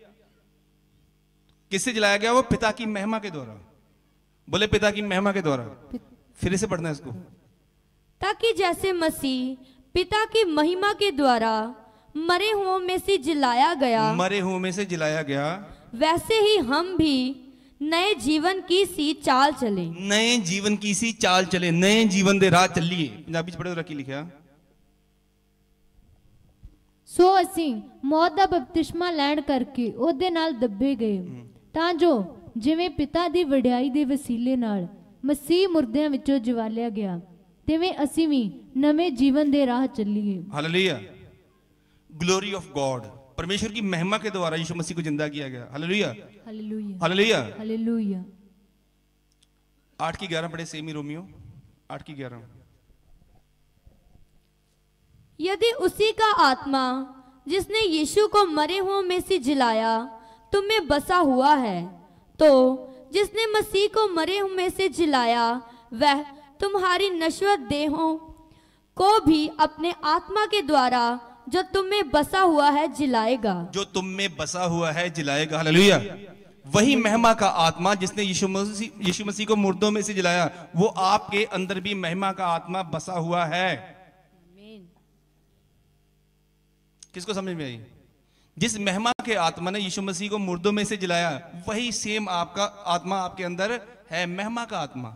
किससे जिलाया गया? वो पिता की महिमा के द्वारा। बोले पिता की महिमा के द्वारा। फिर से पढ़ना है इसको। ताकि जैसे मसीह पिता की महिमा के द्वारा मरे हुओं में से जिलाया गया, मरे हुओं में से जिलाया गया, वैसे ही हम भी नए जीवन की सी चाल चले। नए जीवन की सी चाल चले, नए जीवन दे राह चलिए। पंजाबी च पढ़ो रखी लिखा ਸੋ ਅਸੀਂ ਮੌਤ ਦਾ ਬਪਤਿਸਮਾ ਲੈਣ ਕਰਕੇ ਉਹਦੇ ਨਾਲ ਦੱਬੇ ਗਏ ਤਾਂ ਜੋ ਜਿਵੇਂ ਪਿਤਾ ਦੀ ਵਡਿਆਈ ਦੇ ਵਸੀਲੇ ਨਾਲ ਮਸੀਹ ਮੁਰਦਿਆਂ ਵਿੱਚੋਂ ਜਵਾਲਿਆ ਗਿਆ ਤਿਵੇਂ ਅਸੀਂ ਵੀ ਨਵੇਂ ਜੀਵਨ ਦੇ ਰਾਹ ਚੱਲੀਏ। हालेलुया, ग्लोरी ऑफ गॉड, परमेश्वर की महिमा के द्वारा यीशु मसीह को जिंदा किया गया। Hallelujah hallelujah hallelujah hallelujah. आठ की ग्यारह पढ़े सेमी रोमियो आठ की ग्यारह। यदि उसी का आत्मा जिसने यीशु को मरे हुओं में से जिलाया तुम में बसा हुआ है, तो जिसने मसीह को मरे हुओं में से जिलाया वह तुम्हारी नश्वर देहों को भी अपने आत्मा के द्वारा जो तुम में बसा हुआ है जिलाएगा। जो तुम में बसा हुआ है जिलाएगा। हालेलुया, वही महिमा का आत्मा जिसने यीशु मसीह यीशु मसीह को मुर्दों में से जिलाया, वो आपके अंदर भी महिमा का आत्मा बसा हुआ है। किसको समझ में आई? जिस महिमा के आत्मा ने यीशु मसीह को मुर्दों में से जिलाया, वही सेम आपका आत्मा आपके अंदर है, महिमा का आत्मा।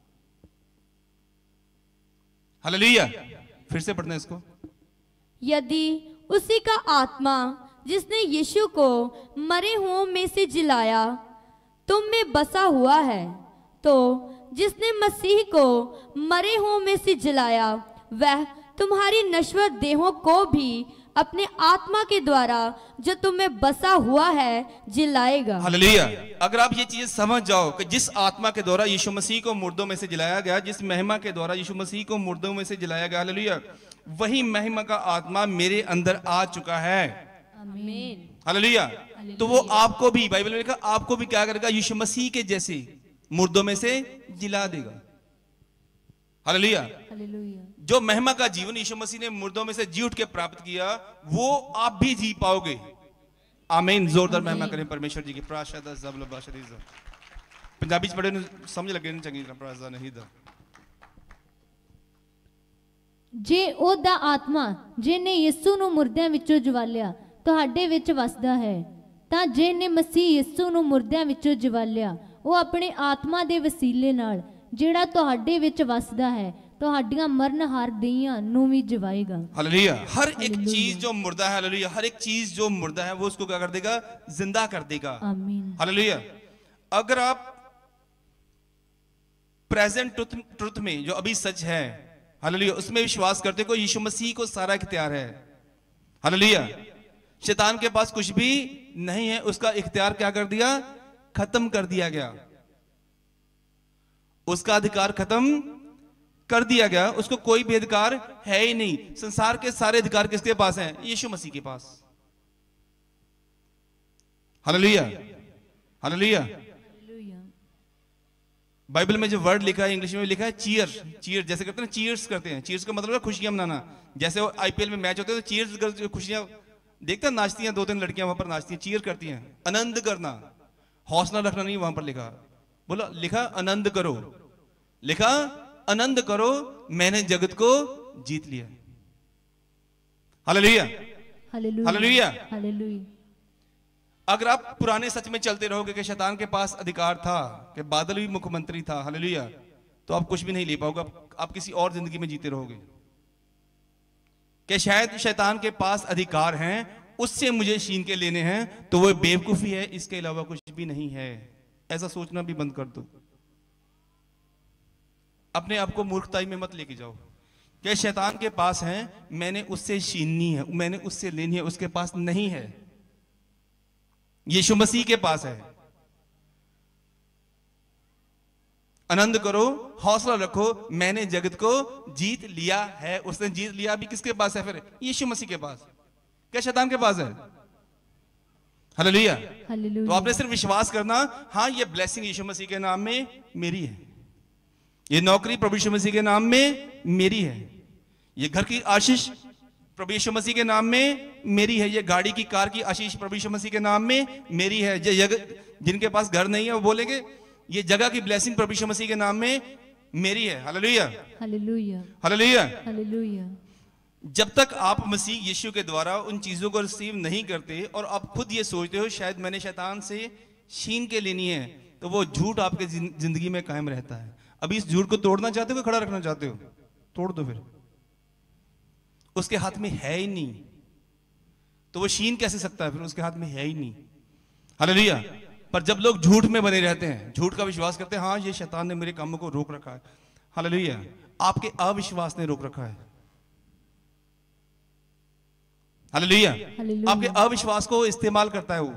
हालेलुया, फिर से पढ़ना इसको। यदि उसी का आत्मा जिसने यीशु को मरे हुओं में से जिलाया तुम में बसा हुआ है, तो जिसने मसीह को मरे हुओं में से जिलाया वह तुम्हारी नश्वर देहों को भी अपने आत्मा के द्वारा जो तुम में बसा हुआ है जिलाएगा। हालेलुया, अगर आप ये चीज समझ जाओ कि जिस आत्मा के द्वारा यीशु मसीह को मुर्दों में से जिलाया गया, जिस महिमा के द्वारा यीशु मसीह को मुर्दों में से जिलाया गया, हालेलुया, वही महिमा का आत्मा मेरे अंदर आ चुका है। आमीन। हालेलुया, तो वो आपको भी, बाइबल में लिखा, आपको भी क्या करेगा? यीशु मसीह के जैसे मुर्दों में से जिला देगा। Hallelujah, hallelujah. जो महिमा का जीवन यीशु मसीह ने मुर्दों में से जी उठ के प्राप्त किया, वो आप भी जी पाओगे। आमीन। जोरदार महिमा करें परमेश्वर जी की। प्राशद जबल बाशरीज पंजाबी च पढ़े समझ लगे नहीं चंगी तरह प्राशद नहीं दा। ਜੇ ਉਹਦਾ ਆਤਮਾ ਜਿਹਨੇ ਯਿਸੂ ਨੂੰ ਮੁਰਦਿਆਂ ਵਿੱਚੋਂ ਜਵਾਲਿਆ ਤੁਹਾਡੇ ਵਿੱਚ ਵਸਦਾ ਹੈ, ਤਾਂ ਜਿਹਨੇ ਮਸੀਹ ਯਿਸੂ ਨੂੰ ਮੁਰਦਿਆਂ ਵਿੱਚੋਂ ਜਵਾਲਿਆ ਉਹ ਆਪਣੇ ਆਤਮਾ ਦੇ ਵਸੀਲੇ ਨਾਲ ਜਿਹੜਾ ਤੁਹਾਡੇ ਵਿੱਚ ਵਸਦਾ ਹੈ ਤੁਹਾਡੀਆਂ ਮਰਨਹਾਰ ਦੇਹਾਂ ਨੂੰ ਵੀ ਜਵਾਏਗਾ। हालेलुया, हर एक चीज जो मुर्दा है, हालेलुया, हर एक चीज जो मुर्दा है वो उसको क्या कर देगा? जिंदा कर देगा। आमीन। हालेलुया, अगर आप प्रेजेंट ट्रुथ ट्रुथ में जो अभी सच है, हालेलुया, उसमें विश्वास करते हो, यीशु मसीह को सारा इख्तियार है। हालेलुया, शैतान के पास कुछ भी नहीं है, उसका इख्तियार क्या कर दिया? खत्म कर दिया गया, उसका अधिकार खत्म कर दिया गया, उसको कोई भी अधिकार है ही नहीं। संसार के सारे अधिकार किसके पास हैं? यीशु मसीह के पास। Hallelujah, hallelujah. बाइबल में जो वर्ड लिखा है, इंग्लिश में लिखा है चीयर। चीयर जैसे करते हैं ना, चीयर्स करते हैं। चीयर्स का मतलब है खुशियां मनाना। जैसे वो आईपीएल में मैच होते हैं तो चीयर्स खुशियां देखते हैं, नाचती हैं, दो तीन लड़कियां वहां पर नाचती हैं, चीयर करती हैं। आनंद करना, हौसला रखना नहीं, वहां पर लिखा, बोला लिखा आनंद करो, लिखा आनंद करो, मैंने जगत को जीत लिया। Hallelujah, hallelujah, hallelujah, hallelujah. अगर आप पुराने सच में चलते रहोगे कि शैतान के पास अधिकार था, कि बादल भी मुख्यमंत्री था, हालेलुया, तो आप कुछ भी नहीं ले पाओगे, आप, आप किसी और जिंदगी में जीते रहोगे। कि शायद शैतान के पास अधिकार हैं, उससे मुझे छीन के लेने हैं, तो वो बेवकूफी है, इसके अलावा कुछ भी नहीं है। ऐसा सोचना भी बंद कर दो। अपने आप को मूर्खताई में मत लेके जाओ कि शैतान के पास है, मैंने उससे छीननी है, मैंने उससे लेनी है, उसके पास नहीं है, यीशु मसीह के पास है। आनंद करो, हौसला रखो, मैंने जगत को जीत लिया है। उसने जीत लिया, अभी किसके पास है? फिर यीशु मसीह के पास। क्या शैतान के पास है? Hallelujah, hallelujah. तो आपने सिर्फ विश्वास करना, हाँ ये ब्लेसिंग यीशु मसीह के नाम में मेरी है, ये नौकरी प्रभु यीशु मसीह के नाम में मेरी है, ये घर की आशीष प्रभु यीशु मसीह के नाम में मेरी है, ये गाड़ी की कार की आशीष प्रभु यीशु मसीह के नाम में मेरी है। जिनके पास घर नहीं है वो बोलेंगे ये जगह की ब्लेसिंग प्रभु यीशु मसीह के नाम में मेरी है। Hallelujah, hallelujah, hallelujah, hallelujah. जब तक आप मसीह यीशु के द्वारा उन चीजों को रिसीव नहीं करते और आप खुद ये सोचते हो शायद मैंने शैतान से छीन के लेनी है, तो वो झूठ आपके जिंदगी में कायम रहता है। अभी इस झूठ को तोड़ना चाहते हो कि खड़ा रखना चाहते हो? तोड़ दो, फिर उसके हाथ में है ही नहीं। तो वो छीन कैसे सकता है, फिर उसके हाथ में है ही नहीं। हालेलुया। पर जब लोग झूठ में बने रहते हैं, झूठ का विश्वास करते हैं, हाँ ये शैतान ने मेरे कामों को रोक रखा है, हालेलुया, आपके अविश्वास ने रोक रखा है। हालेलुया। आपके अविश्वास को इस्तेमाल करता है वो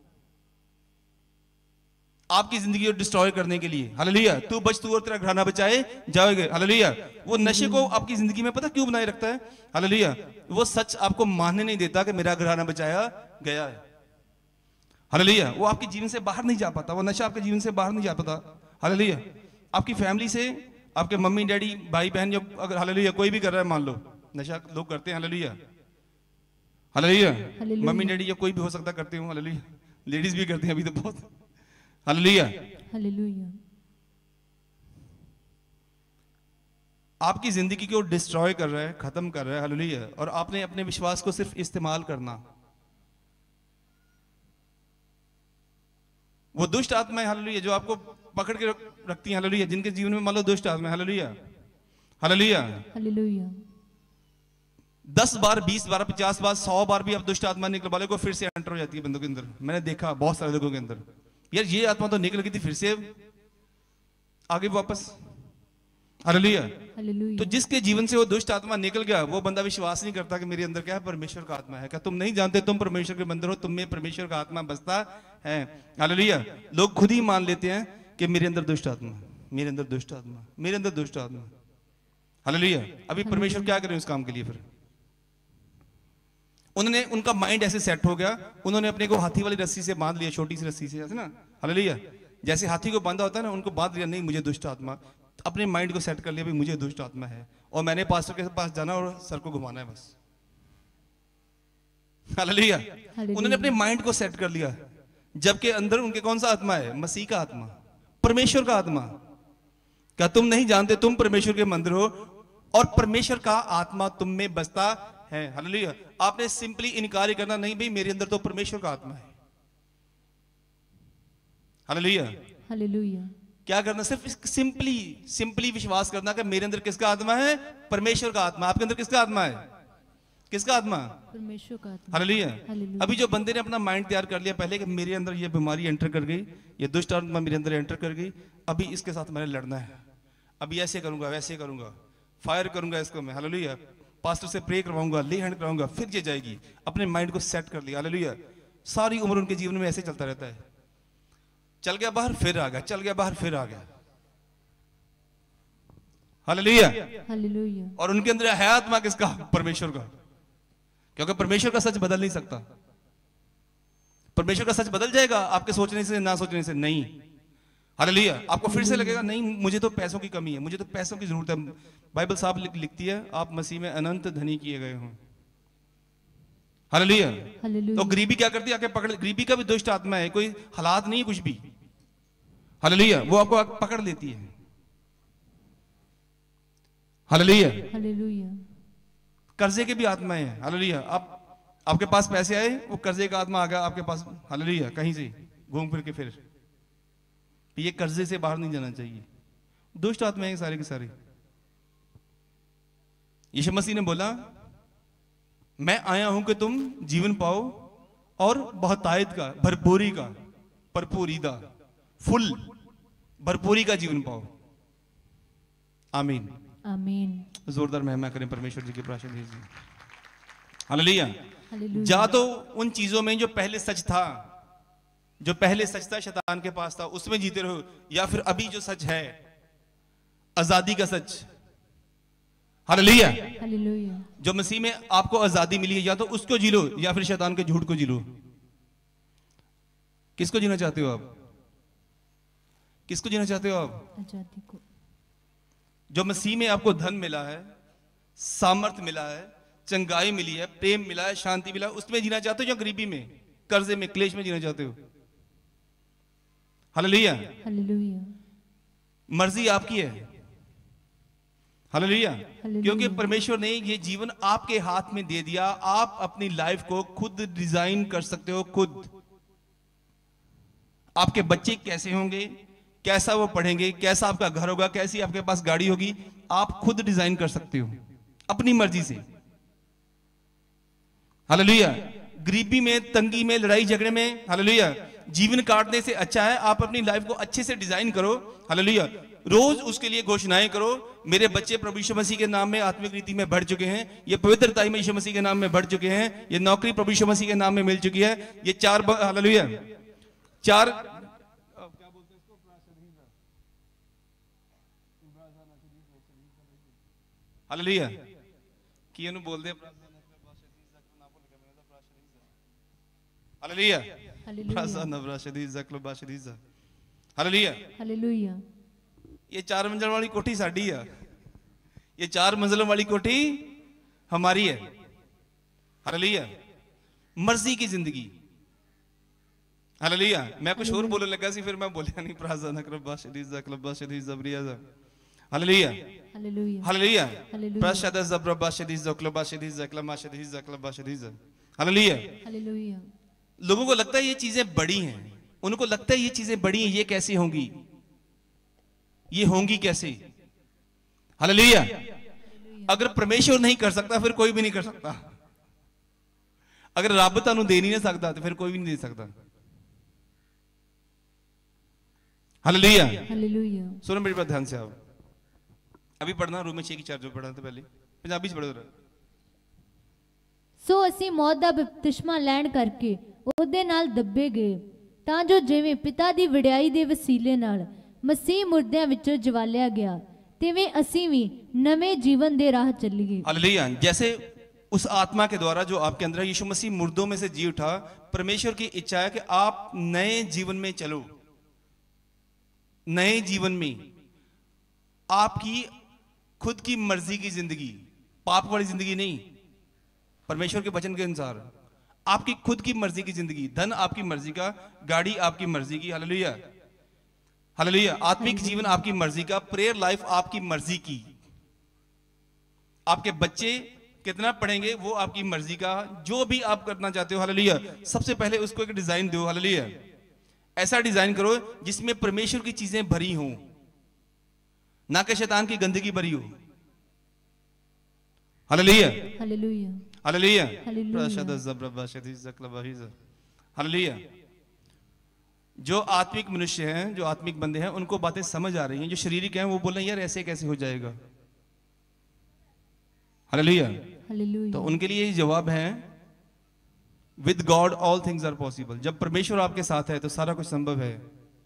आपकी जिंदगी को डिस्ट्रॉय करने के लिए। हालेलुया। तू बच तू और तेरा घराना बचाए जाओगे। हालेलुया। वो नशे को आपकी जिंदगी में पता क्यों बनाए रखता है? हालेलुया। वो सच आपको मानने नहीं देता कि मेरा घराना बचाया गया है। हालेलुया। वो आपके जीवन से बाहर नहीं जा पाता, वो नशा आपके जीवन से बाहर नहीं जा पाता। हालेलुया। आपकी फैमिली से, आपके मम्मी डैडी भाई बहन, जो अगर हालेलुया कोई भी कर रहा है, मान लो नशा लोग करते हैं, हालेलुया, हालेलुया, मम्मी डैडी या कोई भी हो सकता करते हो, हालेलुया, लेडीज भी करते हैं अभी तो बहुत, हालेलुया, हालेलुया। आपकी जिंदगी को डिस्ट्रॉय कर रहा है, खत्म कर रहा है, हालेलुया, और आपने अपने विश्वास को सिर्फ इस्तेमाल करना। वो दुष्ट आत्मा है, हालेलुया, जो आपको पकड़ के रखती है, हालेलुया, जिनके जीवन में मान लो दुष्ट आत्मा है, हालेलुया, हालेलुया, हालेलुया। दस बार, बीस बार, पचास बार, सौ बार भी आप दुष्ट आत्मा निकल वाले को फिर से एंटर हो जाती है बंदों के अंदर। मैंने देखा बहुत सारे लोगों के अंदर, यार ये आत्मा तो निकल गई थी, फिर से आगे वापस, हालेलुया। तो जिसके जीवन से वो दुष्ट आत्मा निकल गया, वो बंदा विश्वास नहीं करता कि मेरे अंदर क्या है, परमेश्वर का आत्मा है। क्या तुम नहीं जानते तुम परमेश्वर के मंदिर हो, तुम में परमेश्वर का आत्मा बसता है? हालेलुया। लोग खुद ही मान लेते हैं कि मेरे अंदर दुष्ट आत्मा, मेरे अंदर दुष्ट आत्मा, मेरे अंदर दुष्ट आत्मा, हालेलुया। अभी परमेश्वर क्या करें उस काम के लिए? फिर उन्होंने, उनका माइंड ऐसे सेट हो गया, उन्होंने अपने को हाथी वाली रस्सी से बांध लिया, छोटी सी रस्सी से, ऐसे ना, हालेलुया, जैसे हाथी को बांधा होता है ना, उनको बांध लिया, नहीं मुझे दुष्ट आत्मा, अपने माइंड को सेट कर लिया, भाई मुझे दुष्ट आत्मा है और मैंने पास्टर के पास जाना और सर को घुमाना है बस, हालेलुया। उन्होंने अपने माइंड को सेट कर लिया, जबकि अंदर उनके कौन सा आत्मा है? मसीह का आत्मा, परमेश्वर का आत्मा। क्या तुम नहीं जानते तुम परमेश्वर के मंदिर हो और परमेश्वर का आत्मा तुम में बसता है? हालेलुया। आपने सिंपली इनकार करना नहीं, भाई मेरे अंदर तो परमेश्वर का आत्मा है, हालेलुया, हालेलुया। क्या करना? सिर्फ सिंपली सिंपली विश्वास करना कि मेरे अंदर किसका आत्मा है? परमेश्वर का आत्मा। आपके अंदर किसका आत्मा है? किसका आत्मा? परमेश्वर का आत्मा। हालेलुया। हालेलुया। अभी जो बंदे ने अपना माइंड तैयार कर लिया पहले कि मेरे अंदर ये बीमारी एंटर कर गई, ये दुष्ट आत्मा मेरे अंदर एंटर कर गई, अभी इसके साथ मैंने लड़ना है, अभी ऐसे करूंगा, वैसे करूंगा, फायर करूंगा इसको मैं, हालेलुया, पास्टर से प्रे करवाऊंगा, ले हैंड कराऊंगा, फिर ये जाएगी। अपने माइंड को सेट कर लिया, हालेलुया। सारी उम्र उनके जीवन में ऐसे चलता रहता है, चल गया बाहर फिर आ गया, चल गया बाहर फिर आ गया, हालेलुया, हालेलुया। और उनके अंदर है आत्मा किसका? परमेश्वर का। क्योंकि परमेश्वर का सच बदल नहीं सकता। परमेश्वर का सच बदल जाएगा आपके सोचने से, ना सोचने से नहीं, हालेलुया। आपको फिर से लगेगा नहीं मुझे तो पैसों की कमी है, मुझे तो पैसों की जरूरत है। बाइबल साहब लिख, लिखती है आप मसीह में अनंत धनी किए गए हो, हालेलुया। तो गरीबी क्या करती है? आके पकड़, गरीबी का भी दुष्ट आत्मा है, कोई हालात नहीं कुछ भी, हालेलुया, वो आपको पकड़ लेती है, हालेलुया, हालेलुया। कर्जे के भी आत्मा है, हालेलुया। आप आपके पास पैसे आए, वो कर्जे का आत्मा आ गया आपके पास, हालेलुया, कहीं से घूम फिर के, फिर ये कर्जे से बाहर नहीं जाना चाहिए। दुष्ट आत्मा है सारे के सारे। यीशु मसीह ने बोला मैं आया हूं कि तुम जीवन पाओ और बहुतायत का, भरपूरी का, भरपूरीदा, फुल भरपूरी का जीवन पाओ। आमीन, आमीन। जोरदार महिमा करें परमेश्वर जी की प्रार्थना दीजिए, हालेलुया। हालेलुया। जा तो उन चीजों में जो पहले सच था, जो पहले सच था शैतान के पास था, उसमें जीते रहो, या फिर अभी जो सच है आजादी का सच, हालेलुया, हालेलुया, जो मसीह में आपको आजादी मिली है, या तो उसको जी लो या फिर शैतान के झूठ को जी लो। किसको जीना चाहते हो आप? किसको जीना चाहते हो आप? आजादी को। जो मसीह में आपको धन मिला है, सामर्थ मिला है, चंगाई मिली है, प्रेम मिला है, शांति मिला है, उसमें जीना चाहते हो या गरीबी में, कर्जे में, क्लेश में जीना चाहते हो? Hallelujah, hallelujah. मर्जी आपकी है, हालेलुया, क्योंकि परमेश्वर ने ये जीवन आपके हाथ में दे दिया। आप अपनी लाइफ को खुद डिजाइन कर सकते हो, खुद। आपके बच्चे कैसे होंगे, कैसा वो पढ़ेंगे, कैसा आपका घर होगा, कैसी आपके पास गाड़ी होगी, आप खुद डिजाइन कर सकते हो अपनी मर्जी से, हालेलुया। गरीबी में, तंगी में, लड़ाई झगड़े में हालेलुया जीवन काटने से अच्छा है आप अपनी लाइफ को अच्छे से डिजाइन करो हालेलुया। रोज उसके लिए घोषणाएं करो, मेरे बच्चे प्रभु यीशु मसीह के नाम में आत्मिक रीति में बढ़ चुके हैं, ये पवित्रता में यीशु मसीह के नाम में बढ़ चुके हैं, ये नौकरी प्रभु यीशु मसीह के नाम में मिल चुकी है, ये चार हालेलुया चार हालेलुया कि ਇਹਨੂੰ ਬੋਲਦੇ हालेलुया हालेलुया हालेलुया। ये चार मंजिल वाली कोठी साडी है, ये चार मंजिलों वाली कोठी हमारी है हालेलुया। मर्जी की जिंदगी हालेलुया। मैं कुछ और बोलने लगा सी फिर मैं बोलिया नहीं प्राजा ना करबा शदीजा क्लबा शदीज जबरिया हालेलुया हालेलुया हालेलुया प्राशदा जबरबा शदीजा क्लबा शदीजा क्लमा शदीजा क्लबा शदीजा हालेलुया हालेलुया। लोगों को लगता है ये चीजें बड़ी हैं, उनको लगता है ये चीजें बड़ी हैं, ये कैसे होंगी, ये होंगी कैसे हालेलुया। अगर परमेश्वर नहीं कर सकता फिर कोई भी नहीं कर सकता, अगर रब तुहानू दे नहीं सकता तो फिर कोई भी नहीं दे सकता हालेलुया हालेलुया। सुनो मेरी बात ध्यान से आओ, अभी पढ़ना रूम में छह की चार जो पढ़ना था पहले पंजाबी पढ़ो जरा। सो ਅਸੀਂ ਮੌਤ ਦਾ ਬਪਤਿਸਮਾ ਲੈਣ ਕਰਕੇ ਉਹਦੇ ਨਾਲ ਦੱਬੇ ਗਏ ਤਾਂ ਜੋ ਜਿਵੇਂ ਪਿਤਾ ਦੀ ਵਡਿਆਈ ਦੇ ਵਸੀਲੇ ਨਾਲ ਮਸੀਹ ਮੁਰਦਿਆਂ ਵਿੱਚੋਂ ਜਵਾਲਿਆ ਗਿਆ ਤਿਵੇਂ ਅਸੀਂ ਵੀ ਨਵੇਂ ਜੀਵਨ ਦੇ ਰਾਹ ਚੱਲੀਏ हालेलुया। जैसे उस आत्मा के द्वारा जो आपके अंदर है, यीशु मसीह मुर्दों में से जी उठा, परमेश्वर की इच्छा है कि आप नए जीवन में चलो, नए जीवन में आपकी खुद की मर्जी की जिंदगी, पाप वाली जिंदगी नहीं, परमेश्वर के वचन के अनुसार आपकी खुद की मर्जी की जिंदगी, धन आपकी मर्जी का, गाड़ी आपकी मर्जी की हालेलुया हालेलुया, आत्मिक जीवन आपकी मर्जी का, प्रेयर लाइफ आपकी मर्जी की, आपके बच्चे कितना पढ़ेंगे वो आपकी मर्जी का, जो भी आप करना चाहते हो हालेलुया। सबसे पहले उसको एक डिजाइन दो हालेलुया, ऐसा डिजाइन करो जिसमें परमेश्वर की चीजें भरी हों, ना कि शैतान की गंदगी भरी हो hallelujah hallelujah hallelujah hallelujah. Hallelujah. जो आत्मिक मनुष्य हैं, जो आत्मिक बंदे हैं, उनको बातें समझ आ रही हैं, जो शारीरिक हैं वो बोल रहे हैं यार ऐसे कैसे हो जाएगा हालेलुया। हालेलुया। तो उनके लिए जवाब है with God all things are possible. जब परमेश्वर आपके साथ है तो सारा कुछ संभव है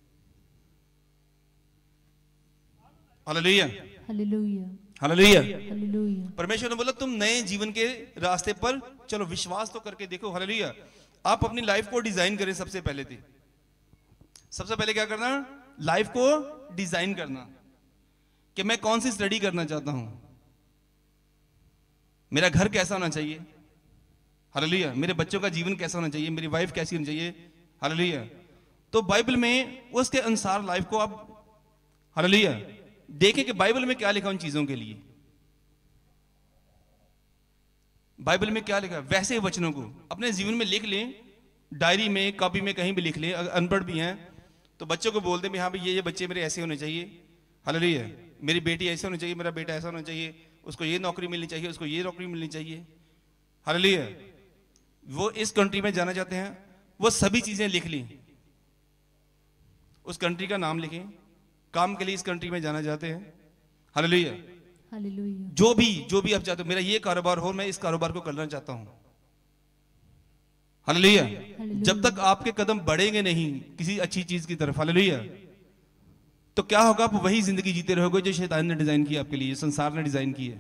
हालेलुया हालेलुया हालेलुया। हालेलुया। परमेश्वर ने बोला तुम नए जीवन के रास्ते पर चलो, विश्वास तो करके देखो हालेलुया। आप अपनी लाइफ को डिजाइन करें, सबसे पहले थे सबसे पहले क्या करना, लाइफ को डिजाइन करना कि मैं कौन सी स्टडी करना चाहता हूं, मेरा घर कैसा होना चाहिए हालेलुया, मेरे बच्चों का जीवन कैसा होना चाहिए, मेरी वाइफ कैसी होनी चाहिए हालेलुया। तो बाइबल में उसके अनुसार लाइफ को आप हालेलुया देखें कि बाइबल में क्या लिखा उन चीजों के लिए, बाइबल में क्या लिखा, वैसे वचनों को अपने जीवन में लिख लें, डायरी में, कॉपी में, कहीं भी लिख लें। अगर अनपढ़ भी हैं तो बच्चों को बोल दें भी हाँ भाई ये ये बच्चे मेरे ऐसे होने चाहिए हालेलुया, मेरी बेटी ऐसे होनी चाहिए, मेरा बेटा ऐसा होना चाहिए, उसको ये नौकरी मिलनी चाहिए, उसको ये नौकरी मिलनी चाहिए हालेलुया। वो इस कंट्री में जाना चाहते हैं, वो सभी चीजें लिख लें, उस कंट्री का नाम लिखें, काम के लिए इस कंट्री में जाना चाहते हैं हालेलुया हालेलुया। जो भी जो भी आप चाहते हो, मेरा ये कारोबार हो, मैं इस कारोबार को करना चाहता हूं हालेलुया। जब तक आपके कदम बढ़ेंगे नहीं किसी अच्छी चीज की तरफ हालेलुया, तो क्या होगा, आप वही जिंदगी जीते रहोगे जो शैतान ने डिजाइन की आपके लिए, संसार ने डिजाइन की है।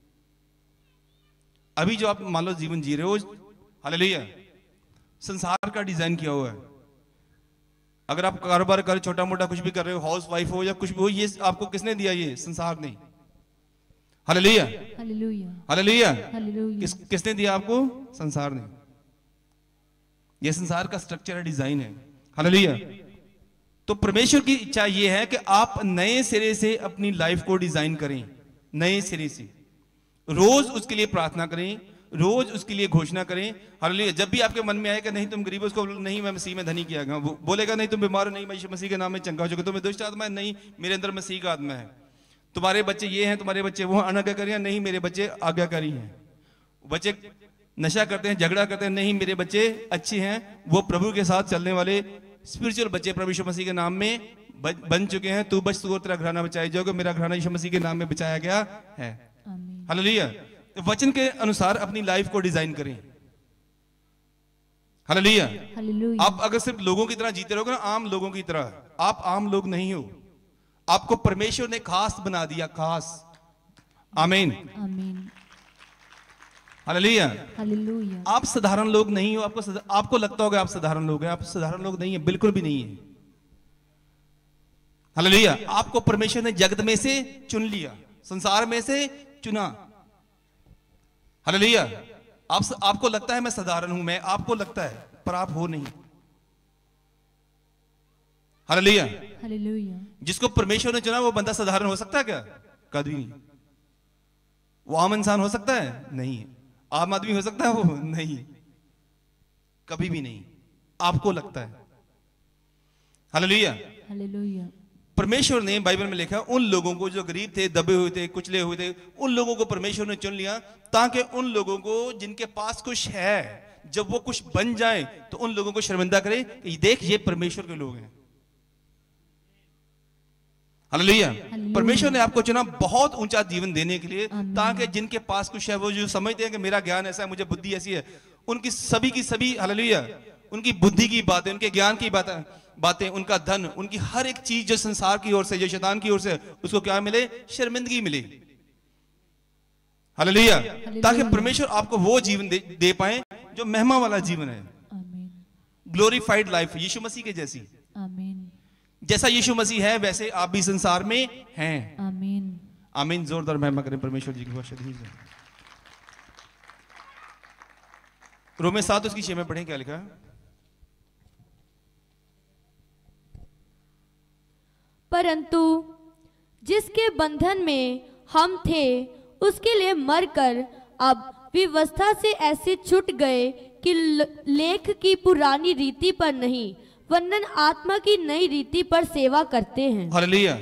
अभी जो आप मान लो जीवन जी रहे हो हालेलुया, संसार का डिजाइन किया हुआ है। अगर आप कारोबार कर, छोटा मोटा कुछ भी कर रहे हो, हाउस वाइफ हो या कुछ भी हो, ये आपको किसने दिया, ये संसार ने हालेलुया हालेलुया हालेलुया। हालेलुया। किस किसने दिया आपको, संसार ने। ये संसार का स्ट्रक्चर है, डिजाइन है हालेलुया। तो परमेश्वर की इच्छा यह है कि आप नए सिरे से अपनी लाइफ को डिजाइन करें, नए सिरे से रोज उसके लिए प्रार्थना करें, रोज उसके लिए घोषणा करें हालेलुया। जब भी आपके मन में आए कि नहीं तुम गरीब हो, उसको नहीं मैं मसीह में धनी किया गया, वो बोलेगा नहीं तुम बीमार हो, नहीं मैं यीशु मसीह के नाम में चंगा हो चुका, तुम्हें दुष्ट आत्मा है, नहीं मेरे अंदर मसीह का आत्मा है, तुम्हारे बच्चे ये हैं, तुम्हारे बच्चे वो अनाज्ञाकारी हैं, नहीं मेरे बच्चे आज्ञाकारी हैं, बच्चे नशा करते हैं, झगड़ा करते हैं, नहीं मेरे बच्चे अच्छे हैं, वो प्रभु के साथ चलने वाले स्पिरिचुअल बच्चे प्रभु यीशु मसीह के नाम में बन चुके हैं। तू बच, तू और तेरा घराना बचाया जाओगे, मेरा घराना यीशु मसीह के नाम में बचाया गया है। हालेलुया। वचन के अनुसार अपनी लाइफ को डिजाइन करें। हालेलुया। आप अगर सिर्फ लोगों की तरह जीते रहोगे ना, आम लोगों की तरह, आप आम लोग नहीं हो, आपको परमेश्वर ने खास बना दिया, खास। आमीन आमीन। हालेलुया। हालेलुया। आप साधारण लोग नहीं हो। आपको सदा, आपको लगता होगा आप साधारण लोग हैं, आप साधारण लोग नहीं है, बिल्कुल भी नहीं है। हालेलुया। आपको परमेश्वर ने जगत में से चुन लिया, संसार में से चुना। हालेलुया। आप आपको लगता है मैं साधारण हूं, मैं आपको लगता है, पर आप हो नहीं। हालेलुया। हालेलुया। जिसको परमेश्वर ने चुना वो बंदा साधारण हो सकता है क्या? कभी नहीं। वो आम इंसान हो सकता है? नहीं। आम आदमी हो सकता है वो? नहीं, कभी भी नहीं। आपको लगता है। हालेलुया। हालेलुया। परमेश्वर ने बाइबल में लिखा उन लोगों को जो गरीब थे, दबे हुए थे, कुचले हुए थे, उन लोगों को परमेश्वर ने चुन लिया ताकि उन लोगों को जिनके पास कुछ है, जब वो कुछ बन जाए तो उन लोगों को शर्मिंदा करे कि देख ये परमेश्वर के लोग हैं। हालेलुया। परमेश्वर ने आपको चुना बहुत ऊंचा जीवन देने के लिए, ताकि जिनके पास कुछ है, वो जो समझते हैं कि मेरा ज्ञान ऐसा है, मुझे बुद्धि ऐसी है, उनकी सभी की सभी, हालेलुया, उनकी बुद्धि की बातें, उनके ज्ञान की बातें बातें उनका धन, उनकी हर एक चीज जो संसार की ओर से, जो शैतान की ओर से, उसको क्या मिले? शर्मिंदगी मिले। हालेलुया। ताकि परमेश्वर आपको वो जीवन दे, दे पाए जो महिमा वाला जीवन है, ग्लोरीफाइड लाइफ, यीशु मसीह के जैसी। आमीन। जैसा यीशु मसीह है वैसे आप भी संसार में हैं। आमीन। आमीन। जोरदार महिमा करें परमेश्वर जी की। बहुत शुक्रिया। रोमे सात उसकी छह में पढ़ें क्या लिखा है? परंतु जिसके बंधन में हम थे उसके लिए मरकर अब व्यवस्था से ऐसे छूट गए कि लेख की पुरानी रीति पर नहीं वरन आत्मा की नई रीति पर सेवा करते हैं। हालेलुया।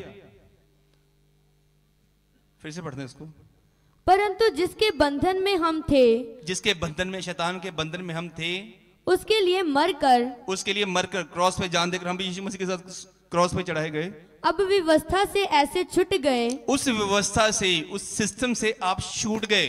फिर से पढ़ते हैं इसको। परंतु जिसके बंधन में हम थे, जिसके बंधन में, शैतान के बंधन में हम थे, उसके लिए मरकर, उसके लिए मरकर, क्रॉस पे जान देकर हम भी यीशु मसीह के साथ क्रॉस पे चढ़ाए गए। अब व्यवस्था से ऐसे छूट गए, उस व्यवस्था से, उस सिस्टम से आप छूट गए।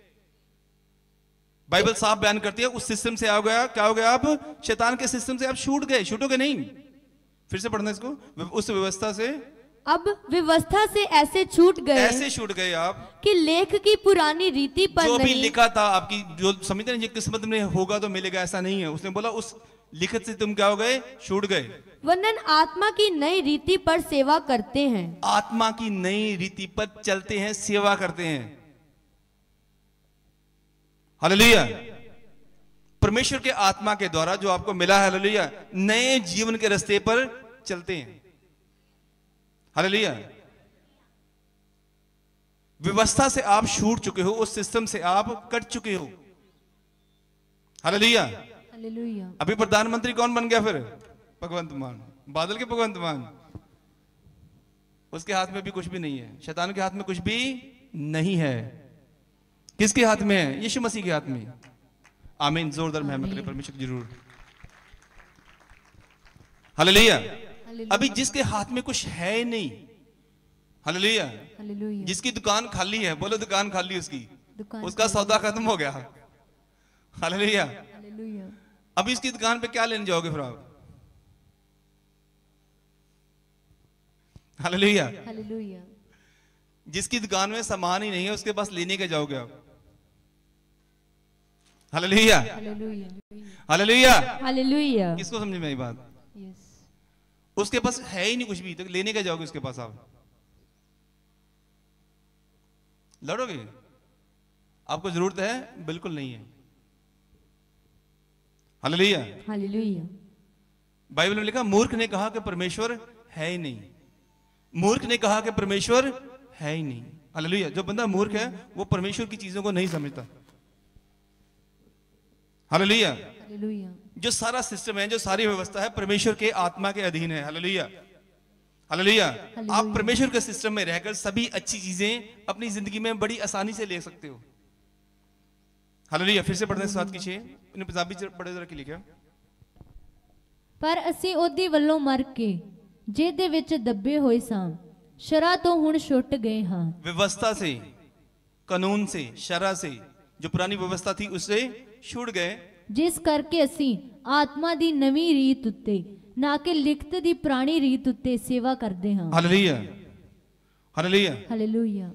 बाइबल साफ बयान करती है उस सिस्टम से आ गया, क्या हो गया? आप शैतान के सिस्टम से आप छूट गए। छूटोगे नहीं। फिर से पढ़ना इसको। उस व्यवस्था से, अब व्यवस्था से ऐसे छूट गए, ऐसे छूट गए आप कि लेख की पुरानी रीति पर जो नहीं, भी लिखा था आपकी, जो समझते हैं किस्मत में होगा तो मिलेगा, ऐसा नहीं है। उसने बोला उस लिखत से तुम क्या हो गए? छूट गए। वरन आत्मा की नई रीति पर सेवा करते हैं। आत्मा की नई रीति पर चलते हैं, सेवा करते हैं। हालेलुया। परमेश्वर के आत्मा के द्वारा जो आपको मिला है, हालेलुया, नए जीवन के रास्ते पर चलते हैं। हालेलुया। व्यवस्था से आप छूट चुके हो, उस सिस्टम से आप कट चुके हो। हालेलुया। हालेलुया। अभी प्रधानमंत्री कौन बन गया फिर? भगवंत मान, बादल के भगवंत मान। उसके हाथ में भी कुछ भी नहीं है, शैतान के हाथ में कुछ भी नहीं है। किसके हाथ में है? यीशु मसीह के हाथ में। आमीन। जोरदार महिमा करें परमेश्वर जरूर। हालेलुया। अभी जिसके हाथ में कुछ है ही नहीं, हालेलुया, हालेलुया, जिसकी दुकान खाली है, बोलो दुकान खाली उसकी, दुकान उसका सौदा खत्म हो गया। हालेलुया। हालेलुया। अब इसकी दुकान पे क्या लेने जाओगे फिर आप? हालेलुया। हालेलुया। जिसकी दुकान में सामान ही नहीं है उसके पास लेने के जाओगे आप? हालेलुया। हालेलुया। हालेलुया। हालेलुया। किसको समझ में आई बात? यस। उसके पास है ही नहीं कुछ भी, तो लेने के जाओगे उसके पास आप? लड़ोगे? आपको जरूरत है? बिल्कुल नहीं है। हालेलुया। हालेलुया। बाइबल में लिखा मूर्ख ने कहा कि परमेश्वर है ही नहीं। मूर्ख ने कहा कि परमेश्वर है ही नहीं। हालेलुया। जो बंदा मूर्ख है वो परमेश्वर की चीजों को नहीं समझता। हालेलुया। हालेलुया। जो सारा सिस्टम है, जो सारी व्यवस्था है, परमेश्वर के आत्मा के अधीन है। हालेलुया। हालेलुया। आप परमेश्वर के सिस्टम में रहकर सभी अच्छी चीजें अपनी जिंदगी में बड़ी आसानी से ले सकते हो। हालेलुया। फिर से पढ़ने साथ कीजिए, इन्हें पंजाबी च पढ़े जरा कि लिखा। ਪਰ ਅਸੀਂ ਉਹਦੀ ਵੱਲੋਂ ਮਰ ਕੇ ਜਿਹਦੇ ਵਿੱਚ ਦੱਬੇ ਹੋਏ ਸਾਂ ਸ਼ਰਾਂ ਤੋਂ ਹੁਣ ਛੁੱਟ ਗਏ ਹਾਂ। व्यवस्था से, कानून से, शरा से, जो पुरानी व्यवस्था थी उससे छूट गए, ਜਿਸ ਕਰਕੇ ਅਸੀਂ ਆਤਮਾ ਦੀ ਨਵੀਂ ਰੀਤ ਉੱਤੇ ਨਾ ਕਿ ਲਿਖਤ ਦੀ ਪੁਰਾਣੀ ਰੀਤ ਉੱਤੇ ਸੇਵਾ ਕਰਦੇ ਹਾਂ। Hallelujah hallelujah. ਹਾਲੇਲੂਇਆ।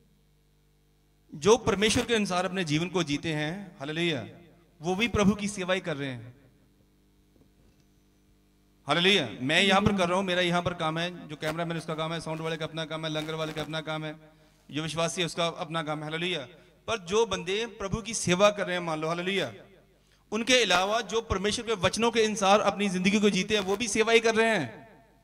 जो परमेश्वर के अनुसार अपने जीवन को जीते हैं, हालेलुया, वो भी प्रभु की सेवा ही कर रहे हैं। हालेलुया। मैं यहाँ पर कर रहा हूँ, मेरा यहाँ पर काम है, जो कैमरा मैन उसका काम है, साउंड वाले का अपना काम है, लंगर वाले का अपना काम है, जो विश्वासी है उसका अपना काम है। हालेलुया। पर जो बंदे प्रभु की सेवा कर रहे हैं, मान लो, हालेलुया, उनके अलावा जो परमेश्वर के वचनों के अनुसार अपनी जिंदगी को जीते हैं वो भी सेवा ही कर रहे हैं।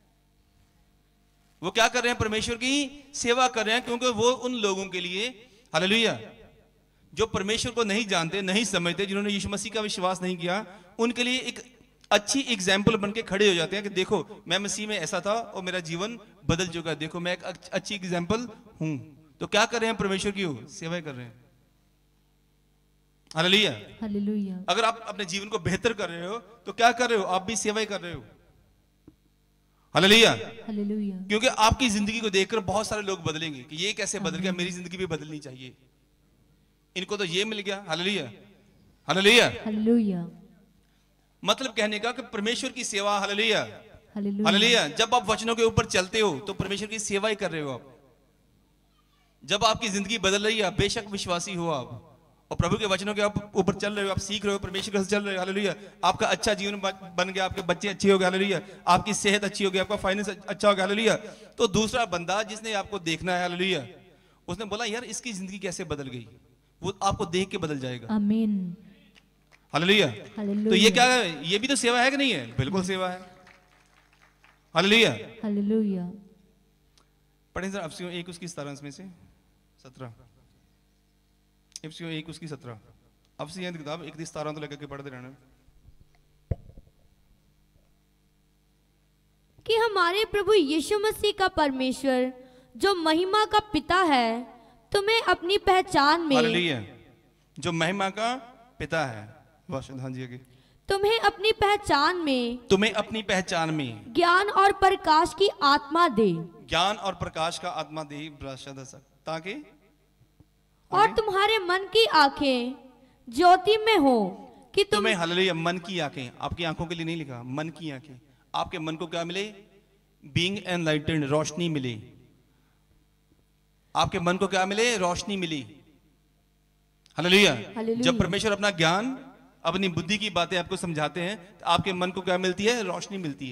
वो क्या कर रहे हैं? परमेश्वर की सेवा कर रहे हैं, क्योंकि वो उन लोगों के लिए, हालेलुया, जो परमेश्वर को नहीं जानते, नहीं समझते, जिन्होंने यीशु मसीह का विश्वास नहीं किया, उनके लिए एक अच्छी एग्जाम्पल बन के खड़े हो जाते हैं कि देखो मैं मसीह में ऐसा था और मेरा जीवन बदल चुका है, देखो मैं एक अच्छी एग्जाम्पल हूं। तो क्या कर रहे हैं? परमेश्वर की सेवा कर रहे हैं। Hallelujah hallelujah. अगर आप अपने जीवन को बेहतर कर रहे हो तो क्या कर रहे हो? आप भी सेवा ही कर रहे हो। Hallelujah hallelujah. क्योंकि आपकी जिंदगी को देखकर बहुत सारे लोग बदलेंगे कि ये कैसे बदल गया, मेरी जिंदगी भी बदलनी चाहिए, इनको तो ये मिल गया। Hallelujah hallelujah hallelujah. मतलब कहने का कि परमेश्वर की सेवा, हालेलुया हालेलुया। हालेलुया, जब आप वचनों के ऊपर चलते हो तो परमेश्वर की सेवा ही कर रहे हो आप। जब आपकी जिंदगी बदल रही है, बेशक विश्वासी हो आप और प्रभु के वचनों के ऊपर चल रहे हो, आप सीख रहे हो, परमेश्वर के साथ चल रहे हो, हालेलुया, आपका अच्छा जीवन बन गया, आपके बच्चे अच्छे हो गए, हालेलुया, आपकी सेहत अच्छी हो गई, आपका फाइनेंस अच्छा हो गया, हालेलुया, तो दूसरा बंदा जिसने आपको देखना है, हालेलुया, उसने बोला यार इसकी जिंदगी कैसे बदल गई, वो आपको देख के बदल जाएगा। आमीन। हालेलुया। तो ये क्या है? ये भी तो सेवा है कि नहीं है? बिल्कुल सेवा है। Hallelujah hallelujah. पढ़ें सर अफसियों एक उसकी सत्रह में से सत्रह, अफसियों एक उसकी सत्रह, अफसियों की किताब एक सतारह तो लेकर के पढ़ते रहना कि हमारे प्रभु यीशु मसीह का परमेश्वर जो महिमा का पिता है तुम्हें अपनी पहचान में, हालेलुया, जो महिमा का पिता है, हाँ जी, आगे, तुम्हें अपनी पहचान में, तुम्हें अपनी पहचान में ज्ञान और प्रकाश की आत्मा दे, ज्ञान और प्रकाश का आत्मा दे, ताकि और तुम्हारे मन की आंखें ज्योति में हो कि तुम, तुम्हें, हालेलुया, मन की आंखें, आपकी आंखों के लिए नहीं लिखा, मन की आंखें, आपके मन को क्या मिले? बीइंग एनलाइटेंड, रोशनी मिले, आपके मन को क्या मिले? रोशनी मिली। हालेलुया। जब परमेश्वर अपना ज्ञान, अपनी बुद्धि की बातें आपको समझाते हैं तो आपके मन को क्या मिलती है? रोशनी मिलती है।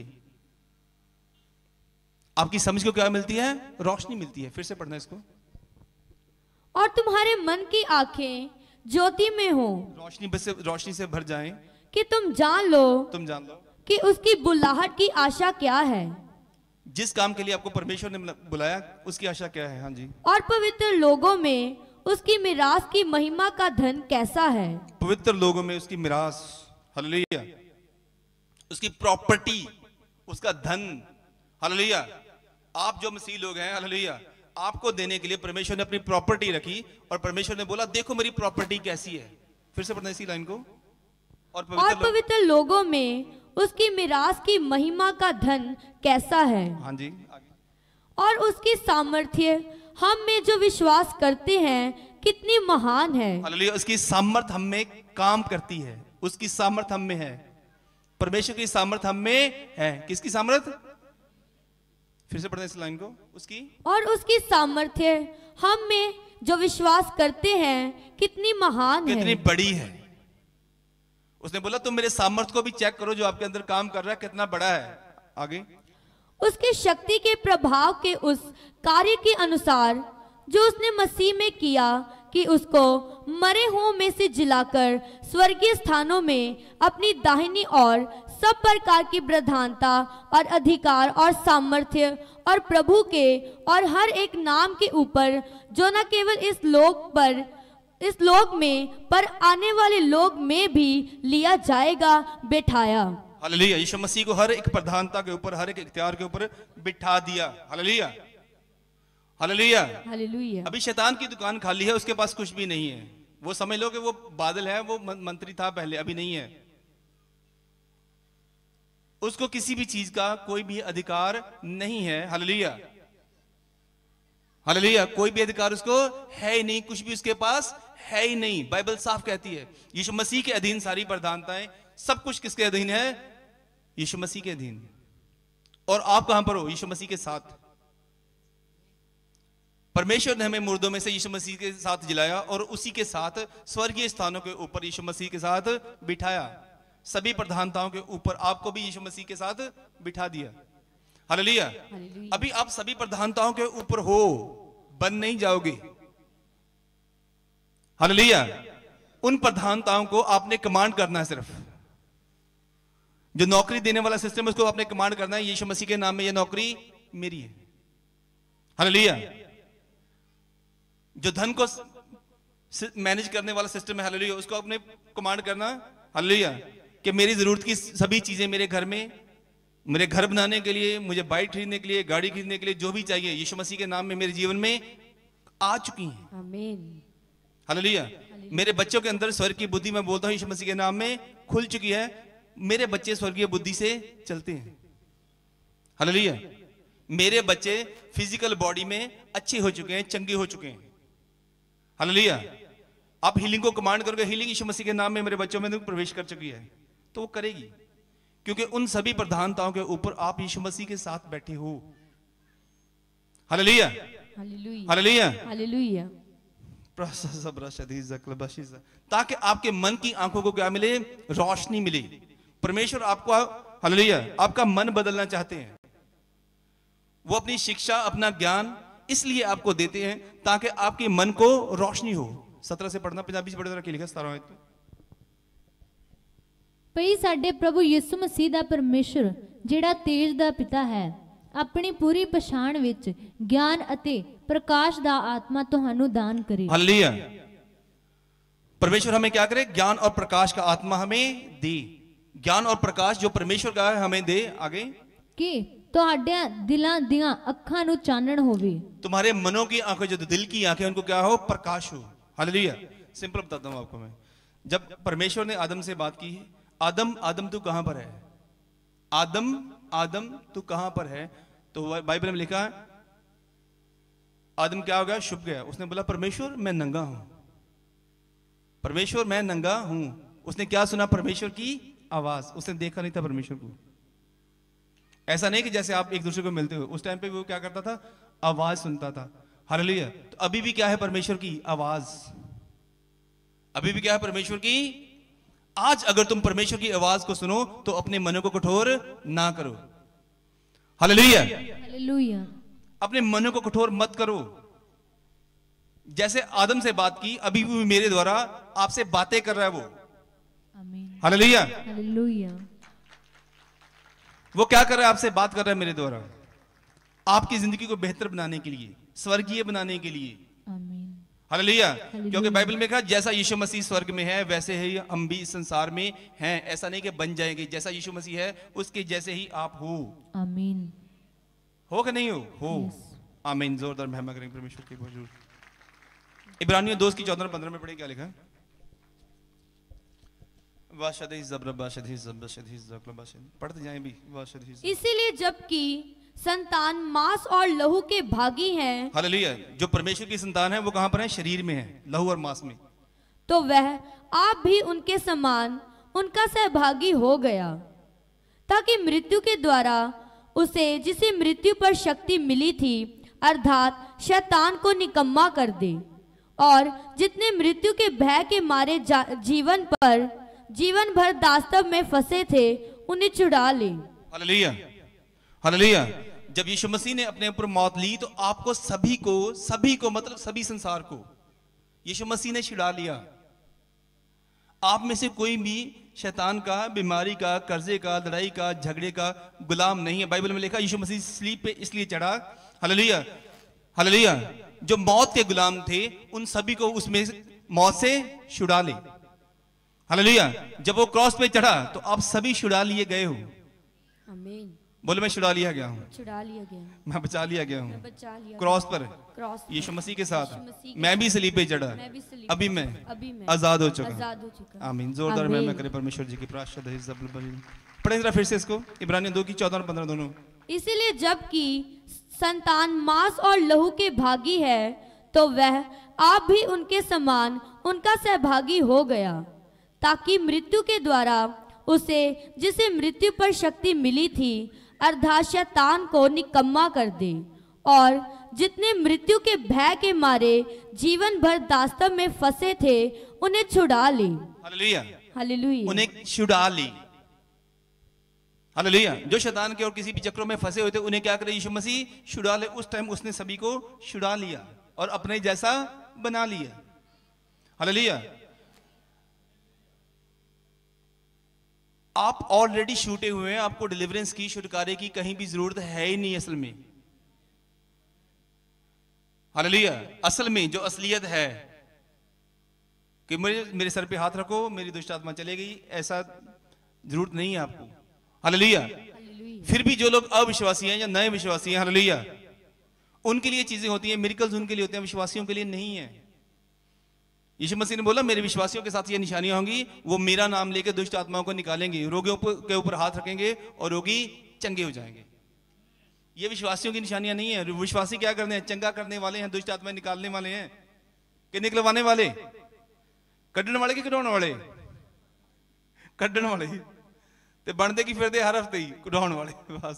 आपकी समझ को क्या मिलती है? रोशनी मिलती है। फिर से पढ़ना इसको। और तुम्हारे मन की आंखें ज्योति में हो, रोशनी से, रोशनी से भर जाएं कि तुम जान लो, तुम जान लो कि उसकी बुलाहट की आशा क्या है, जिस काम के लिए आपको परमेश्वर ने बुलाया उसकी आशा क्या है। हाँ जी। और पवित्र लोगों में उसकी मिरास की महिमा का धन कैसा है, पवित्र लोगों में उसकी मिरास, हालेलुया, उसकी प्रॉपर्टी, उसका धन, हालेलुया। आप जो मसीह लोग हैं, हालेलुया, आपको देने के लिए परमेश्वर ने अपनी प्रॉपर्टी रखी और परमेश्वर ने बोला देखो मेरी प्रॉपर्टी कैसी है। फिर से पढ़ना इसी लाइन को। और पवित्र, और पवित्र लोगों में उसकी मिरास की महिमा का धन कैसा है। हाँ जी, आगे। और उसकी सामर्थ्य हम में जो विश्वास करते हैं कितनी महान है। हालेलुया। उसकी सामर्थ हम में काम करती है, उसकी सामर्थ हम में है, परमेश्वर की सामर्थ हम में है। किसकी सामर्थ? फिर से पढ़ना इस लाइन को। उसकी, और उसकी सामर्थ्य हम में जो विश्वास करते हैं कितनी महान है, कितनी बड़ी है। उसने बोला तुम मेरे सामर्थ को भी चेक करो, जो आपके अंदर काम कर रहा है कितना बड़ा है। आगे। उसकी शक्ति के प्रभाव के उस कार्य के अनुसार जो उसने मसीह में किया कि उसको मरे हुओं में से जिलाकर स्वर्गीय स्थानों में अपनी दाहिनी ओर सब प्रकार की प्रधानता और अधिकार और सामर्थ्य और प्रभु के और हर एक नाम के ऊपर जो न केवल इस लोक पर, इस लोक में पर आने वाले लोक में भी लिया जाएगा, बैठाया। हालेलुया। यीशु मसीह को हर एक प्रधानता के ऊपर, हर एक इख्तियार के ऊपर बिठा दिया। Hallelujah hallelujah hallelujah. अभी शैतान की दुकान खाली है, उसके पास कुछ भी नहीं है, वो समझ लो कि वो बादल है, वो मंत्री था पहले, अभी नहीं है। उसको किसी भी चीज का कोई भी अधिकार नहीं है। Hallelujah, hallelujah. कोई भी अधिकार उसको है ही नहीं, कुछ भी उसके पास है ही नहीं। बाइबल साफ कहती है यीशु मसीह के अधीन सारी प्रधानताएं, सब कुछ किसके अधीन है? यीशु मसीह के अधीन। और आप कहां पर हो? यीशु मसीह के साथ। परमेश्वर ने हमें मुर्दों में से यीशु मसीह के साथ जिलाया और उसी के साथ स्वर्गीय स्थानों के ऊपर यीशु मसीह के साथ बिठाया। सभी प्रधानताओं के ऊपर आपको भी यीशु मसीह के साथ बिठा दिया। हालेलुया। अभी आप सभी प्रधानताओं के ऊपर हो, बन नहीं जाओगे। हालेलुया। उन प्रधानताओं को आपने कमांड करना है। सिर्फ जो नौकरी देने वाला सिस्टम है उसको आपने कमांड करना है, यीशु मसीह के नाम में यह नौकरी मेरी है। हालेलुया। जो धन को मैनेज करने वाला सिस्टम है, हालेलुया, उसको आपने कमांड करना, हालेलुया, कि मेरी जरूरत की सभी चीजें मेरे घर में, मेरे घर बनाने के लिए, मुझे बाइक खरीदने के लिए, गाड़ी खरीदने के लिए जो भी चाहिए, यीशु मसीह के नाम में मेरे जीवन में आ चुकी हैं। आमीन। हालेलुया। मेरे बच्चों के अंदर स्वर्ग की बुद्धि, मैं बोलता हूं यीशु मसीह के नाम में खुल चुकी है। मेरे बच्चे स्वर्गीय बुद्धि से चलते हैं। हालेलुया। मेरे बच्चे फिजिकल बॉडी में अच्छे हो चुके हैं, चंगे हो चुके हैं। हालेलुया। आप हीलिंग को कमांड करोगे, हीलिंग यीशु मसीह के नाम में मेरे बच्चों में प्रवेश कर चुकी है, तो वो करेगी, क्योंकि उन सभी प्रधानताओं के ऊपर आप यीशु मसीह के साथ बैठे हो। Hallelujah, hallelujah, hallelujah. ताकि आपके मन की आंखों को क्या मिले? रोशनी मिले। परमेश्वर आपको, हालेलुया, आपका मन बदलना चाहते हैं। वो अपनी शिक्षा, अपना ज्ञान इसलिए आपको देते हैं ताकि आपके मन को रोशनी हो। सत्रह से पढ़ना, पंजाबी से पढ़ना, लिखा सतारह है। ਭਈ ਸਾਡੇ ਪ੍ਰਭੂ ਯਿਸੂ ਮਸੀਹ ਦਾ ਪਰਮੇਸ਼ਰ ਜਿਹੜਾ ਤੇਜ ਦਾ ਪਿਤਾ ਹੈ ਆਪਣੀ ਪੂਰੀ ਪਛਾਣ ਵਿੱਚ ਗਿਆਨ ਅਤੇ प्रकाश दा आत्मा तुहानू दान करे। हालेलुया। परमेश्वर हमें क्या करे? ज्ञान और प्रकाश का आत्मा हमें दे। ज्ञान और प्रकाश जो परमेश्वर का है हमें दे। आगे कि तुहाडे दिलां दियां अखां नू चानण होवे। तुम्हारे मनों की आंखें, जो दिल की आंखें, उनको क्या हो? प्रकाश हो। हालेलुया। सिंपल बताता हूं आपको मैं। जब परमेश्वर ने आदम से बात की, आदम आदम तू कहां पर है? आदम आदम तू कहां पर है? तो बाइबल में लिखा है आदम क्या हो गया? छुप गया। उसने बोला परमेश्वर मैं नंगा हूं, परमेश्वर मैं नंगा हूं। उसने क्या सुना? परमेश्वर की आवाज। उसने देखा नहीं था परमेश्वर को। ऐसा नहीं कि जैसे आप एक दूसरे को मिलते हो, उस टाइम पे वो क्या करता था? आवाज सुनता था। हालेलुया। तो अभी भी क्या है? परमेश्वर की आवाज। अभी भी क्या है? परमेश्वर की। आज अगर तुम परमेश्वर की आवाज को सुनो तो अपने मनों को कठोर ना करो। Hallelujah, hallelujah. अपने मनों को कठोर मत करो। जैसे आदम से बात की, अभी भी मेरे द्वारा आपसे बातें कर रहा है वो। आमीन। Hallelujah, hallelujah. वो क्या कर रहा है? आपसे बात कर रहा है मेरे द्वारा, आपकी जिंदगी को बेहतर बनाने के लिए, स्वर्गीय बनाने के लिए। आमीन। हालेलुया। क्योंकि बाइबल में कहा जैसा यीशु मसीह स्वर्ग में है वैसे ही हम भी इस संसार में हैं। ऐसा नहीं कि बन जाएंगे, जैसा यीशु मसीह है उसके जैसे ही आप हो। आमीन। हो कि नहीं हो? हो। आमीन। जोरदार महिमा करेंगे परमेश्वर की। बहुत इब्रानियों दो की चौदह पंद्रह में पढ़े क्या लिखा है? पढ़ते जाएं भी। इसीलिए जबकि संतान मांस और लहू के भागी हैं, हालेलुया, जो परमेश्वर की संतान है वो कहां पर है? शरीर में है, लहू और मांस में। तो वह आप भी उनके समान उनका सहभागी हो गया, ताकि मृत्यु के द्वारा उसे जिसे मृत्यु पर शक्ति मिली थी अर्थात शैतान को निकम्मा कर दे, और जितने मृत्यु के भय के मारे जीवन पर जीवन भर दास्तव में फंसे थे उन्हें छुड़ा ले। Hallelujah, hallelujah. जब यीशु मसीह ने अपने ऊपर मौत ली तो आपको सभी को, सभी को मतलब सभी संसार को यीशु मसीह ने छुड़ा लिया। आप में से कोई भी शैतान का, बीमारी का, कर्जे का, लड़ाई का, झगड़े का गुलाम नहीं है। बाइबल में लिखा यीशु मसीह स्लीप पे इसलिए चढ़ा, हालेलुया, हालेलुया, जो मौत के गुलाम थे उन सभी को उसमें मौत से छुड़ा ले। हालेलुया। जब वो क्रॉस पे चढ़ा तो आप सभी छुड़ा लिए गए हो। आमीन। बोले मैं छुड़ा लिया गया हूँ, छुड़ा लिया गया, मैं बचा लिया गया मैं हूँ बचा लिया क्रॉस गया। पर क्रॉस पर, यीशु मसीह के साथ यीशु मसीह के मैं भी साथ, सलीब पे चढ़ा, मैं भी सलीब अभी पे मैं चढ़ा, अभी मैं आजाद हो चुका आजाद हो चुका। आमीन। जोरदार मैं आमीन। मैं करे परमेश्वर जी की प्रार्थना है। जब पढ़े जरा फिर से इसको, इब्रानियों दो की चौदह और पंद्रह दोनों। इसीलिए जबकि संतान मांस और लहू के भागी है, तो वह आप भी उनके समान उनका सहभागी हो गया, ताकि मृत्यु के द्वारा उसे, जिसे मृत्यु पर शक्ति मिली थी, अर्थात शैतान को निकम्मा कर दे, और जितने मृत्यु के भय के मारे जीवन भर दास्तव में फंसे थे उन्हें छुड़ा ले। Hallelujah, hallelujah. उन्हें छुड़ा ली। हालेलुया। जो शैतान के और किसी भी चक्रों में फंसे हुए थे उन्हें क्या करे यीशु मसीह छुड़ा ले। उस टाइम उसने सभी को छुड़ा लिया और अपने जैसा बना लिया। हालेलुया। आप ऑलरेडी छूटे हुए हैं, आपको डिलीवरेंस की, छुटकारे की कहीं भी जरूरत है ही नहीं असल में। हालेलुया। असल में जो असलियत है कि मेरे मेरे सर पे हाथ रखो मेरी दुष्ट आत्मा चले गई, ऐसा जरूरत नहीं है आपको। हालेलुया। फिर भी जो लोग अविश्वासी हैं या नए विश्वासी हैं, हालेलुया, उनके लिए चीजें होती हैं, मिरेकल्स उनके लिए होते हैं, विश्वासियों के लिए नहीं है। यीशु मसीह ने बोला मेरे विश्वासियों के साथ ये निशानियां होंगी, वो मेरा नाम लेकर दुष्ट आत्माओं को निकालेंगे, रोगियों के ऊपर हाथ रखेंगे और रोगी चंगे हो जाएंगे। ये विश्वासियों की निशानियां नहीं है। विश्वासी क्या करने हैं? चंगा करने वाले हैं, दुष्ट आत्माएं निकालने वाले हैं, कि निकलवाने वाले, कड्डण वाले की कढाउण वाले, कड्डण वाले ते बनते की फिरते हर हफ्ते ही कढाउण वाले।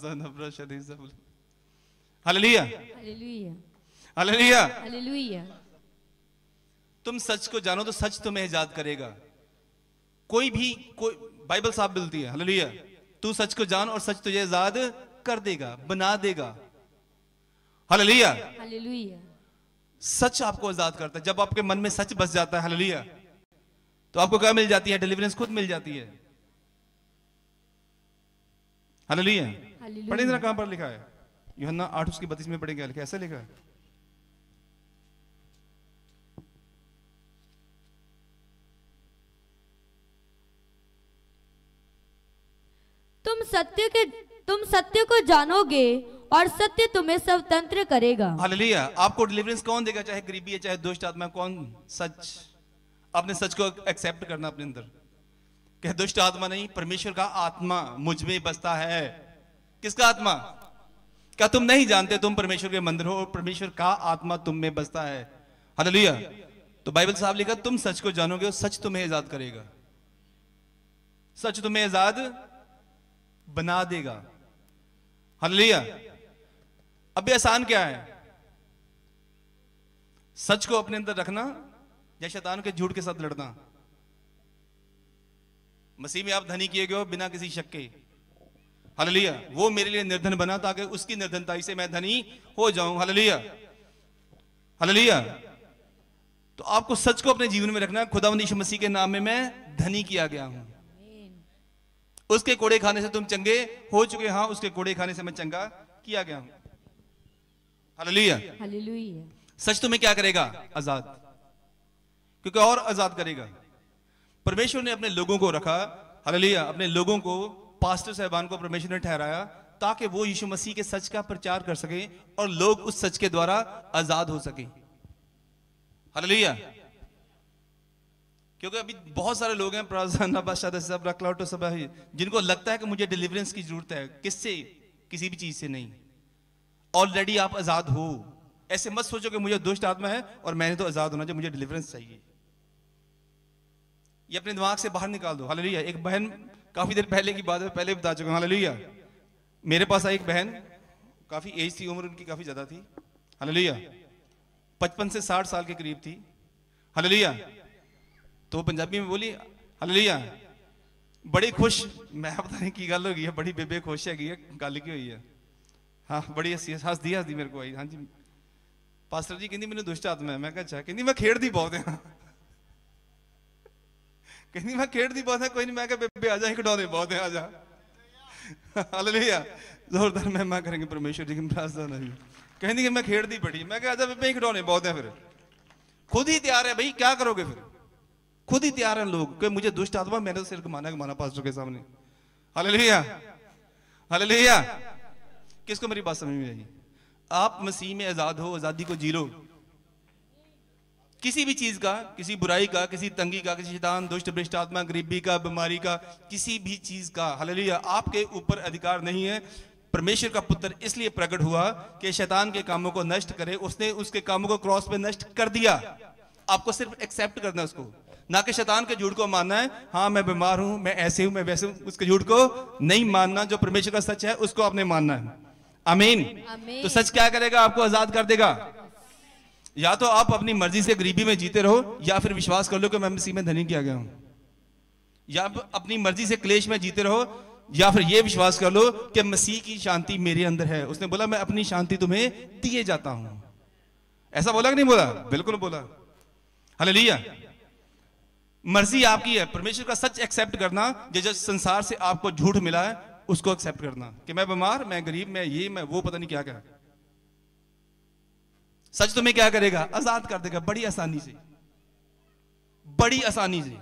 Hallelujah, hallelujah, hallelujah, hallelujah. तुम सच को जानो तो सच तुम्हें आजाद करेगा। कोई भी कोई बाइबल साफ मिलती है। हालेलुया। तू सच को जान और सच तुझे आजाद कर देगा, बना देगा। Hallelujah, hallelujah. सच आपको आजाद करता है। जब आपके मन में सच बस जाता है, हालेलुया, तो आपको क्या मिल जाती है? डिलीवरेंस खुद मिल जाती है। हालेलुया। पढ़े जरा कहां पर लिखा है? यूहन्ना आठ उसकी बत्तीस में पढ़ेंगे, लिखा ऐसा लिखा है। तुम सत्य के तुम सत्य को जानोगे और सत्य तुम्हें स्वतंत्र करेगा। हालेलुया। आपको डिलीवरेंस कौन देगा? चाहे गरीबी है, चाहे दुष्ट आत्मा, कौन? सच। आपने सच को एक्सेप्ट करना अपने अंदर, कि दुष्ट आत्मा नहीं, परमेश्वर का आत्मा मुझ में बसता है। किसका आत्मा? क्या तुम नहीं जानते तुम परमेश्वर के मंदिर हो और परमेश्वर का आत्मा तुम में बसता है? हालेलुया। तो बाइबल साहब लिखा तुम सच को जानोगे और सच तुम्हें आजाद करेगा। सच तुम्हें आजाद बना देगा। हालेलुया। अभी आसान क्या है? सच को अपने अंदर रखना या शैतान के झूठ के साथ लड़ना? मसीह में आप धनी किए गए हो बिना किसी शक के। हालेलुया। वो मेरे लिए निर्धन बना ताकि उसकी निर्धनताई से मैं धनी हो जाऊं। Hallelujah, hallelujah. तो आपको सच को अपने जीवन में रखना है। खुदावंद यीशु मसीह के नाम में मैं धनी किया गया हूं। उसके कोड़े खाने से तुम चंगे हो चुके। हाँ, उसके कोड़े खाने से मैं चंगा किया गया हूं। Hallelujah, hallelujah. सच तुम्हें क्या करेगा? आजाद। क्योंकि और आजाद करेगा। परमेश्वर ने अपने लोगों को रखा। हालेलुया। अपने लोगों को, पास्टर साहबान को परमेश्वर ने ठहराया ताकि वो यीशु मसीह के सच का प्रचार कर सके और लोग उस सच के द्वारा आजाद हो सके। हालेलुया। क्योंकि अभी बहुत सारे लोग हैं जिनको लगता है कि मुझे डिलीवरेंस की जरूरत है। किससे? किसी भी चीज से नहीं। ऑलरेडी आप आजाद हो। ऐसे मत सोचो कि मुझे दुष्ट आत्मा है और मैंने तो आजाद होना चाहिए, मुझे डिलीवरेंस चाहिए। ये अपने दिमाग से बाहर निकाल दो। हालेलुया। एक बहन, काफी देर पहले की बात है, पहले बता चुका हूं। हालेलुया। मेरे पास आई एक बहन, काफी एज थी, उम्र उनकी काफी ज्यादा थी। हालेलुया। पचपन से साठ साल के करीब थी। हालेलुया। तो पंजाबी में बोली हालेलुया, बड़ी खुश। मैं पता नहीं की गल हो गई है, बड़ी बेबे खुश है, गल की हुई है। हाँ, बड़ी हसी हस दी हसदी मेरे को आई। हाँ जी पास्टर जी कहती मैंने दुष्ट आत्मा है। मैं कहा अच्छा। कहती मैं खेड़दी बहुत है। कहती मैं खेड़दी बहुत है। कोई नहीं, मैं कहा बेबे आ जा, खिडौने बहुत है, आ जा। हालेलुया। जोरदार महिमा करेंगे परमेश्वर जी की प्रार्थना। कहती कि मैं खेड़दी बड़ी। मैं कहा आजा बेबे, खिडौने बहुत है। फिर खुद ही तैयार है भाई, क्या करोगे? फिर खुद ही तैयार हैं लोग कि मुझे दुष्ट आत्मा, मैंने तो सिर घुमाना घुमाना पास्टर के सामने। Hallelujah, hallelujah. किसको मेरी बात समझ में आई? आप मसीह में आजाद हो, आजादी को जी लो। किसी भी चीज का, किसी बुराई का, किसी तंगी का, किसी शैतान, दुष्ट, भ्रष्ट आत्मा, गरीबी का, बीमारी का, किसी भी चीज का हालेलुया आपके ऊपर अधिकार नहीं है। परमेश्वर का पुत्र इसलिए प्रकट हुआ कि शैतान के कामों को नष्ट करे। उसने उसके कामों को क्रॉस पे नष्ट कर दिया। आपको सिर्फ एक्सेप्ट करना है उसको, ना कि शैतान के झूठ को मानना है। हाँ मैं बीमार हूं, मैं ऐसे हूं, मैं वैसे हूं, उसके झूठ को नहीं मानना। जो परमेश्वर का सच है उसको आपने मानना है। आमीन। तो सच क्या करेगा? आपको आजाद कर देगा। या तो आप अपनी मर्जी से गरीबी में जीते रहो, या फिर विश्वास कर लो कि मैं मसीह में धनी किया गया हूं। या अपनी मर्जी से क्लेश में जीते रहो, या फिर ये विश्वास कर लो कि मसीह की शांति मेरे अंदर है। उसने बोला मैं अपनी शांति तुम्हें दिए जाता हूं। ऐसा बोला कि नहीं बोला? बिल्कुल बोला। हालेलुया। मर्जी आपकी है। परमेश्वर का सच एक्सेप्ट करना। जो संसार से आपको झूठ मिला है उसको एक्सेप्ट करना कि मैं बीमार, मैं गरीब, मैं ये, मैं वो, पता नहीं क्या क्या। सच तुम्हें क्या करेगा? आजाद कर देगा, बड़ी आसानी से, बड़ी आसानी से।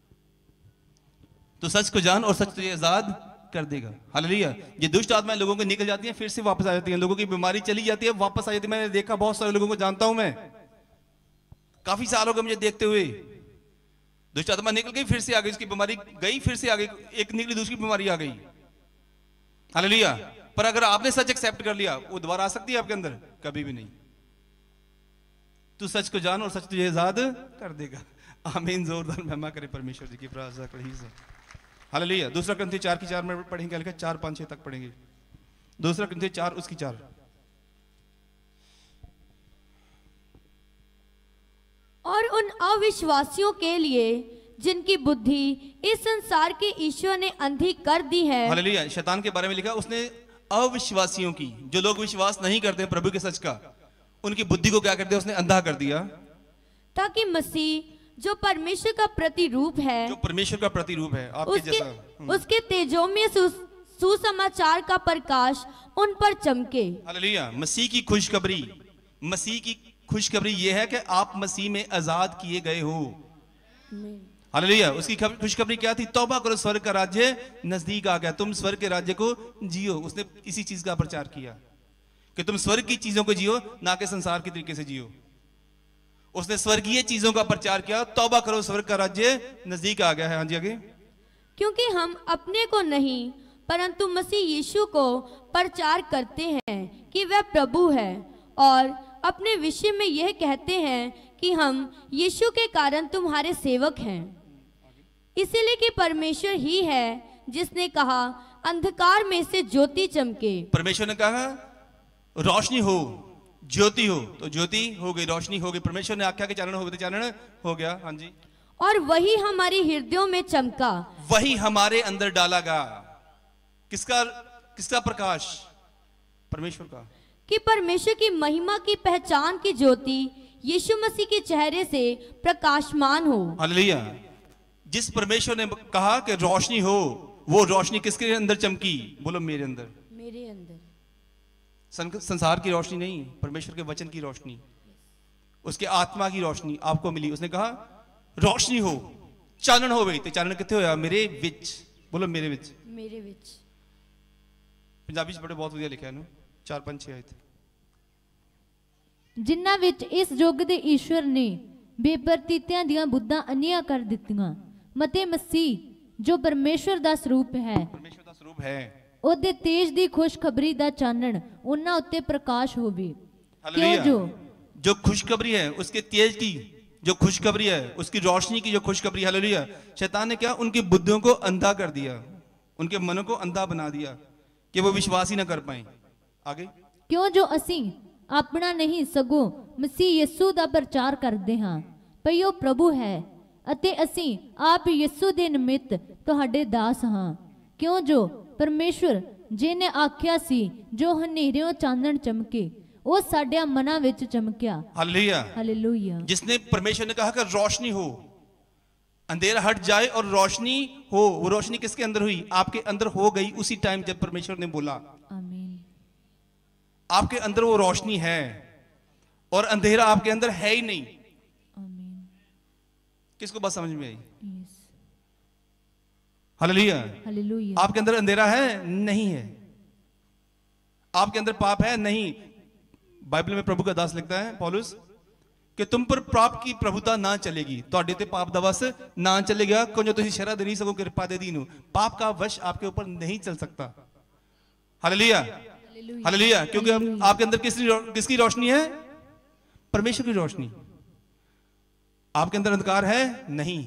तो सच को जान और सच तुझे आजाद कर देगा। हालेलुया। ये दुष्ट आत्माएं लोगों को निकल जाती हैं, फिर से वापस आ जाती हैं। लोगों की बीमारी चली जाती है, वापस आ जाती है। मैंने देखा, बहुत सारे लोगों को जानता हूं मैं, काफी सालों को मुझे देखते हुए। दुष्ट आत्मा निकल गई, फिर से आ गई, उसकी बीमारी गई, फिर से आ गई, एक निकली दूसरी बीमारी आ गई। हालेलुया। पर अगर आपने सच एक्सेप्ट कर लिया, वो दोबारा आ सकती है आपके अंदर? कभी भी नहीं। तू सच को जान और सच तुझे आजाद कर देगा। आमीन। जोरदार महिमा करे परमेश्वर जी की, प्रार्थना करें। हालेलुया। दूसरा ग्रंथी चार की चार में पढ़ेंगे, लिखा चार पांच छह तक पढ़ेंगे। दूसरा ग्रंथी चार उसकी चार। और उन अविश्वासियों के लिए जिनकी बुद्धि इस संसार के ईश्वर ने अंधी कर दी है। हालेलुया। शैतान के बारे में लिखा, उसने अविश्वासियों की, जो लोग विश्वास नहीं करते हैं प्रभु के सच का, उनकी बुद्धि को क्या कर दिया? उसने अंधा कर दिया, ताकि मसीह जो परमेश्वर का प्रतिरूप है, जो परमेश्वर का प्रतिरूप है आपके उसके, जैसा, उसके तेजोमय सु, सुसमाचार का प्रकाश उन पर चमके। हालेलुया। मसीह की खुशखबरी, मसीह की खुशखबरी यह है कि आप मसीह में आजाद किए गए हो। हालेलुया। उसकी खुशखबरी क्या थी? तौबा करो, स्वर्ग का राज्य नजदीक आ गया, तुम स्वर्ग के राज्य को जियो। उसने इसी चीज का प्रचार किया कि तुम स्वर्ग की चीजों को जियो, ना कि संसार के तरीके से जियो। उसने स्वर्गीय चीजों का प्रचार किया। तौबा करो, स्वर्ग का राज्य नजदीक आ गया है। हाँ जी आगे। क्योंकि हम अपने को नहीं परंतु मसीह यीशु को प्रचार करते हैं कि वह प्रभु है, और अपने विषय में यह कहते हैं कि हम यीशु के कारण तुम्हारे सेवक हैं। इसीलिए कि परमेश्वर ही है जिसने कहा अंधकार में से ज्योति चमके। परमेश्वर ने कहा रोशनी हो, ज्योति हो, तो ज्योति हो गई, रोशनी हो गई। परमेश्वर ने आज्ञा के चारण हो गए, चारण हो गया। हाँ जी। और वही हमारी हृदयों में चमका, वही हमारे अंदर डाला गया। किसका किसका प्रकाश? परमेश्वर का। कि परमेश्वर की महिमा की पहचान की ज्योति यीशु मसीह के चेहरे से प्रकाशमान हो। हालेलुया। जिस परमेश्वर ने कहा कि रोशनी हो, वो रोशनी किसके अंदर चमकी? बोलो मेरे अंदर। मेरे अंदर। संसार की रोशनी नहीं, परमेश्वर के वचन की रोशनी, उसके आत्मा की रोशनी आपको मिली। उसने कहा रोशनी हो, चानन हो गई। तो चानन कितने होया? मेरे विच। बोलो मेरे विच। मेरे विच। पंजाबी च बड़े बहुत वधिया लिखा है, चार पांच छह आयत। जिन्हां विच इस युग दे ईश्वर ने बेपरतीतियां दियां बुद्धां अन्नियां कर दित्तियां, मते मसीह जो परमेश्वर दा स्वरूप है, परमेश्वर दा स्वरूप है, ਉਹਦੇ तेज दी खुशखबरी दा चानन ਉਹਨਾਂ ਉੱਤੇ प्रकाश होवे। क्यों जो जो खुशखबरी है उसके तेज की जो खुशखबरी है, उसकी रोशनी की जो खुशखबरी, हालेलुया। शैतान ने क्या? उनकी बुद्धियों को अंधा कर दिया, उनके मनों को अंधा बना दिया कि वो विश्वास ही ना कर पाए। आगे। क्यों जो ਅਸੀਂ ਆਪਣਾ ਨਹੀਂ ਸਗੋਂ ਮਸੀਹ ਯਿਸੂ ਦਾ ਪ੍ਰਚਾਰ ਕਰਦੇ ਹਾਂ, ਭਈ ਉਹ ਪ੍ਰਭੂ ਹੈ ਅਤੇ ਅਸੀਂ ਆਪ ਯਿਸੂ ਦੇ ਨਿਮਿਤ ਤੁਹਾਡੇ ਦਾਸ ਹਾਂ। क्यों जो परमेश्वर जिन्हें आख्या सी जो हनेरियों चानन चमके, वो साड्या मना विच चमकिया। हालेलुया। हालेलुया। जिसने परमेश्वर ने कहा कि रोशनी हो, अंधेरा हट जाए और रोशनी हो, वो रोशनी किसके अंदर हुई? आपके अंदर हो गई उसी टाइम जब परमेश्वर ने बोला। आमीन। आपके अंदर वो रोशनी है और अंधेरा आपके अंदर है ही नहीं। आमीन। किसको बात समझ में आई? हालेलुया। हालेलुया। आपके अंदर अंधेरा है? नहीं है। आपके अंदर पाप है नहीं। बाइबल में प्रभु का दास लिखता है पौलुस कि तुम पर पाप की प्रभुता ना चलेगी, ਤੁਹਾਡੇ ਤੇ ਪਾਪ ਦਾ ਵਸ ਨਾ ਚੱਲੇਗਾ, ਕਿਉਂ ਤੁਸੀਂ ਸ਼ਰ੍ਹਾ ਦੇ ਨਹੀਂ ਸਗੋਂ ਕਿਰਪਾ ਦੇ ਦੀਨ हो। पाप का वश आपके ऊपर नहीं चल सकता। Hallelujah hallelujah. क्योंकि हम आपके अंदर किसकी किसकी रोशनी है? परमेश्वर की रोशनी। आपके अंदर अंधकार है नहीं।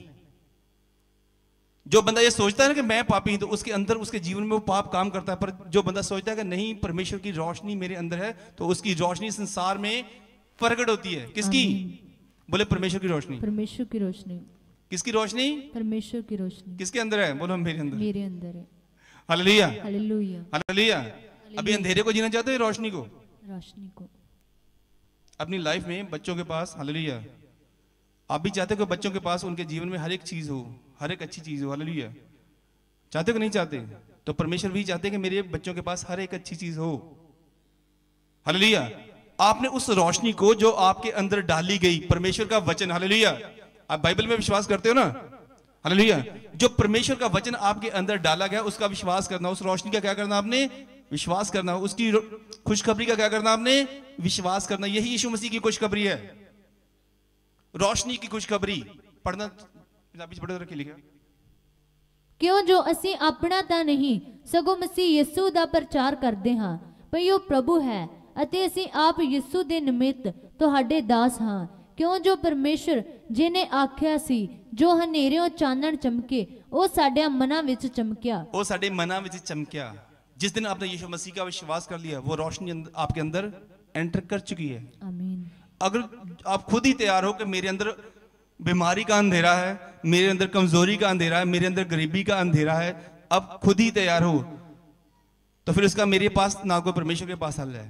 जो बंदा ये सोचता है ना कि मैं पापी हूं, तो उसके अंदर उसके जीवन में वो पाप काम करता है। पर जो बंदा सोचता है कि नहीं परमेश्वर की रोशनी मेरे अंदर है, तो उसकी रोशनी संसार में प्रकट होती है। किसकी? बोले परमेश्वर की रोशनी। परमेश्वर की रोशनी। किसकी रोशनी? परमेश्वर की रोशनी। किसके अंदर है? बोलो मेरे अंदर। मेरे अंदर है। Hallelujah hallelujah hallelujah. अभी अंधेरे को जीना चाहते हो, रोशनी को? रोशनी को। अपनी लाइफ में बच्चों के पास, हालेलुया, आप भी चाहते हो कि बच्चों के पास उनके जीवन में हर एक चीज हो, हर एक अच्छी चीज हो। हालेलुया। चाहते हो कि नहीं चाहते? तो परमेश्वर भी चाहते हैं कि मेरे बच्चों के पास हर एक अच्छी चीज हो। हालेलुया। आपने उस रोशनी को जो आपके अंदर डाली गई, परमेश्वर का वचन, हालेलुया, आप बाइबल में विश्वास करते हो ना? हालेलुया। जो परमेश्वर का वचन आपके अंदर डाला गया, उसका विश्वास करना, उस रोशनी का क्या करना आपने? विश्वास करना। उसकी खुशखबरी का क्या करना आपने? विश्वास करना। यही यीशु मसीह की खुशखबरी है, रोशनी की खुशखबरी। पढ़ना पंजाबी च पढ़ो रखी लिखा। क्यों जो ਅਸੀਂ ਆਪਣਾ ਤਾਂ ਨਹੀਂ ਸਗੋਂ ਮਸੀਹ ਯਿਸੂ ਦਾ ਪ੍ਰਚਾਰ ਕਰਦੇ ਹਾਂ, ਭਈ ਉਹ ਪ੍ਰਭੂ ਹੈ ਅਤੇ ਅਸੀਂ ਆਪ ਯਿਸੂ ਦੇ ਨਿਮਿਤ ਤੁਹਾਡੇ ਦਾਸ ਹਾਂ। ਕਿਉਂ ਜੋ ਪਰਮੇਸ਼ਰ ਜਿਨੇ ਆਖਿਆ ਸੀ ਜੋ ਹਨੇਰਿਓਂ ਚਾਨਣ ਚਮਕੇ, ਉਹ ਸਾਡੇ ਮਨਾਂ ਵਿੱਚ ਚਮਕਿਆ। वो साडे मना विच चमकिया। जिस दिन आपने यीशु मसीह का विश्वास कर लिया, वो रोशनी आपके अंदर एंटर कर चुकी है। आमीन। अगर आप खुद ही तैयार हो कि मेरे अंदर बीमारी का अंधेरा है, मेरे अंदर कमजोरी का अंधेरा है, मेरे अंदर गरीबी का अंधेरा है, अब खुद ही तैयार हो, तो फिर उसका मेरे पास ना कोई परमेश्वर के पास हल है।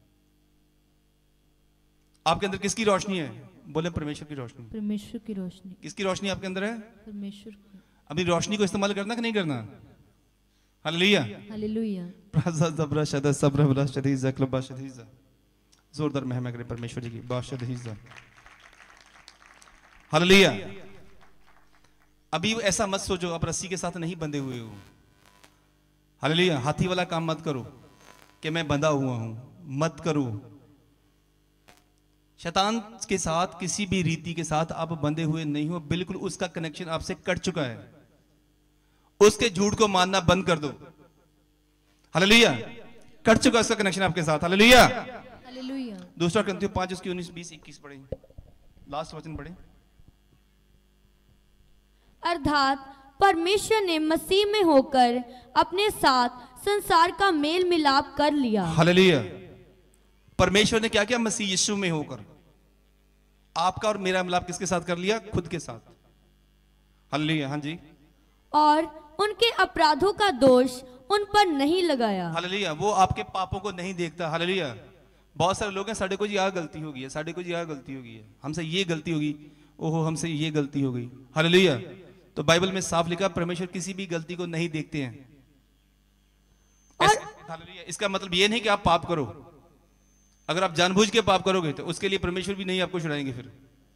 आपके अंदर किसकी रोशनी है? बोले परमेश्वर की रोशनी। परमेश्वर की रोशनी। किसकी रोशनी आपके अंदर है? परमेश्वर की। अभी रोशनी को इस्तेमाल करना कि नहीं करना? Hallelujah hallelujah. प्रजा जबरा शदा सब्र बला शदीजा क्लबा शदीजा। जोरदार महिमा करे परमेश्वर जी की। बाशदीजा। हालेलुया। अभी ऐसा मत सोचो आप रस्सी के साथ नहीं बंधे हुए हो। हालेलुया। हाथी वाला काम मत करो कि मैं बंधा हुआ हूं, मत करो। शैतान के साथ किसी भी रीति के साथ आप बंधे हुए नहीं हो, बिल्कुल उसका कनेक्शन आपसे कट चुका है। उसके झूठ को मानना बंद कर दो। हालेलुया। कट चुका उसका कनेक्शन आपके साथ। Hallelujah hallelujah. दूसरा करंथियों पांच उसकी उन्नीस बीस इक्कीस पढ़े, लास्ट वचन पढ़े। अर्थात परमेश्वर ने मसीह में होकर अपने साथ संसार का मेल मिलाप कर लिया। हालेलुया। परमेश्वर ने क्या किया? मसीह यीशु में होकर आपका और मेरा मिलाप किसके साथ कर लिया? खुद के साथ। हालेलुया। हाँ जी। और उनके अपराधों का दोष उन पर नहीं लगाया। हालेलुया। वो आपके पापों को नहीं देखता। हालेलुया। बहुत सारे लोग हैं, साढ़े को जी यह गलती हो गई है, साढ़े को जी यह गलती हो गई है, हमसे ये गलती होगी, ओहो हमसे ये गलती हो गई। हालेलुया। तो बाइबल में साफ लिखा परमेश्वर किसी भी गलती को नहीं देखते हैं। हालेलुया। इसका मतलब ये नहीं कि आप पाप करो। अगर आप जानबूझ के पाप करोगे तो उसके लिए परमेश्वर भी नहीं आपको छुड़ाएंगे। फिर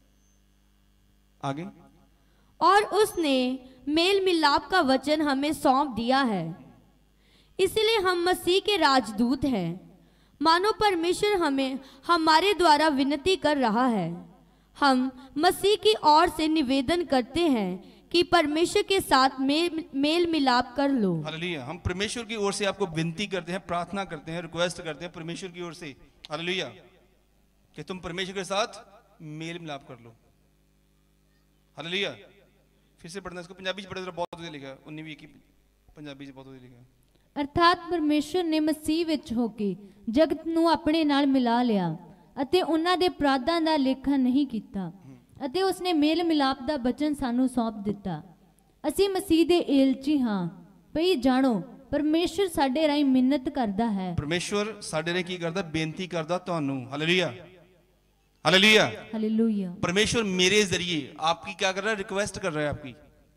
आगे। और उसने मेल मिलाप का वचन हमें सौंप दिया है, इसलिए हम मसीह के राजदूत हैं। मानो परमेश्वर हमें हमारे द्वारा विनती कर रहा है। हम मसीह की ओर से निवेदन करते हैं कि परमेश्वर के साथ मेल मेल मिलाप कर लो। हालेलुया। हम परमेश्वर की ओर से आपको विनती करते हैं, प्रार्थना करते हैं, रिक्वेस्ट करते हैं परमेश्वर की ओर से। हालेलुया। कि तुम परमेश्वर के साथ मेल मिलाप कर लो। हालेलुया। फिर से पढ़ना इसको, पंजाबी पढ़े जरा, बहुत लिखा है उन्नीस की पंजाबी बहुत लिखा है। ਅਰਥਾਤ ਪਰਮੇਸ਼ਰ ਨੇ ਮਸੀਹ ਵਿੱਚ ਹੋ ਕੇ ਜਗਤ ਨੂੰ ਆਪਣੇ ਨਾਲ ਮਿਲਾ ਲਿਆ ਅਤੇ ਉਹਨਾਂ ਦੇ ਅਪਰਾਧਾਂ ਦਾ ਲੇਖਾ ਨਹੀਂ ਕੀਤਾ ਅਤੇ ਉਸਨੇ ਮੇਲ ਮਿਲਾਪ ਦਾ ਬਚਨ ਸਾਨੂੰ ਸੌਂਪ ਦਿੱਤਾ। ਅਸੀਂ ਮਸੀਹ ਦੇ ਏਲਚੀ ਹਾਂ। ਭਈ ਜਾਣੋ ਪਰਮੇਸ਼ਰ ਸਾਡੇ ਰਾਹੀਂ ਮਿੰਨਤ ਕਰਦਾ ਹੈ। परमेश्वर ਸਾਡੇ ਰਾਹੀਂ ਕੀ ਕਰਦਾ? ਬੇਨਤੀ ਕਰਦਾ ਤੁਹਾਨੂੰ। Hallelujah hallelujah hallelujah. परमेश्वर मेरे जरिए आपकी क्या कर रहा है? रिक्वेस्ट कर रहा है आपकी।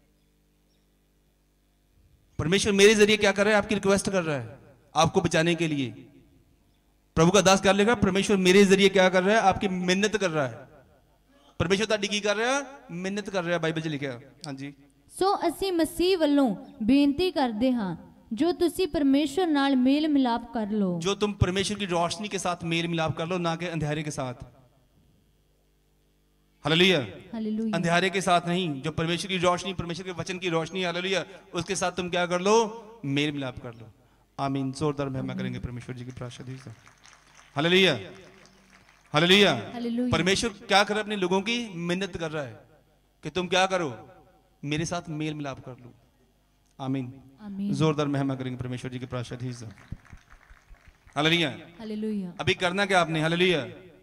परमेश्वर मेरे जरिए क्या कर रहा है? आपकी रिक्वेस्ट कर रहा है आपको बचाने के लिए। प्रभु का दास क्या लिखा? परमेश्वर मेरे जरिए क्या कर रहा है? आपकी मिन्नत कर रहा है। परमेश्वर ताड़ी की कर रहा है? मिन्नत कर रहा है। बाइबल च लिखा है। हाँ जी। ਸੋ ਅਸੀਂ ਮਸੀਹ ਵੱਲੋਂ ਬੇਨਤੀ ਕਰਦੇ ਹਾਂ ਜੋ ਤੁਸੀਂ ਪਰਮੇਸ਼ਵਰ ਨਾਲ ਮੇਲ ਮਿਲਾਪ ਕਰ ਲਓ जो तुम परमेश्वर की रोशनी के साथ मेल मिलाप कर लो, ना कि अंधेरे के साथ। हालेलुया। हालेलुया। अंधेरे के साथ नहीं, जो परमेश्वर की रोशनी, परमेश्वर के वचन की रोशनी, हालेलुया, उसके साथ तुम क्या कर लो, मेल मिलाप कर लो। आमीन। जोरदार महिमा करेंगे परमेश्वर जी की प्रार्थना से। Hallelujah, hallelujah. हालेलुया। परमेश्वर क्या कर रहा है, अपने लोगों की मिन्नत कर रहा है कि तुम क्या करो, मेरे साथ मेल मिलाप कर लो। आमीन। आमीन। जोरदार महिमा करेंगे परमेश्वर जी की प्रार्थना से। हालेलुया। हालेलुया। अभी करना क्या आपने, हालेलुया,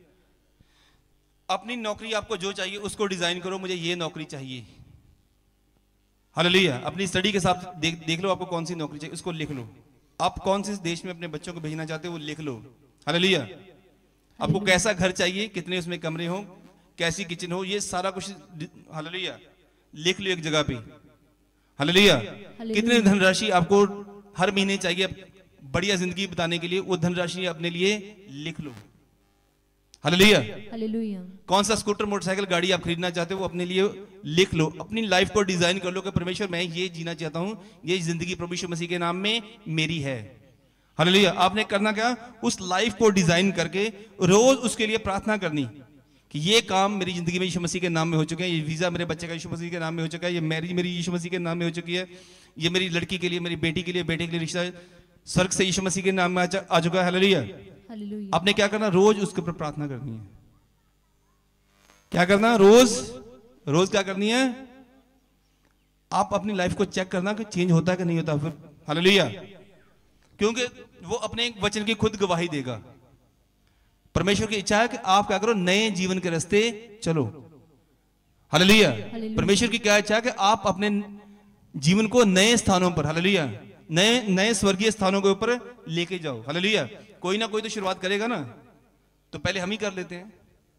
अपनी नौकरी आपको जो चाहिए उसको डिजाइन करो, मुझे ये नौकरी चाहिए। हालेलुया। अपनी स्टडी के साथ देख देख लो आपको कौन सी नौकरी चाहिए, उसको लिख लो। आप कौन से देश में अपने बच्चों को भेजना चाहते हो वो लिख लो। हालेलुया। आपको कैसा घर चाहिए, कितने उसमें कमरे हो, कैसी किचन हो, ये सारा कुछ हालेलुया लिख लो एक जगह पे। हालेलुया। कितनी धनराशि आपको हर महीने चाहिए बढ़िया जिंदगी बिताने के लिए, वो धनराशि अपने लिए लिख लो। हालेलुया। हालेलुया। कौन सा स्कूटर, मोटरसाइकिल, गाड़ी आप खरीदना चाहते हो वो अपने लिए लिख लो। अपनी लाइफ को डिजाइन कर लो कि परमेश्वर मैं ये जीना चाहता हूं, ये जिंदगी प्रभु यीशु मसीह के नाम में मेरी है। हालेलुया। आपने करना क्या, उस लाइफ को डिजाइन करके रोज उसके लिए प्रार्थना करनी कि ये काम मेरी जिंदगी में यीशु मसीह के नाम में हो चुके हैं, ये वीजा मेरे बच्चे का यीशु मसीह के नाम में हो चुका है, ये मैरिज मेरी यीशु मसीह के नाम में हो चुकी है, ये मेरी लड़की के लिए, मेरी बेटी के लिए, बेटे के लिए रिश्ता स्वर्ग से यीशु मसीह के नाम में आ चुका है। हालेलुया। हालेलुया। आपने क्या करना, रोज उसके ऊपर प्रार्थना करनी है। क्या करना, रोज रोज क्या करनी है, आप अपनी लाइफ को चेक करना कि चेंज होता है कि नहीं होता फिर। हालेलुया। क्योंकि वो अपने वचन की खुद गवाही देगा। परमेश्वर की इच्छा है कि आप क्या करो, नए जीवन के रास्ते चलो। हालेलुया। परमेश्वर की क्या इच्छा है कि आप अपने जीवन को नए स्थानों पर, हालेलुया, नए नए स्वर्गीय स्थानों के ऊपर लेके जाओ। हालेलुया। कोई ना कोई तो शुरुआत करेगा ना, तो पहले हम ही कर लेते हैं।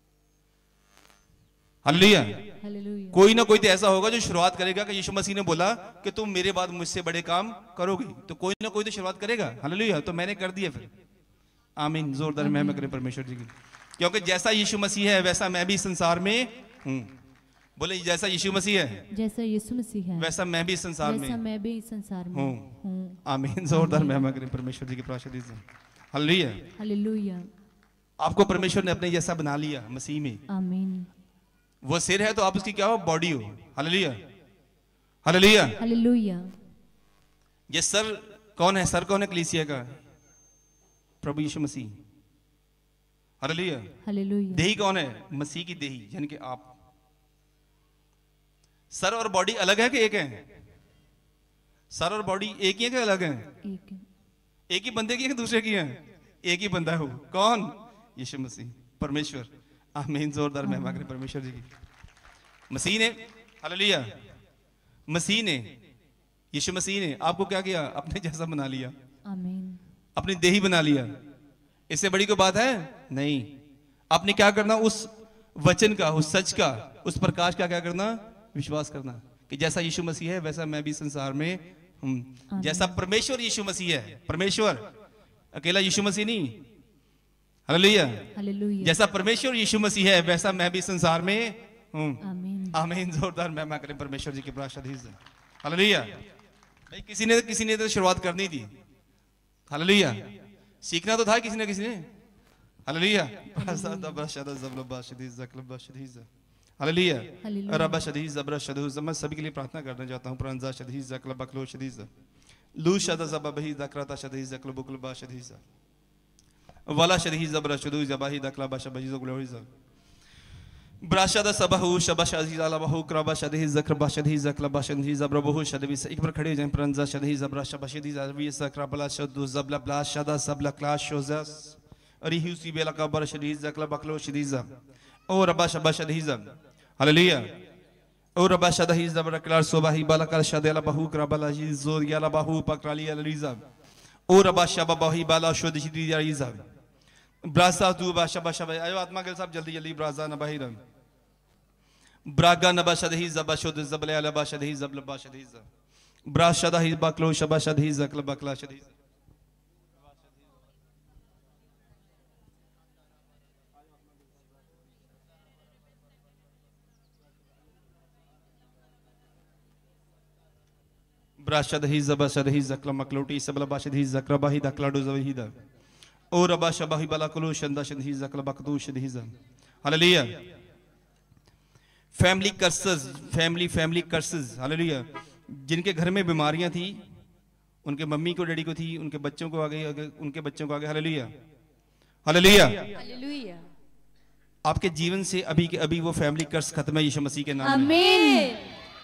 हालेलुया। हालेलुया। कोई ना कोई तो ऐसा होगा जो शुरुआत करेगा कि यीशु मसीह ने बोला कि तुम मेरे बाद मुझसे बड़े काम करोगे, तो कोई ना कोई तो शुरुआत करेगा। हालेलुया। तो मैंने कर दिया फिर। आमीन। जोरदार महिमा करें परमेश्वर जी की। क्योंकि जैसा यीशु मसीह है वैसा मैं भी संसार में हूं। बोले जैसा यीशु मसीह है, जैसा यीशु मसीह है, वैसा मैं भी संसार में वैसा मैं भी संसार में हूं। हूं। आमीन। जोरदार महिमा करें परमेश्वर जी की प्रार्थना से। हालेलुया। हालेलुया। आपको परमेश्वर ने अपने जैसा बना लिया मसीह में। आमीन। वो सिर है तो आप उसकी क्या हो, बॉडी हो। हालेलुया। हालेलुया। हालेलुया। ये सर कौन है, सर कौन है कलीसिया का, प्रभु यीशु मसीह। हालेलुया। हालेलुया। देही कौन है, मसीह की देही यानी कि आप। सर और बॉडी अलग है कि एक है, सर और बॉडी एक ही है कि अलग है, एक है। एक ही बंदे की है कि दूसरे की है, एक ही बंदा हो। कौन, यीशु मसीह, परमेश्वर। आमीन। जोरदार महिमा करें परमेश्वर जी की। मसीह ने, हालेलुया, मसीह ने, यीशु मसीह ने आपको क्या किया, अपने जैसा बना लिया। आमीन। अपनी देही बना लिया। इससे बड़ी कोई बात है नहीं। आपने क्या करना, उस वचन का, उस सच का, उस प्रकाश का क्या करना, विश्वास करना कि जैसा यीशु मसीह है वैसा मैं भी संसार में हूं। जैसा परमेश्वर यीशु मसीह है, परमेश्वर अकेला यीशु मसीह नहीं, हालेलुया, हालेलुया। जैसा परमेश्वर यीशु मसीह है वैसा मैं भी संसार में हूं। आमीन। आमीन। जोरदार महिमा करें परमेश्वर जी की प्रार्थना से। हालेलुया। भाई किसी ने किसी ने तो शुरुआत करनी थी। हालेलुया। सीखना तो था किसी ने किसी ने। हालेलुया। हालेलुया। रब्बा शदीद ज़ब्रा शदूज़। मैं सभी के लिए प्रार्थना करना चाहता हूं। प्रंजा शदीद ज़क्ल बकलो शदीद लू शद ज़बा बही ज़क्रता शदीद ज़क्ल बुकल बा शदीद वाला शदीद ज़ब्रा शदूज़ ज़बाही ज़क्ला बा शबही ज़ग्लोइज़ ब्राशद सबहु शबा शदीद अला बहु क्रबा शदीद ज़क्र बा शदीद ज़क्ला बा शदीद ज़ब्रा बहु शदीद से एक बार खड़े हो जाएं। प्रंजा शदीद ज़ब्रा शबा शदीद ज़बी ज़क्रा बला शदू ज़बला बला शदा सबला क्लास शोज़स अरिहुसी बेला का बर शदीद ज़क्ला बकलो शदीद और रब्बा शबा शदीद। हालेलुया। और रब्बा शदीद ज़ब्रा क्लास सोबाही बाला कर शदेला बहु क्रबला जोर याला बहु पकराली अलीज़ा और रब्बा शबा बहु बाला शदीद यारीज़ा ब्रासा तू बा शबा शबा। आयो आत्मा के सब जल्दी जल्दी ब्राजा न बाहिरम ब्रागा नबा शदही ज़बा शुद ज़बले अलबा शदही ज़बलबा शदही ज़ ब्रा शदही बकलो शबा शदही ज़क्ल बकला शदही। Brashadahi Zabashadahi Zakla Makloti Sabalabashadahi Zakrabahi Daklado Zavihida. O Rabashabahi Balakulu Shandashadahi Zaklabakatu Shadhiza. Hallelujah. Family curses, family, family curses. Hallelujah. जिनके घर में बीमारियां थी, उनके मम्मी को, डैडी को थी, उनके बच्चों को आ गई, उनके बच्चों को आ गई। Hallelujah, hallelujah, hallelujah. आपके जीवन से अभी के अभी वो फैमिली कर्स खत्म है यीशु मसीह के नाम में। आमीन।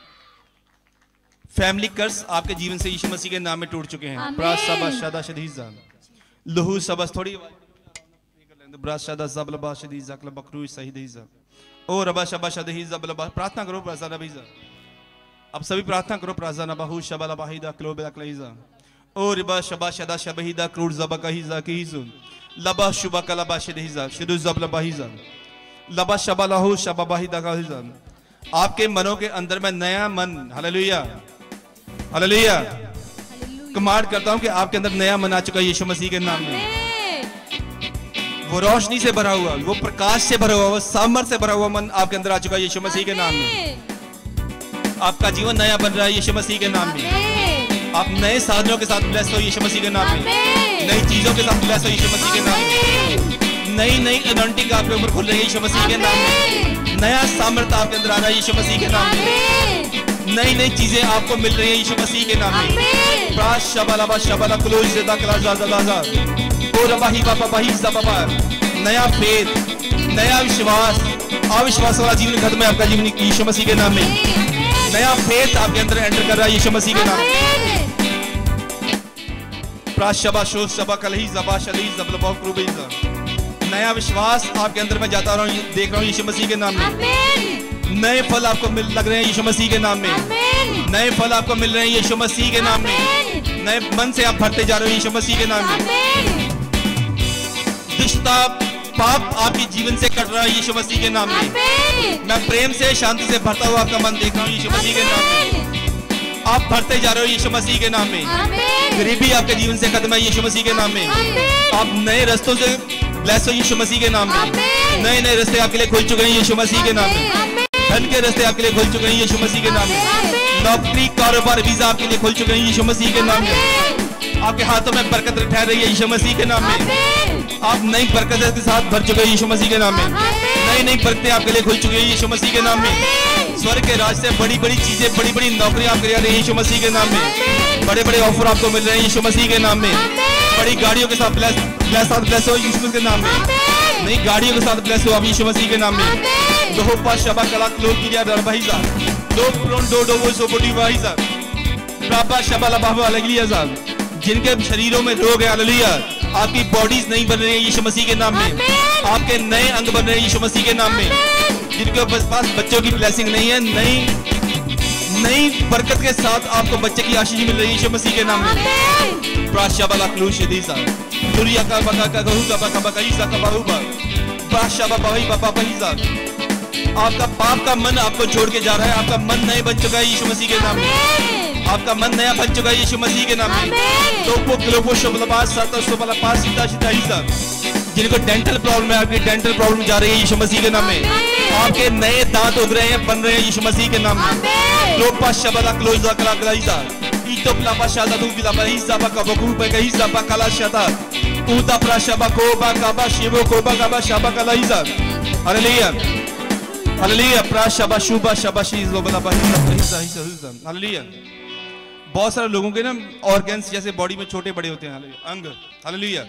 फैमिली कर्स आपके जीवन से यीशु मसीह के नाम में टूट चुके हैं। प्राशबा शदा शदीजा लहू सबस थोड़ी ब्राशदा ज़बलबा शदीजा क्ल बकरू सहीदीजा ओ रबा शबा शदीजा ज़बलबा। प्रार्थना करो प्राज़ा नबीजा। अब सभी प्रार्थना करो प्राज़ा नबाहू शबला बाहिदा क्लोबला क्लाइजा ओ रिबा शबा शदा शबहीदा क्रूड ज़बा कहीजा कीज़ु लबा शुबा कलबा शदीजा शुदु ज़बला बाहिजा लबा शबा लहू शबा बाहिदा कहीजा। आपके मनों के अंदर में नया मन, हालेलुया, हालेलुया, कमांड करता हूं कि आपके अंदर नया मन आ चुका है यीशु मसीह के नाम में। वो रोशनी से भरा हुआ, वो प्रकाश से भरा हुआ, वो सामर्थ्य से भरा हुआ मन आपके अंदर आ चुका है यीशु मसीह के नाम में। आपका जीवन नया बन रहा है यीशु मसीह के नाम में। आप नए साधनों के साथ ब्लेस हो यीशु मसीह के नाम में। नई चीजों के साथ ब्लेस हो यीशु मसीह के नाम में। नई नई अनॉइंटिंग आपके ऊपर खुल रही है यीशु मसीह के नाम में। नया सामर्थ्य आपके अंदर आ रहा है यीशु मसीह के नाम में। नई नई चीजें आपको मिल रही है यीशु मसीह के नाम में। प्राश शबला शबला क्लोज ज़दा क्ला ज़दा ज़दा ओ रबाही बाबा बाही ज़बाबा। नया फेथ, नया विश्वास, अविश्वास वाला जीवन खत्म है आपका जीवन यीशु मसीह के नाम में। नया फेथ आपके अंदर एंटर कर रहा है यीशु मसीह के नाम में। प्राश शबा शो शबा कलही ज़बा शली ज़बलबा क्रूबीज़ा। नया विश्वास आपके अंदर मैं जाता रहा हूँ, देख रहा हूँ यीशु मसीह के नाम में। नए फल आपको मिल लग रहे हैं यीशु मसीह के नाम में। नए फल आपको मिल रहे हैं यीशु मसीह के नाम में। नए मन से आप भरते जा रहे हो यीशु मसीह के नाम में। दुष्टता पाप आपके जीवन से कट रहा है यीशु मसीह के नाम में। मैं प्रेम से शांति से भरता हुआ आपका मन देख रहा हूँ यीशु मसीह के नाम में। आप भरते जा रहे हो यीशु मसीह के नाम में। गरीबी आपके जीवन से खत्म है यीशु मसीह के नाम में। आप नए रास्तों से ब्लेस हो यीशु मसीह के नाम में। नए नए रास्ते आपके लिए खुल चुके हैं यीशु मसीह के नाम में। धन के रास्ते आपके लिए खुल चुके हैं यीशु मसीह के नाम में। नौकरी, कारोबार, वीजा आपके लिए खुल चुके हैं यीशु मसीह के नाम में। आपके हाथों में बरकत ठहर रही है यीशु मसीह के नाम में। आप नई बरकत के साथ भर चुके हैं यीशु मसीह के नाम में। नई नई बरकतें आपके लिए खुल चुकी है यीशु मसीह के नाम में। स्वर्ग के राज से बड़ी बड़ी चीजें, बड़ी बड़ी नौकरियां आपके लिए आ रही है यीशु मसीह के नाम में। बड़े बड़े ऑफर आपको मिल रहे हैं यीशु मसीह के नाम में। बड़ी गाड़ियों के साथ ब्लेस ब्लेस हो यीशु मसीह के नाम में। नई गाड़ियों के साथ ब्लेस हो आप यीशु मसीह के नाम में। दो पा शबा कला क्लोज किया दरबाईजा दो प्रोन दो दो वो सोबोडी वाईजा प्रापा शबा लबावा अलगिया साहब। जिनके शरीरों में रोग है, हालेलुया, आपकी बॉडीज नहीं बन रही है यीशु मसीह के नाम में। आपके नए अंग बन रहे हैं यीशु मसीह के नाम में। जिनके पास बच्चों की ब्लेसिंग नहीं है, नई नई बरकत के साथ आपको बच्चे की आशीष मिल रही है यीशु मसीह के नाम में। प्राशबा क्लूश दीसा दुरिया का बका का गहू का बका बका ईसा का बाहुबा प्राशबा बही बाबा बहीजा। आपका पाप का मन आपको छोड़ के जा रहा है। आपका मन नया बन चुका है यीशु मसीह के नाम में। आपका मन नया बन चुका है यीशु मसीह के नाम में। तो वो ग्लोबो शबलबास साता सुबला पास सीता सीता ईसा। जिनको डेंटल प्रॉब्लम है, आपकी डेंटल प्रॉब्लम जा रही है यीशु मसीह के नाम में। आपके नए दांत उग रहे हैं, बन रहे हैं यीशु मसीह के नाम में। लोपा शबला क्लोजा कला कलाईसा ईतो प्लापा शादा दू बिलापा ईसा बका बकू बका ईसा बकला शादा उदा प्राशबा कोबा काबा शिवो कोबा काबा शाबा कलाईसा। Hallelujah, hallelujah. प्राशबा शुभा शबाशी ज़ोबला बाहिसा बाहिसा हिसा। हालेलुया। बहुत सारे लोगों के ना ऑर्गन्स जैसे बॉडी में छोटे बड़े होते हैं, हालेलुया, अंग। हालेलुया।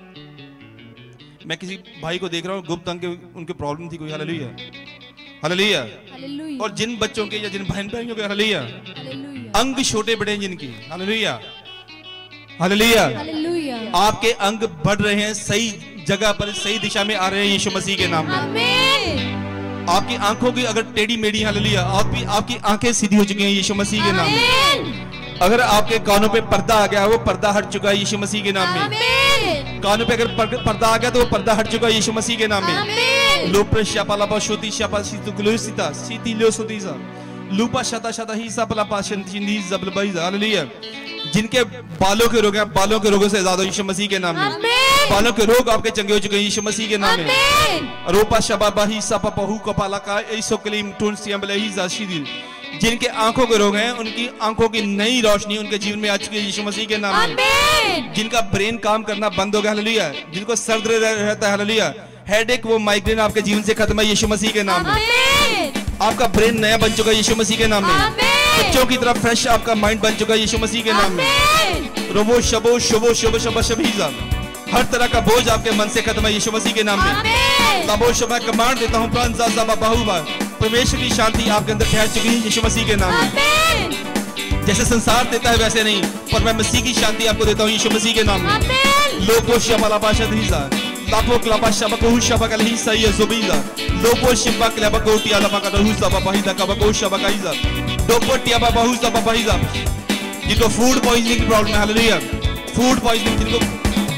मैं किसी भाई को देख रहा हूँ, गुप्त अंग के उनके प्रॉब्लम थी कोई, हालेलुया, हालेलुया। और जिन बच्चों के या जिन बहन बहनों के, हालेलुया, अंग छोटे बड़े हैं जिनकी, हालेलुया, हालेलुया। आपके अंग बढ़ रहे हैं, सही जगह पर सही दिशा में आ रहे हैं यीशु मसीह के नाम में। आपकी आंखों की अगर टेढ़ी मेढ़ी, हालेलुया, आपकी आपकी आंखें सीधी हो चुकी हैं यीशु मसीह के नाम में। अगर आपके कानों पे पर्दा आ गया, वो पर्दा हट चुका है यीशु मसीह के नाम में। कानों पे अगर पर्दा आ गया तो वो पर्दा हट चुका है यीशु मसीह के नाम में। लोप्र शापालापा शोती शापा सीतुकुलुसिता सीती लोसुतीसा लूपा शता शता ही सापला पाशंती जबलबाईजा। हालेलुया। जिनके बालों के रोग हैं, बालों के रोगों से ज्यादा यीशु मसीह के नाम में। बालों के रोग आपके चंगे हो चुके हैं यीशु मसीह के नाम में। रोपा शबाबा ही सपा पहू कपाला का ऐसो कलीम टून सियम बले ही जाशीदी जिनके आंखों के रोग हैं उनकी आंखों की नई रोशनी उनके जीवन में आ चुकी है यीशु मसीह के नाम में। जिनका ब्रेन काम करना बंद हो गया, हालेलुया, जिनको सर्द रहता है, हालेलुया, हेडेक वो माइग्रेन आपके जीवन से खत्म है यीशु मसीह के नाम में। आपका ब्रेन नया बन चुका है यीशु मसीह के नाम में। बच्चों की तरह फ्रेश आपका माइंड बन चुका है यीशु मसीह के नाम में। रोबो शबो शबो शबो शबो शबीजा, हर तरह का बोझ आपके मन से खत्म है यीशु मसीह के नाम में। लाबो शबा कमांड देता हूं, प्राण जा जा बाहुबा, परमेश्वर की शांति आपके अंदर ठहर चुकी है यीशु मसीह के नाम में। जैसे संसार देता है वैसे नहीं, पर मैं मसीह की शांति आपको देता हूं यीशु मसीह के नाम में। लोगो शबा बाशा धीजा, लापो क्लाबा शबा को शबा का ही सही है जुबीजा, लोपो शिबा क्लाबा को टिया लबा का रहू सबा बाहिदा का को शबा का हिजा, डोपो टिया बा बहु सबा बाहिदा, जिनको फूड पॉइजनिंग की प्रॉब्लम है, हालेलुया, फूड पॉइजनिंग, जिनको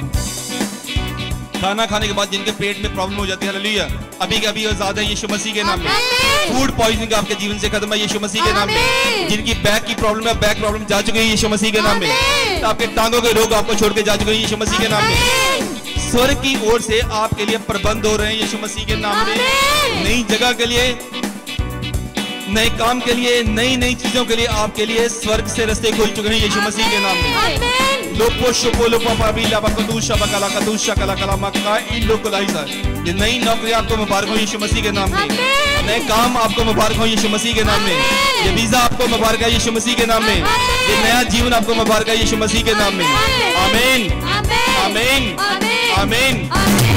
खाना खाने के बाद जिनके पेट में प्रॉब्लम हो जाती है, हालेलुया, अभी के अभी आजाद है यीशु मसीह के नाम में। फूड पॉइजनिंग आपके जीवन से खत्म है यीशु मसीह के नाम में। जिनकी बैक की प्रॉब्लम है, बैक प्रॉब्लम जा चुकी है यीशु मसीह के नाम में। आपके टांगों के रोग आपको छोड़ के जा चुके हैं यीशु मसीह के नाम में। स्वर्ग की ओर से आपके लिए प्रबंध हो रहे हैं यीशु मसीह के नाम में। नई जगह के लिए, नए काम के लिए, नई नई चीजों के लिए आपके लिए स्वर्ग से रास्ते खुल चुके हैं यीशु मसीह के नाम में। लोपो शोपो लोपा पाबीला बकदूशा बकला कदूशा कला कला मक्का इन लोग लाइजा, ये नई नौकरी आपको मुबारक हो यीशु मसीह के नाम में। नए काम आपको मुबारक हो यीशु मसीह के नाम में। ये वीजा आपको मुबारक है यीशु मसीह के नाम में। ये नया जीवन आपको मुबारक है यीशु मसीह के नाम में। आमीन, आमीन, आमीन।